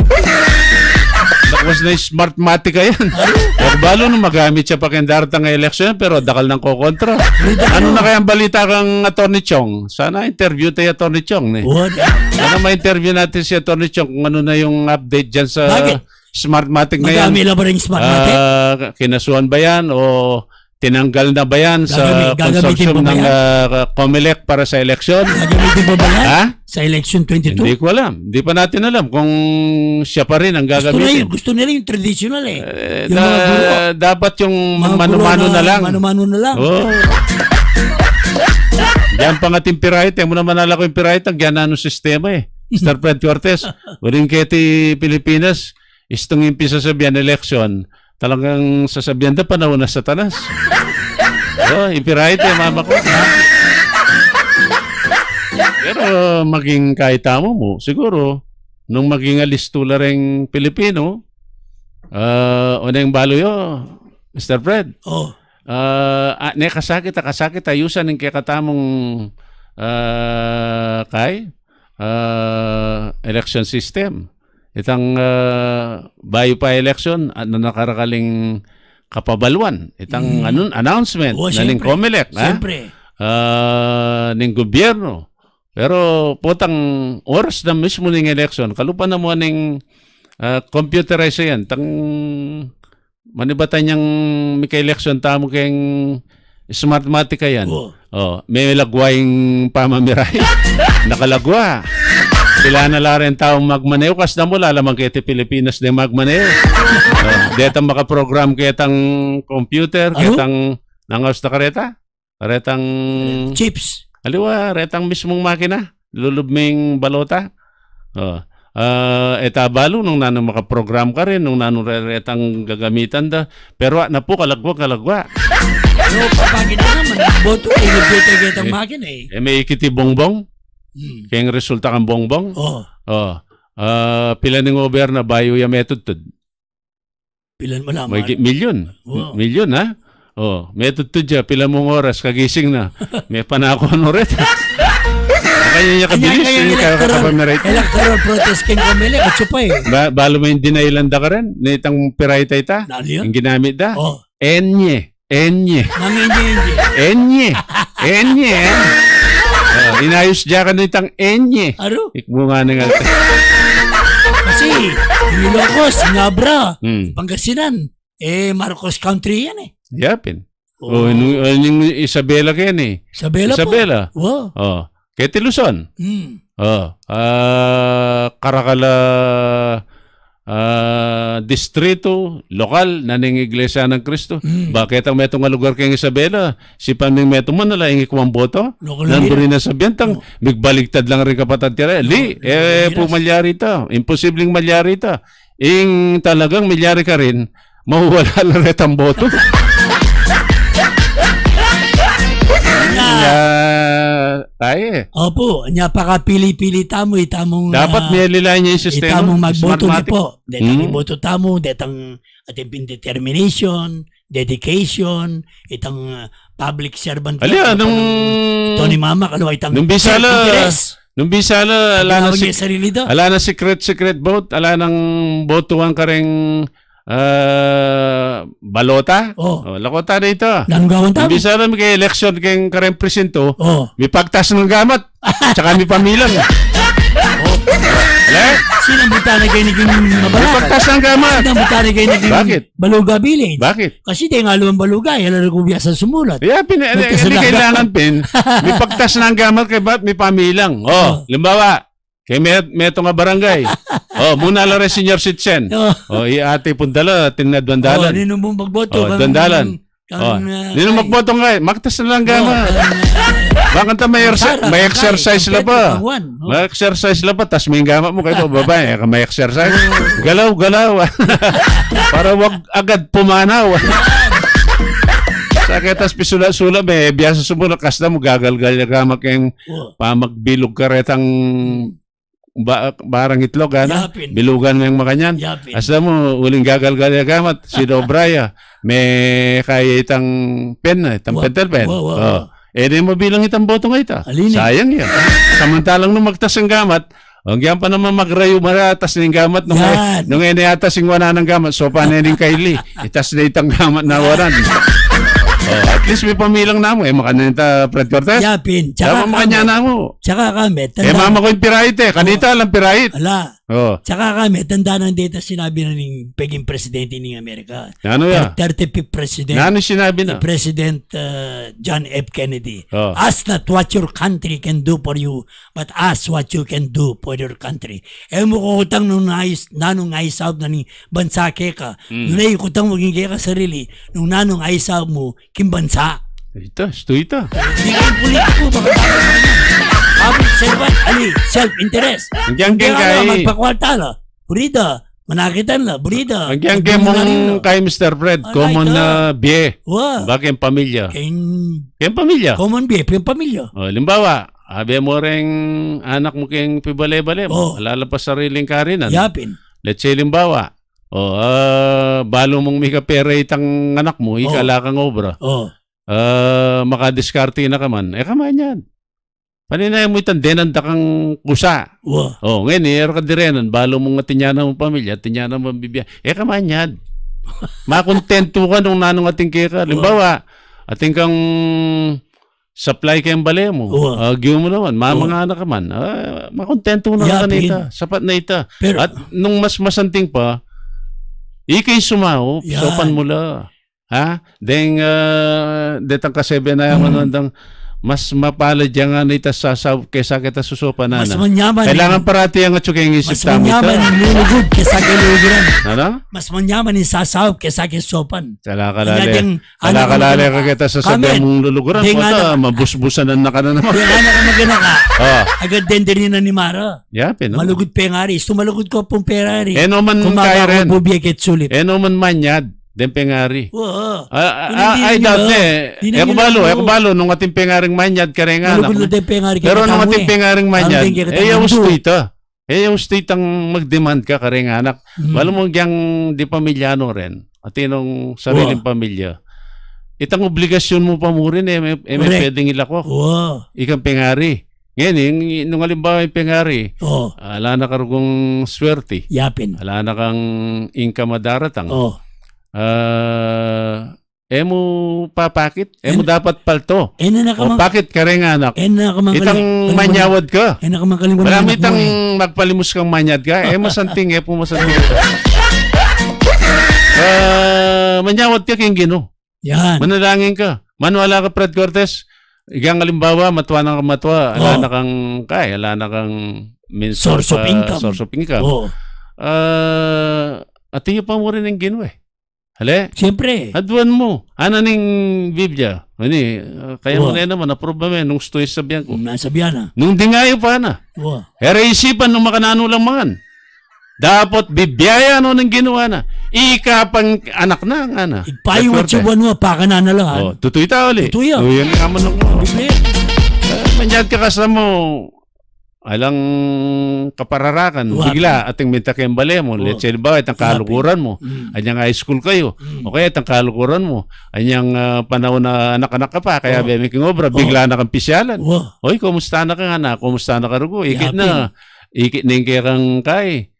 Tapos na smartmatic ka yan. Pero balo nung magamit siya pa kayong daratang eleksyon, pero dakal ng kokontra. Ano na kayang balita kang Atty. Chong? Sana interview tayo Atty. Chong. Eh. Sana ma-interview natin si Atty. Chong kung ano na yung update dyan sa Bakit? Smartmatic na yan. Magami lang ba rin smartmatic? Uh, kinasuhan ba yan o... Tinanggal na ba yan sa consortium ng uh, COMELEC para sa eleksyon? Gagamitin ba ba yan? Ha? Sa election twenty-two? Hindi ko alam. Hindi pa natin alam kung siya pa rin ang gagamitin. Gusto nila yung traditional eh. eh yung da, mga guro. Dapat yung mano-mano na, na lang. Mano-mano na lang. Oh. Diyan pa nga timpirahit. Yung mo naman nala ko yung pirahit. Ang gyanano sistema eh. mister Fred Cortez. Uling keti Pilipinas. Istong impisa sabihan eleksyon. Talagang sasabihan na panahon na satanas. Oh, ipirahit eh, mama ko. Pero maging kahit tamo mo, siguro, nung maging alistula ring Pilipino, uh, o na yung balo yo, mister Fred. Oh. Uh, ah, ne kasakit, kasakit, ayusan ng kakatamong uh, kay uh, election system. Itang uh, bayo pa election, ano nakarakaling kapabalwan. Itang mm. anun, announcement oh, na ning COMELEC. Siyempre. Uh, ning gobyerno. Pero putang oras na mismo ning election, kalupa na mo ning uh, computerize yan. Tang manibatan niyang mika-election tamo kayong smartmatica yan. Oh. Oh, may lagwaying pamamiray. Nakalagwa. Sila na lang rin taong magmaneho. Kas na mo, lalamang kaya Pilipinas din magmaneho. uh, Detang makaprogram kaya tang computer, kaya tang nangaws na kareta. Karetang... Chips. Aliwa, retang mismong makina. Lulubming balota. Uh, uh, etabalo, nung nanong makaprogram ka rin, nung nanong retang gagamitan da. Pero na po, kalagwa, kalagwa. Pero papagin na naman, boto, ilibito kaya tang makina eh. Eh, may ikiti bongbong. Hmm. Kaya yung resulta kang bongbong. Oh. Oh. Uh, pila ng over na bayo yung method to. Pilan mo naman? May milyon. Oh. Milyon ha? Oh. Method to dyan. Pila mong oras. Kagising na. May panako ano rin. Kanya niya kabilis. Electoral protest king COMELEC. At siya eh. Ba balo mo yung dinailanda ka rin? Na itang piraytay ta? Yung ginamit da? Oh. Enye. Enye. Nangenye. Enye. Enye. Uh, inayos dyan ka nitang enye. Ano? Ikbo nga na nga. Kasi, Ilocos, Ngabra, hmm. Pangasinan, eh, Marcos Country yan eh. Yapin. Oh, oh yung Isabela ka yan eh. Isabela, Isabela po. Wow. Oh. Kaya Luzon. Hmm. Oh. Uh, Karakala uh, distrito, lokal, naning Iglesia ng Cristo. Mm. Bakit ang metong lugar kayong Isabela? Si Paming meto mo nala ingi kumang boto? Nandun rin na sabihan, tang oh. Bigbaligtad lang rin kapatid tira. Li, oh, eh, pumalyari ta. Imposibleng malyari ta. Ing talagang malyari ka rin, Mawawala lang rin ang boto. Kanya, tayo eh. Opo, nya pakapili-pili tamo, itamong... Dapat may lilayan niya yung sistema. Itamong magboto ni Smartmatic. po. Detang Mm. iboto tamo, detang ating determination, dedication, itang uh, public servant. Alya, nung... Tony Mama, kalo itang Nung bisala, self-interest. nung bisala, ala na, Tinawag si, niya sarili daw. ala na secret-secret vote, ala nang botuhan ka rin ah, balota. Oh. Oh, lakota na ito. Langgawan tamo. Nung bisala, may election kayong karen presinto, Oh. may pagtas ng gamat, tsaka may pamilang. Oh. Ala, Sino buta na kayo naging may mabalak? pagtas ng gamat. Sino buta na kayo naging Bakit? Baluga Village? Bakit? Kasi di nga luwang baluga, yan ang nagubya sa sumulat. Yeah, pin Pagtas hindi ng kailangan pin. May pagtas ng gamat kay ba't may pamilang. Oh, Oh. limbawa, kay met meto nga barangay. Oh, muna lang rin senior citizen. Oh. Oh, i-ate pundala, Oh, tinadwandalan. nino mong magboto. Oh, dandalan. Oh, nino magboto nga, eh, magtas na lang gamat. Bakit ta may, exer- may exercise la ba? May exercise la ba? Tas may gamat mo kayo, babae, ka may exercise. Galaw, galaw. Para wag agad pumanaw. Sakit tas pisula-sula, may biyasa sumula, kasda mo gagalgal yung gamat kayong pamagbilog karetang ba barang itlog, ano? Yapin. Bilugan mo yung makanyan. Yapin. Asa mo, uling gagalgal yung gamat. Si Dobraya, may kaya itang pen na, itang Wa- pentel pen. wa- wa- Oh. Eh, di mo bilang itang boto nga ito. Alin eh? Sayang yan. Samantalang nung magtas ng gamat, ang yan pa naman magrayo maratas ng gamat nung, Yan. nung iniatas yung wana ng gamat, so pa na yung kaili. Itas na itang gamat na waran. Oh, at least may pamilang na mo. Eh, makanita, Fred Cortez. Yapin. Tsaka Tsaka makanya kami. na mo. Tsaka kami. Eh, mama ko yung pirahit eh. Kanita lang pirahit. Ala. Oh. Tsaka kami, tanda ng data sinabi na ng paging presidente ng Amerika. Ano yan? thirty-fifth president. Ano sinabi na? President uh, John F. Kennedy. Oh. Ask not what your country can do for you, but ask what you can do for your country. Eh mo ko utang nung nais, nanong aisaw na ni bansa keka. Mm. Nung naikutang maging keka sarili, nung nanong aisaw mo, kimbansa. Ito, ito, ito. Hindi kayo politiko, baka tama naman yan. Public servant, ali, self-interest. Ang giyang Kaya kay... nga, magpakwaltala. Burida, manakitan la, burida. Ang giyang kay mong kay mister Fred, Ay, common ito. na biye. Wa, Bakit yung pamilya? kayong Kayong pamilya. common beef, yung pamilya. O, limbawa, abe mo rin anak mo kayong pibale-bale Oh. mo. Alalapas sariling karinan. Yapin. Let's say, limbawa, o, ah, balo mong may kapera itang anak mo, ikala kang obra. Oh. Ah, makadiskarte na ka man, eh kaman yan. Paninay mo itang denanda kang kusa. Wa. Oh, ngayon, eh, ka direnan, balo mong atinyana mong pamilya, atinyana mong bibya. Eh, kaman yan. Makontento ka nung nanong ating kaya. Limbawa, ating kang supply kayong bale mo. Oo. Uh, mo naman, mamangana ka man. Ah, makontento na ka Yapin. na ita. Sapat na ita. Pero, At nung mas masanting pa, ikay sumao, Yan. sopan mula. Ha? Deng, uh, detang kasebe na yung manandang mas mapalad yan nga na ita sasaw kesa kita susopan na mas na. manyaman. Kailangan parati ang atso kayong isip Mas tamo manyaman ito. yung lulugod kesa kilugiran. Ano? Mas manyaman yung sasaw kesa kisopan. Kalakalali. Kanya ding- Kalakalali anak ka mo- kita sa Kamen. sabi mong luluguran. Ding Puta, anak- mabusbusanan na ka na naman. Kaya anak ka magana ka, Oh, agad din din na ni Mara. yapin. No? Malugod pengari. Sumalugod ko pong Ferrari. Eh no man kaya Kumaka rin. ko bubiyag at sulit. Eh no man manyad. Den pengari. Oo. Ah, Hindi ah, ay, nyo dati na. eh. Hindi Eh, nyo kubalo, na. eh, kubalo, nung ating pengaring manyad ka rin nga. Malugod na anak. din pengari. Pero nung kita ating mo eh. pengaring manyad, Ang tingin kita eh, yung mundo. state ah. Eh, yung state ang mag-demand ka ka rin nga, anak. Mm. Wala mo gyang di pamilyano rin. At inong sariling pamilya. Itang obligasyon mo pa mo rin eh. May, eh, may Correct. pwedeng ilako. Oo. Ikang pengari. Ngayon, yung, nung halimbawa yung pengari, Oo. ala na karugong swerte. Yapin. Ala na kang income madaratang. Oo. Ah, eh mo papakit, eh mo En- dapat palto. Eh na O nakamang... pakit ka rin anak. Eh na nakamang... Itang manyawad ka. Eh nakamang kalimban. Marami itang magpalimos kang manyad ka. Eh masanting, eh pumasanting ka. Ah, manyawad ka king gino. Yan. Manalangin ka. Manuala ka, Fred Cortez. Igang halimbawa, matwa na ka matwa. Ala Oo. na kang kay, ala na kang means Source of ah, income. Source of income. Oo. Ah, at iyo pa mo rin ang gino eh. Hali? Siyempre. Aduan mo. Ano ning Biblia? Ani, uh, kaya mo Oo. na naman, approve ba nung stoy sabihan ko. Nasa biyan na. Nung dingayo pa na. Oo. Era isipan nung makanano lang mangan. Dapat bibiyaya no ng ginawa na. Ika pang anak na nga na. Igpayo at siya mo, pa ka na nalang. Oh, tutoy ta uli. Tutoy ah. Tutoy nga man ako. Manyad ka kasama mo, alang kapararakan, What? bigla ating minta kayong bale mo. Oh. Let's say ba, itang kalukuran mo. Mm. Anyang high school kayo. Mm. O kaya itang kalukuran mo. Anyang uh, panahon na anak-anak ka pa, kaya Oh. bemiking obra, bigla na kang pisyalan. Wow. Oy, kumusta na ka nga na? Kumusta na ka rugo? Ikit Yapin. na. Ikit na yung kaya kang kay.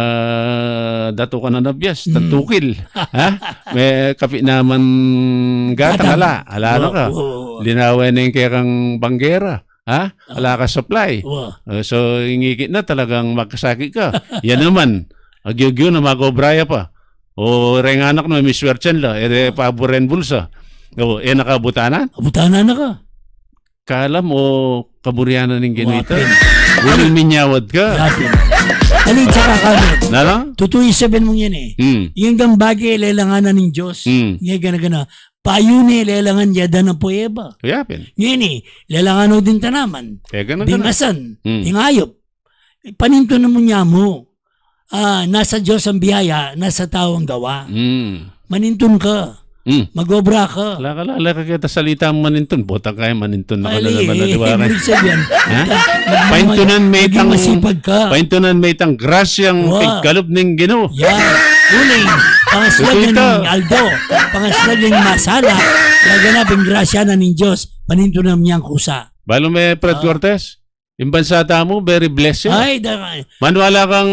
Uh, dato ka na nabiyas. Mm. Tatukil. Ha? May kapi naman gata. Gadam. Ala. Ala na ka. Wow. Linawin na yung kaya kang banggera. Ha? Ala ka supply. Wow. Uh, so, ingikit na talagang magkasakit ka. Yan naman. Agyo-gyo na mag-obraya pa. O reng anak na may swertsen la. E paboren bulsa. O, e nakabutanan. Abutanan na ka. Kalam o kaburianan ng ginito. Wapin. Walang minyawad ka. Yapin. Alin sa kakamit. Nala? Totoo sabihin mong yan eh. Hmm. Yung gambagi, lelanganan ng Diyos. Hmm. Ngayon gana-gana. Payuni, lelangan yada ng poeba. Kuyapin. Ngayon eh, lelangan din tanaman. Eh, ganun ganun. Dingasan. Hmm. Ingayop. Paninto na mo niya mo. Ah, nasa Diyos ang biyaya, nasa tao ang gawa. Hmm. Manintun ka. Hmm. Magobra ka. Lala-lala ka kita salita ang manintun. Botang kaya manintun na ka na Ay, naman eh, naliwaran. ibig sabihin, Ha? mag- Paintunan may maging tang... masipag ka. Paintunan may tang grasyang Wow. tigkalob ng Ginoo. Yan. Uling, pangaslag Ito, ito. ng Aldo, pangaslag ng Masala, gaganapin grasya na ng Diyos, paninto na niyang kusa. Balo may Fred Ah. Cortez. Yung bansata mo, very blessed yun. Ay, da, Manwala kang...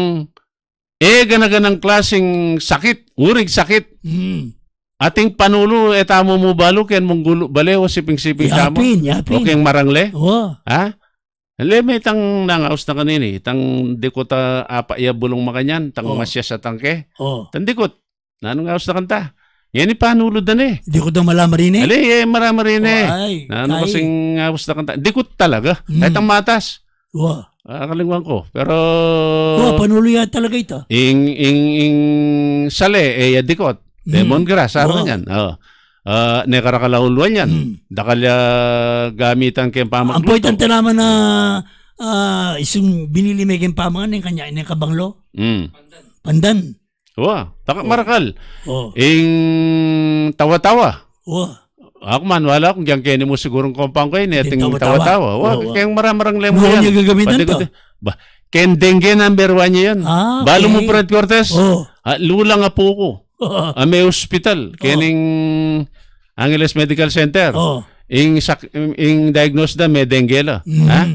Eh, ganaganang klaseng sakit. Urig sakit. mm, Ating panulo, etamo mo balo, ken mong gulo, balewa, siping-siping kamo. yapin, O yapin. keng marangle. Oh, Ha? Alam, may tang nangaos na kanini. Tang dikot apa iya bulong makanyan. Tang Oh. masya sa tangke. oh. Tang dikot. Nanong ngaos na kanta. Yan ni panulod na ni. Hindi ko daw malaman rin eh. Ali, eh, marama rin eh. Ay, Nano kay- kasing ngaos na kanta. Dikot talaga. Mm. Kahit ang matas. Wow. Ah, kalingwan ko. Pero... Wow, panuloy talaga ito. ing, ing, ing sale, eh, ya dikot. Mm. Lemongrass, araw Wow. yan. Oh. Uh, nekarakalahulwan yan. Mm. Dakalya gamitan kayong Ang pamakluto. poitan naman na ah, isang binili may kayong pamangan ng kanya, ng kabanglo. Mm. Pandan. Wow, taka marakal. Oh, Ing tawa-tawa. oh. Ako man, wala akong diyan kaya mo sigurong kompang kayo ni ating Yung tawa-tawa. tawa-tawa. Wow, Oo, oo. kayang maramarang lemon Noon yan. niya gagamitan Pati to. ko- Ba, ken dengue number one niya yan. Ah, Balo mo, okay. Fred Cortez. Oh. Ah, lula nga po ko. Oh. Ah, may hospital. Kening Angeles Medical Center. Oh. Ing, sak, ing diagnose na may dengue la. Mm. Ha?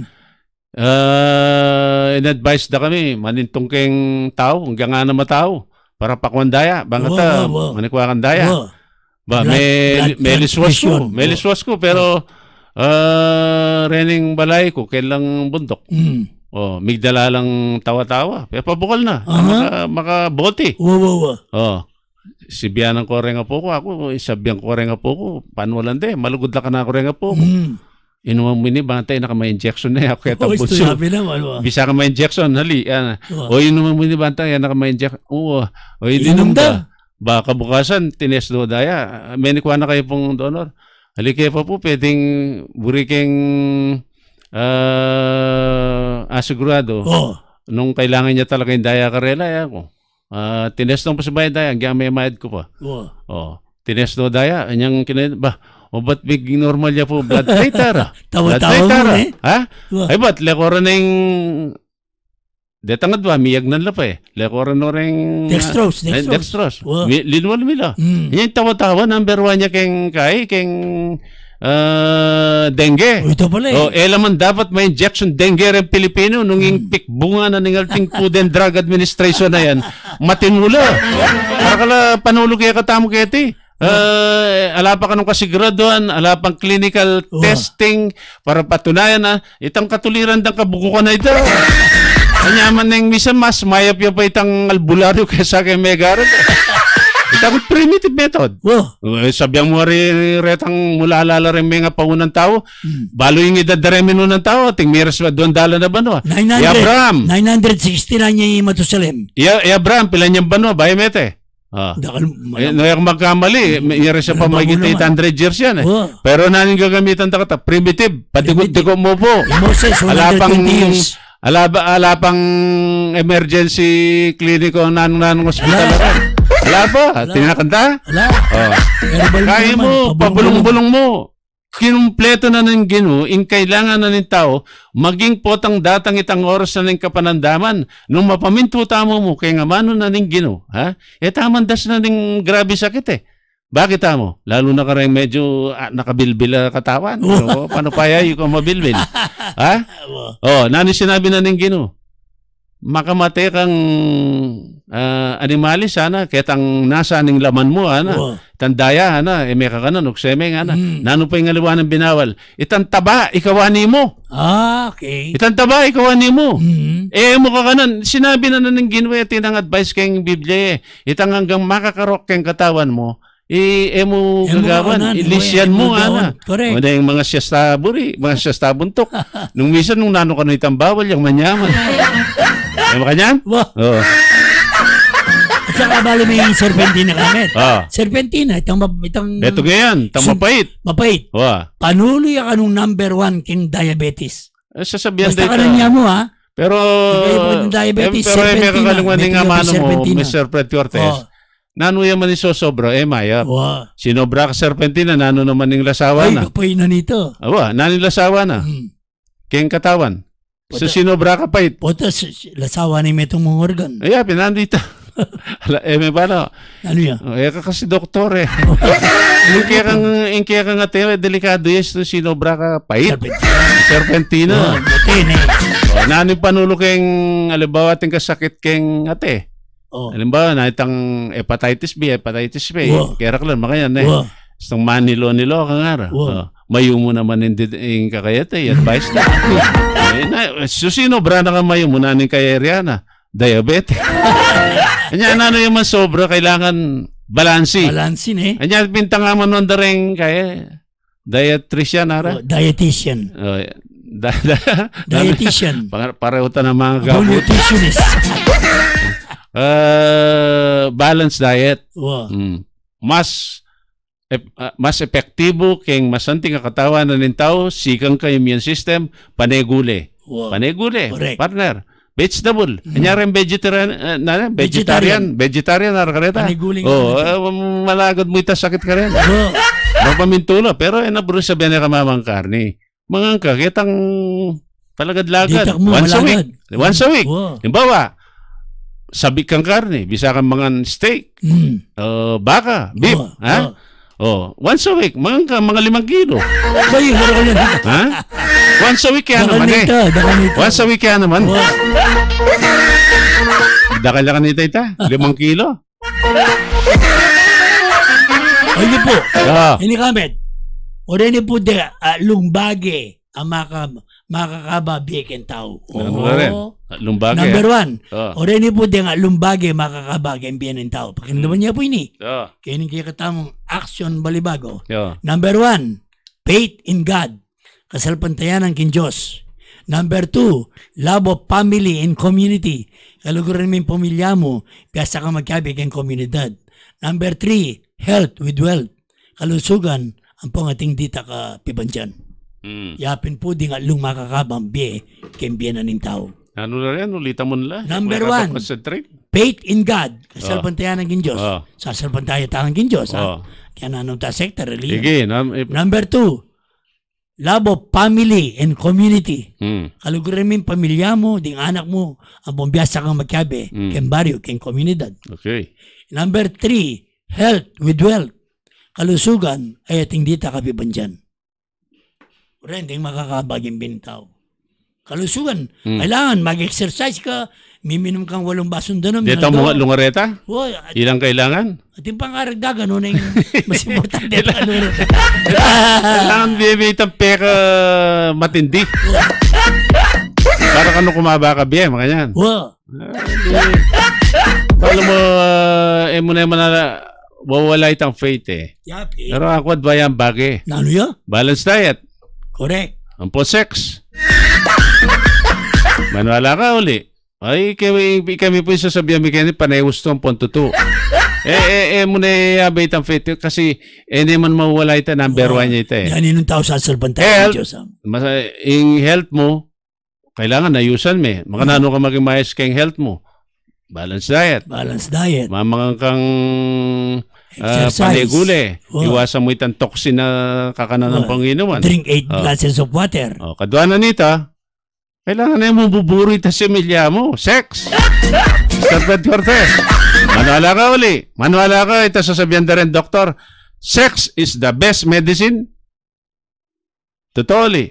Uh, in-advise na kami, manintong keng tao, hanggang nga na matao, para pakwandaya, bangata, Wow, wow. manikwakan daya. Oh. Ba, Blood- may, blood may liswas ko, transfusion. may Oh. liswas ko, pero uh, rening balay ko, kailang bundok. Mm. Oh, migdala lang tawa-tawa. Pero pabukal na, Aha. maka, makaboti. Wow, wow, wow. Oh, si Bianang Korenga po ko, ako, isabiang Korenga po ko, panuwalan de, malugod na ka na Korenga po ko. Mm. Inuman mo ni bantay na ka may injection na ako kaya Oh, tapos ito sabi naman. Wow. bisa ka may injection hali yan. O Oh. inuman mo ni bantay na ka may injection. Oo. O hindi Inom nung da. ba. Baka bukasan tines do daya. May nikwa na kayo pong donor. Hali kayo pa po pwedeng buriking uh, asigurado. Oh. Nung kailangan niya talaga yung daya karela ya ko. Uh, tines nung pasabay daya hanggang may mayad ko pa. Wow. Oh. Tines do daya anyang kinain ba o ba't big normal niya po blood pressure? Blood Tawa-tawa mo pressure, eh. ha? Wow. Ay ba't lekora na yung detangad ba miyag nan la pa eh. Lekora na rin Dextrose, eh, dextrose. dextrose. Wow. Mi- Linwal mila. Mm. Yan yung tawa-tawa number one niya keng kay keng uh, dengue. Oh, ito pala eh. O, elaman dapat may injection dengue rin Pilipino nung Hmm. yung pikbunga na ningalting Food and Drug Administration na yan. Matinula. Para kala panulog kaya katamo kaya ti. Uh, ala pa ka nung kasiguraduhan, ala pang clinical Oh. testing para patunayan na itang katuliran ng kabukukan na ito. Kanyaman ng misa mas mayap ya pa itang albularyo kaysa kay Megaro. Itang primitive method. Wow. Uh, sabiang mo rin retang mula alala rin mga paunang tao. Hmm. Balo yung idadaremin ng tao. Ting miras ba doon dala na ba no? nine I hundred. Abraham. nine sixty na niya yung Matusalem. I, I Abraham. Pilan niyang ba no? Bayamete. Ah. Dakal, Ay, no, yung magkamali. May ira siya pa Ano ba magiging mo naman? eight hundred years yan eh. Oh. Pero nanin gagamitan ta kata. Primitive. Patikot-tikot mo po. Moses, Ala pang, one hundred twenty years. Ala, ba, ala pang emergency clinic o nanong-nanong hospital. Ala. Wala ba? Wala. Tinakanta? Wala. Oh. Herbal Kaya naman, mo, pabulong-bulong mo. Kinumpleto na ng Ginoo, in kailangan na ng tao, maging potang datang itang oras na ng kapanandaman. Nung mapaminto tamo mo, kaya nga mano na ng Ginoo. Ha? E tamandas na ng grabe sakit eh. Bakit tamo? Lalo na ka rin medyo ah, nakabilbil na katawan. O, paano paya yung kung mabilbil? Ha? Oh, nani sinabi na ng Ginoo. Makamate kang uh, animali sana ketang nasa ning laman mo ana Wow. tandaya ana e may kakanon uksemeng ana Mm. nano pa yung aliwan ng binawal itan taba ikawani mo Ah, okay. itan taba ikawani mo Mm. eh mo kakanon sinabi na na ng Ginoo tinang advice kayong Biblia eh. Itang hanggang makakarok kayong katawan mo i eh mo Eh, mo gagawan kakanan, ilisyan eh, mo mo ana gawon. Correct. o na yung mga siyasta buri mga siyasta buntok nung minsan nung nano ka na itang bawal yung manyaman eh mo kanyan Wow. oh At saka bali may serpentina kami. ah Serpentina, itang, map- itang Beto ganyan, tamapait. mapait. Wa. Panuloy ka nung number one king diabetes. Eh, sasabihan Basta dito. ka na niya mo ha. Pero, Hindi kayo po ng diabetes, eh, pero eh, may serpentina. kakalungan May din nga tiyo mano mo, serpentina. mister Fred Cortez. Oh. Nano yan man iso sobra, eh, maya. Wow. Sinobra ka serpentina, nano naman yung lasawa Ay, na. kapoy na nito. Awa, nano yung lasawa na. Hmm. Keng katawan. So, Puta- sinobra ka pait. Potas, lasawa ni metong mga organ. Ay, pinandito. Ala, eh, may paano? Ano yan? Oh, eh, ka kasi doktor eh. Yung kaya kang, yung kaya kang ate, delikado yes, to sinobra ka pait. Serpentina. Serpentina. Oh, butin eh. Oh, nani panulo keng halimbawa ating kasakit keng ate. Oh. Halimbawa na itang hepatitis B, hepatitis B. Wow. Kaya lang makayan eh. Wow. Itong manilo-nilo ka nga. Wow. Oh, mayo mo naman hindi yung kakayat eh. Advice na. eh, na susino, bra na ka mayo mo na ng kaya na. Diabetes. Kanya ano yung man sobra, kailangan balansi. Balansin eh. Kanya bintang nga man wanda rin kaya dietitian ara. Oh, dietitian. Oh, da, da, Dietitian. Para, pareho ta ng mga gabot. Nutritionist. Uh, balanced diet. Wow. Mm. Mas ep- ah, mas epektibo keng masanting ang katawan na ng tao, sikang ka immune system, panegule. Wow. Panegule, Correct. partner. Vegetable. Kanyari vegetarian, uh, na, Vegetarian. vegetarian, vegetarian, na kareta. Paniguling Oh, na uh, malagad mo ita sakit ka rin. Wow. Magpamintulo, pero eh, naburo sa biyan na kamamang karni. Mga ka, kitang palagad-lagad. Ditak mo, Once a week. malagad. Once a week. Wow. Halimbawa, sabik kang karne, bisa kang mga steak, Mm. uh, baka, beef, Oh, ha? Oh, once a week, mga, mga limang kilo. Bay, wala ko yan. Ha? Once a week kaya Dakal naman eh. nito, dakal nito. Once a week kaya naman. Wow. Dakal lang nito ita, limang kilo. Ay, po. Ah, Ini kamet. O rin po de, uh, lumbage ang maka, makakaba bikin tao. ano ka rin? Lumbage. Number one. Oh. O rin po de nga lumbage makakaba ang biyan ng tao. Pakindaman niya po ini. Oh. Kaya yung kaya katamong action balibago. Oh. Number one, faith in God. Kasalpantayan ng kin Diyos. Number two, love of family and community. Kaluguran mo yung pamilya mo, piyasa ka magkabig ang komunidad. Number three, health with wealth. Kalusugan, ang pangating dita ka pibanjan. Mm. Yapin po di nga lung makakabang biye, kembiyan na ng tao. Ano na rin, ulitan mo nila. Number May one. concentrate. Faith in God. Kasalpantayan ng kin Diyos. Oh. Sasalpantayan tayo ng kin Diyos. Oh. Ha? Kaya na anong ta sekta, religion. Sige. nam- eh, Number two, love of family and community. mm. Kaluguran mo yung pamilya mo, ding anak mo, ang bumbiyasa kang magkabe, Mm. ken baryo, ken komunidad. Okay. Number three, health with wealth. Kalusugan ay ating dita kapibanjan. Ren, ding makakabaging bintaw. Kalusugan, Mm. kailangan mag-exercise ka, miminom kang walong basong danom. Dito mo lungareta? Woy, at Ilang kailangan? ating pangaragdagan, no, na yung mas importante ito. Ano, Kailangan bibig itang peka matindi. Para kano kumaba ka biya, mga yan. Wow. Alam mo, uh, eh mo na yung manala, wawala itang faith eh. Yapi. Pero ako adbayang bagay. Nano ya? Balanced diet. Correct. Ang po sex. Manwala ka uli. Ay, kami, kami po yung sasabihan mo kayo, panay gusto ang punto two. eh, eh, eh, muna yabay itang faith kasi eh, hindi man mawala ito, number one niya ito eh. Yan inong tao sa salbantay Health. ng Diyos. ah. Mas, yung health mo, kailangan ayusan me. Makanano ka maging maayos kayong health mo. Balanced diet. Balanced diet. Mamang kang uh, Exercise. panegule. Oh. Iwasan mo itang toxin na kakanan ng Oh. Panginoon. Drink eight Oh. glasses of water. Oh, kadwa na nita, kailangan na mo buburo ita si Emilia mo. Sex. mister Fred Cortez. Manuala ka uli. Manuala ka. Ito sasabihan na rin, doktor. Sex is the best medicine. Totoo uli.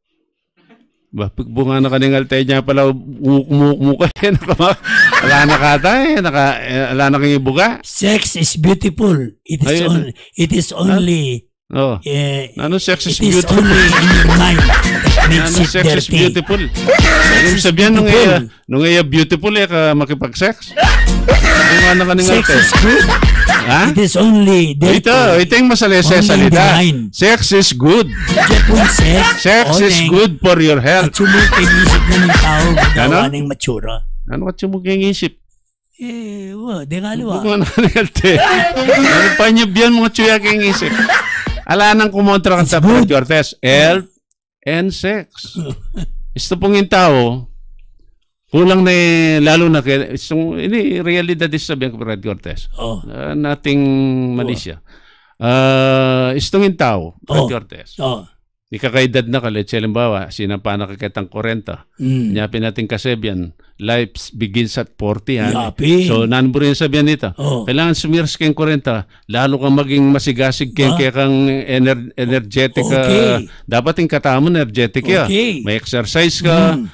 Ba, pagbunga na kaningal tayo niya pala umuk-muk-muk eh. Wala na kata eh. Naka, eh, wala na kang ibuga. Sex is beautiful. It is, Ayun. on, it is only... Oh. eh, Ano sex is it is beautiful? only in your mind that makes Ano it sex is dirty. beautiful? Sex Yung is sabihan nung beautiful. iya, nung iya beautiful eh ka makipag-sex. Bunga na kaningal Sex tayo. is good. Ha? It is only dirty. Ito, ito yung masalese Only in the salita. mind. Sex is good. Japon sex. Sex is only good for your At health. sumukay isip na ng tao Ano? magawa ng matsura. Ano ka sumuging isip? Eh, wa, di nga liwa. Bunga na kaningal tayo. Ano pa niyo biyan mga tsuyaking isip? Ala nang kumontra ka sa Fred Cortez. Health and sex. Gusto pong yung tao, kulang na eh, lalo na kaya, isang, ini, realidad is sabihin ko Fred Cortez. Oh. Uh, nating malisya. Uh, istong yung tao, Fred Oh. Cortez. Oh. Di ka kaedad na kalit, halimbawa, sinampa na kakitang forty. Mm. Nyapin natin kasebyan, life begins at forty. Ha? Yapi. So, nanbo rin sabihan nito. Oh. Kailangan sumiras kayong forty, lalo kang maging masigasig kayong Ah. kaya kang ener- energetic ka. Okay. Dapat yung katamo energetic ka. Okay. May exercise ka. Mm.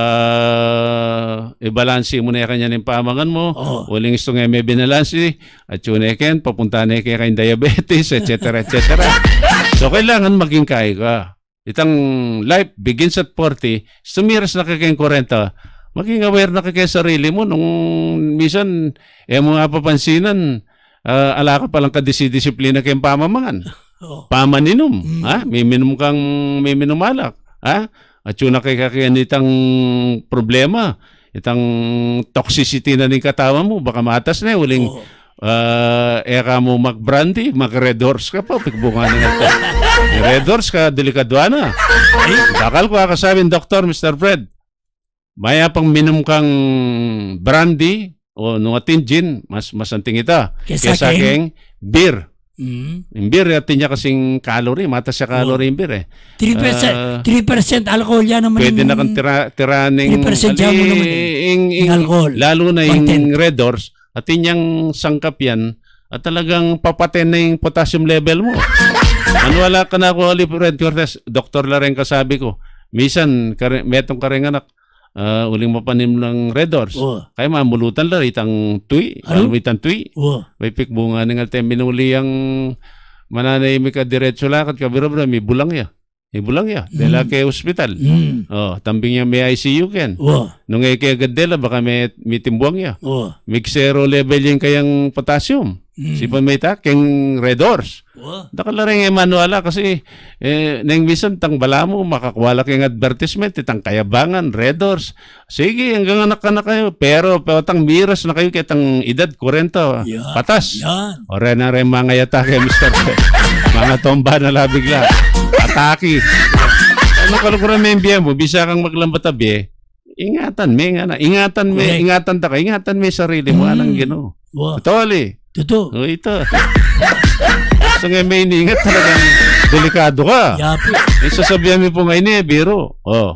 Uh, i-balansi mo na yung kanya ng pamangan mo. Oh. Waling gusto nga may binalansi. At yun eken, papunta na kaya kayong diabetes, et cetera et cetera. So, kailangan maging kaya ka. Itang life begins at forty, sumiras na kayong forty, maging aware na kay sarili mo. Nung minsan, eh mga papansinan, uh, ala ka palang kadisi-disiplina kayong pamamangan. Oh. Pamaninom. Mm. Ha? May minum kang, may minumalak. Ha? At yun na kay kakayan itang problema. Itang toxicity na ng katawan mo. Baka matas na eh. Uling, Oh. uh, eka mo mag-brandy, mag-red horse ka pa. Pikbunga na nga. Red horse ka, delikadwa na. Bakal ko kakasabing, Doktor, mister Fred, maya pang minum kang brandy o nungatin gin, mas masanting ita. Kesa Kesa keng- keng beer. Mm. Yung beer, atin niya kasing calorie. Matas sa calorie yung beer eh. three percent, Ah. three percent alcohol yan naman. Pwede yung- na kang tira, tiraning... three percent yan mo naman eh. ing- ing- Yung alcohol. Lalo na yung Content. red horse, atin niyang sangkap yan at talagang papaten na yung potassium level mo. Manuwala ka na ako, Fred Cortez. Doktor la rin kasabi ko. Misan, kare, metong kareng anak, uh, uling mapanim ng red horse. Oh. Kaya mamulutan la, itang tuy. Ano? Ano? Itang tuy. Oh. May pikbunga ng alte minuli ang mananay mi ka diretso lakad ka birabra may bulang ya. May bulang ya. Dela kay hospital. Mm. Oh, tambing niya may I C U ken. Oh. Nung ay kay gadela baka may may timbuang ya. Oh. May zero level yung kayang potassium. Mm. Si pamita keng red horse. Oh. Dakala rin yung manuala kasi eh, nang bisan tang bala mo makakwala kayong advertisement itang kayabangan, red horse. Sige, hanggang anak ka na kayo. Pero patang miras na kayo kitang edad forty. Yan. Patas. Yan. O rin na rin mga yata kay mister Fred. Mga tomba na labigla. Ataki. Ano kalukuran may imbiyan mo? Bisa kang maglambatabi. Ingatan me nga na. Ingatan me. Correct. Ingatan ta ka. Ingatan me sarili mo. Mm. Anang gino. Oh. Totally. Totoo. O ito. So nga may iningat talagang delikado ka. Yapi. Eh, sasabihan mo po ngayon eh, biro. O.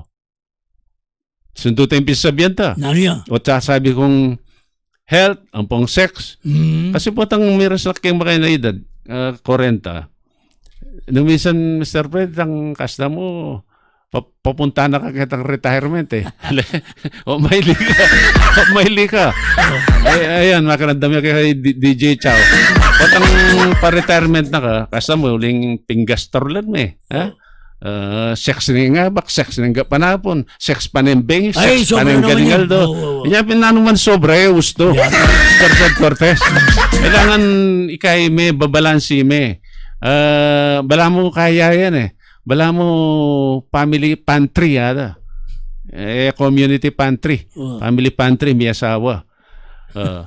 Sundutin yung pisasabihan ta. Ano yan? O sasabi kong health, ang pong sex. Mm. Kasi po tang miras na kayong makay na edad, uh, forty. Nung minsan, mister Fred, ang kasta mo, pa- papunta na ka kitang retirement eh. o maili ka. O maili ka. Ay, ayan, makarandam yan kay D- DJ Chow. Patang pa-retirement na ka, kasta mo, uling pinggastor lang eh. Ha? Uh, sex ni nga bak, sex ni nga panapon, sex panembeng, Ay, sex sobra naman Oh, panenggalingaldo. yan. Oo, oo, oo. Kaya pinanuman sobra eh, gusto. Cortez Cortez. Kailangan ikay may babalansi me. Uh, bala mo kaya yan eh. Bala mo family pantry yata. Eh, community pantry. Oh. Family pantry, may asawa. Uh,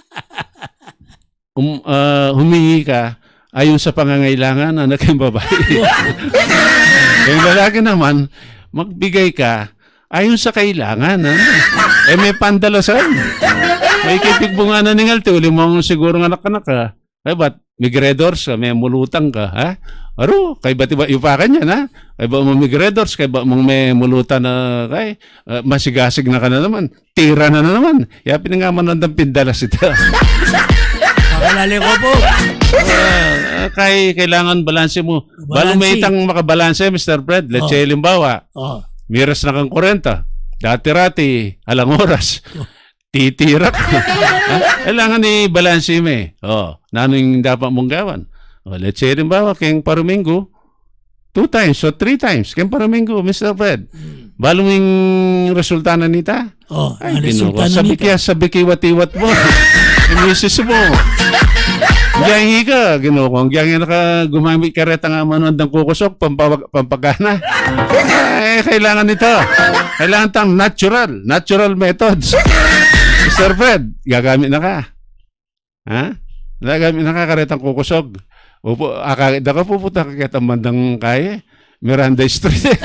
um, uh, humingi ka ayon sa pangangailangan ng aking babae. Yung lalaki naman, magbigay ka ayon sa kailangan. Ano? Eh may pandalasan. May kipigbunga na ningal, uli mo siguro ng anak-anak ka. Ay ba't migradors ka, may mulutang ka, ha? Aro, kay ba't iba ipakan yan, ha? Kay ba mong migradors, kay ba mong may mulutan na, kay uh, masigasig na ka na naman. Tira na na naman. Kaya pinangaman ng pindalas ito. Makalali ko po. Uh, kay kailangan balanse mo. Balo may itang makabalanse, Mister Fred. Let's say, limbawa, oh. miras na kang kurenta. Dati-rati, alang oras. Oh. Titirak. Kailangan ni balanse mo eh. Oh, nano yung dapat mong gawan. Oh, let's say, limbawa, kayong parumingo, two times or three times. Kayong parumingo, Mister Fred. Hmm. Balo yung resulta na nita. Oh, ay, resulta na nita. Kaya sabi kiwat-iwat mo. Imisis mo. Giyangi ka, ginukong. Giyangi na ka gumamit ka reta nga manuan ng kukusok, pampag pampagana. Eh, kailangan nito. Kailangan tang natural. Natural methods. Mister Fred, gagamit na ka. Ha? Gagamit na ka karetang kukusok. Upo, akagad ka pupunta ka kitang bandang kaya. Miranda Street.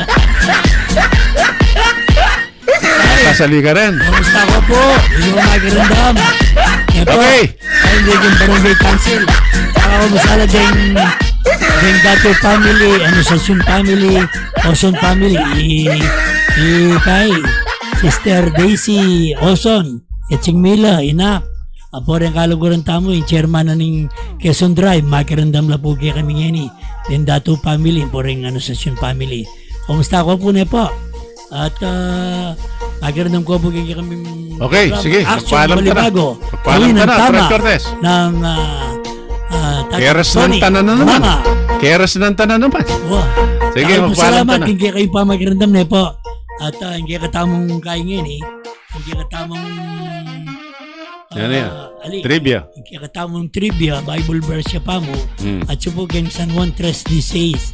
Kasali ka rin. Kamusta ko po? Hindi ko magirandam. Okay. Ay, hindi yung barangay council. Saka ko masala din din Dato family, Anunciacion family, Oson family, i, i kay Sister Daisy Oson, Etsing Mila, Inap. Apo rin kaluguran tamo, yung chairman na ng Quezon Drive, makirandam na po kaya kami ngayon eh. Din Dato family, po rin Anunciacion family. Kumusta ko po na po? At uh, magandang ko po kaya kami okay, sige, magpaalam ka na. Magpaalam ka na, Fred Cortez. Ng uh, uh, Keras ng tanan na naman. Keras ng tanan naman. Wow. Sige, magpaalam ka na. Salamat, hindi kayo pa magandang na po. At uh, hindi katamong kain ngayon eh. Hindi katamong uh, yan yan, trivia. Hindi katamong trivia, Bible verse pa mo. Hmm. At subukin San Juan three dieciséis.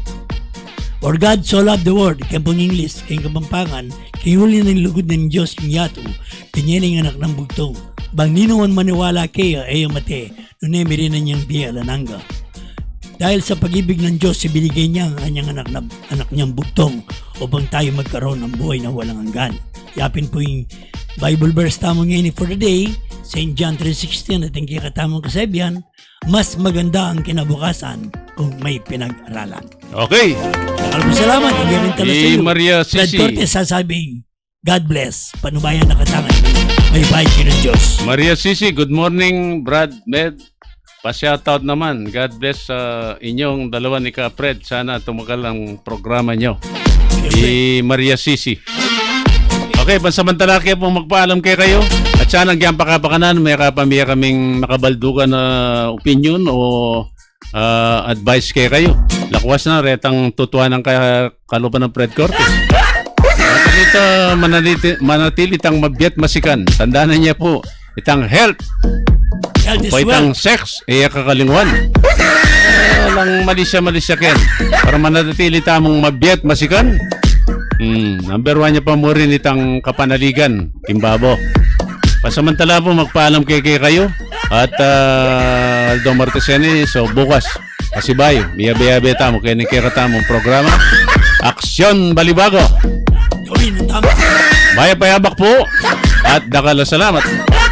For God so loved the world, kaya pong English, kaya Kapampangan, kaya huli ng lugod ng Diyos yung yato, kanyaning anak ng bugtong. Bang ninuwan maniwala kaya, ayo mate, nunemi rin na niyang biya lananga. Dahil sa pag-ibig ng Diyos, ibinigay niya ang kanyang anak, na, anak niyang bugtong upang tayo magkaroon ng buhay na walang hanggan. Yapin po yung Bible verse tamo ngayon for the day, Saint John three sixteen at ang kikatamong kasabihan, mas maganda ang kinabukasan kung may pinag-aralan. Okay. Maraming salamat. Hindi rin tala sa iyo. Maria Sisi. Fred Cortez sasabing, God bless. Panubayan na katangan. May bahay ng Diyos. Maria Sisi, good morning, Brad Med. Pa-shoutout naman. God bless sa uh, inyong dalawa ni Ka Fred. Sana tumagal ang programa nyo. Si Maria Sisi. Okay, pansamantala kayo pong magpaalam kayo kayo. At sana nagyang pakapakanan, may kapamilya kaming nakabaldugan na opinion o uh, advice kayo kayo. Lakwas na, retang tutuan ng kalupan ng Fred Cortez. At ito, manatili, manatili itang mabiyat masikan. Tandaan niya po, itang health. O itang sex, iya kakalingwan. Walang malisya-malisya ken. Para manatili tamong mabiyat masikan. Hmm, number one niya pa mo rin itang kapanaligan, Kimbabo. Pasamantala po, magpaalam kay kay kayo. At uh, Aldo Marteseni, so bukas, Asibayo, miyabi-yabi tamo, kaya nikikata mong programa. Aksyon Balibago. Gawin ang tama. Maya payabak po. At dakala salamat.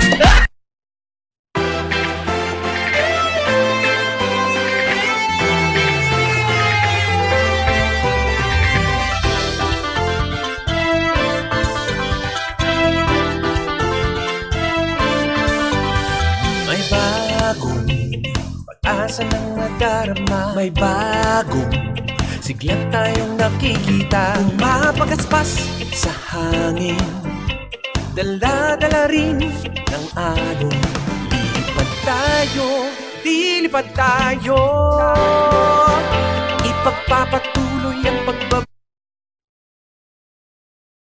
Asa nang nadarama, may bagong siglat tayong nakikita. Umapagaspas sa hangin, dala-dala rin ng agong. Lilipad tayo, lilipad tayo, ipagpapatuloy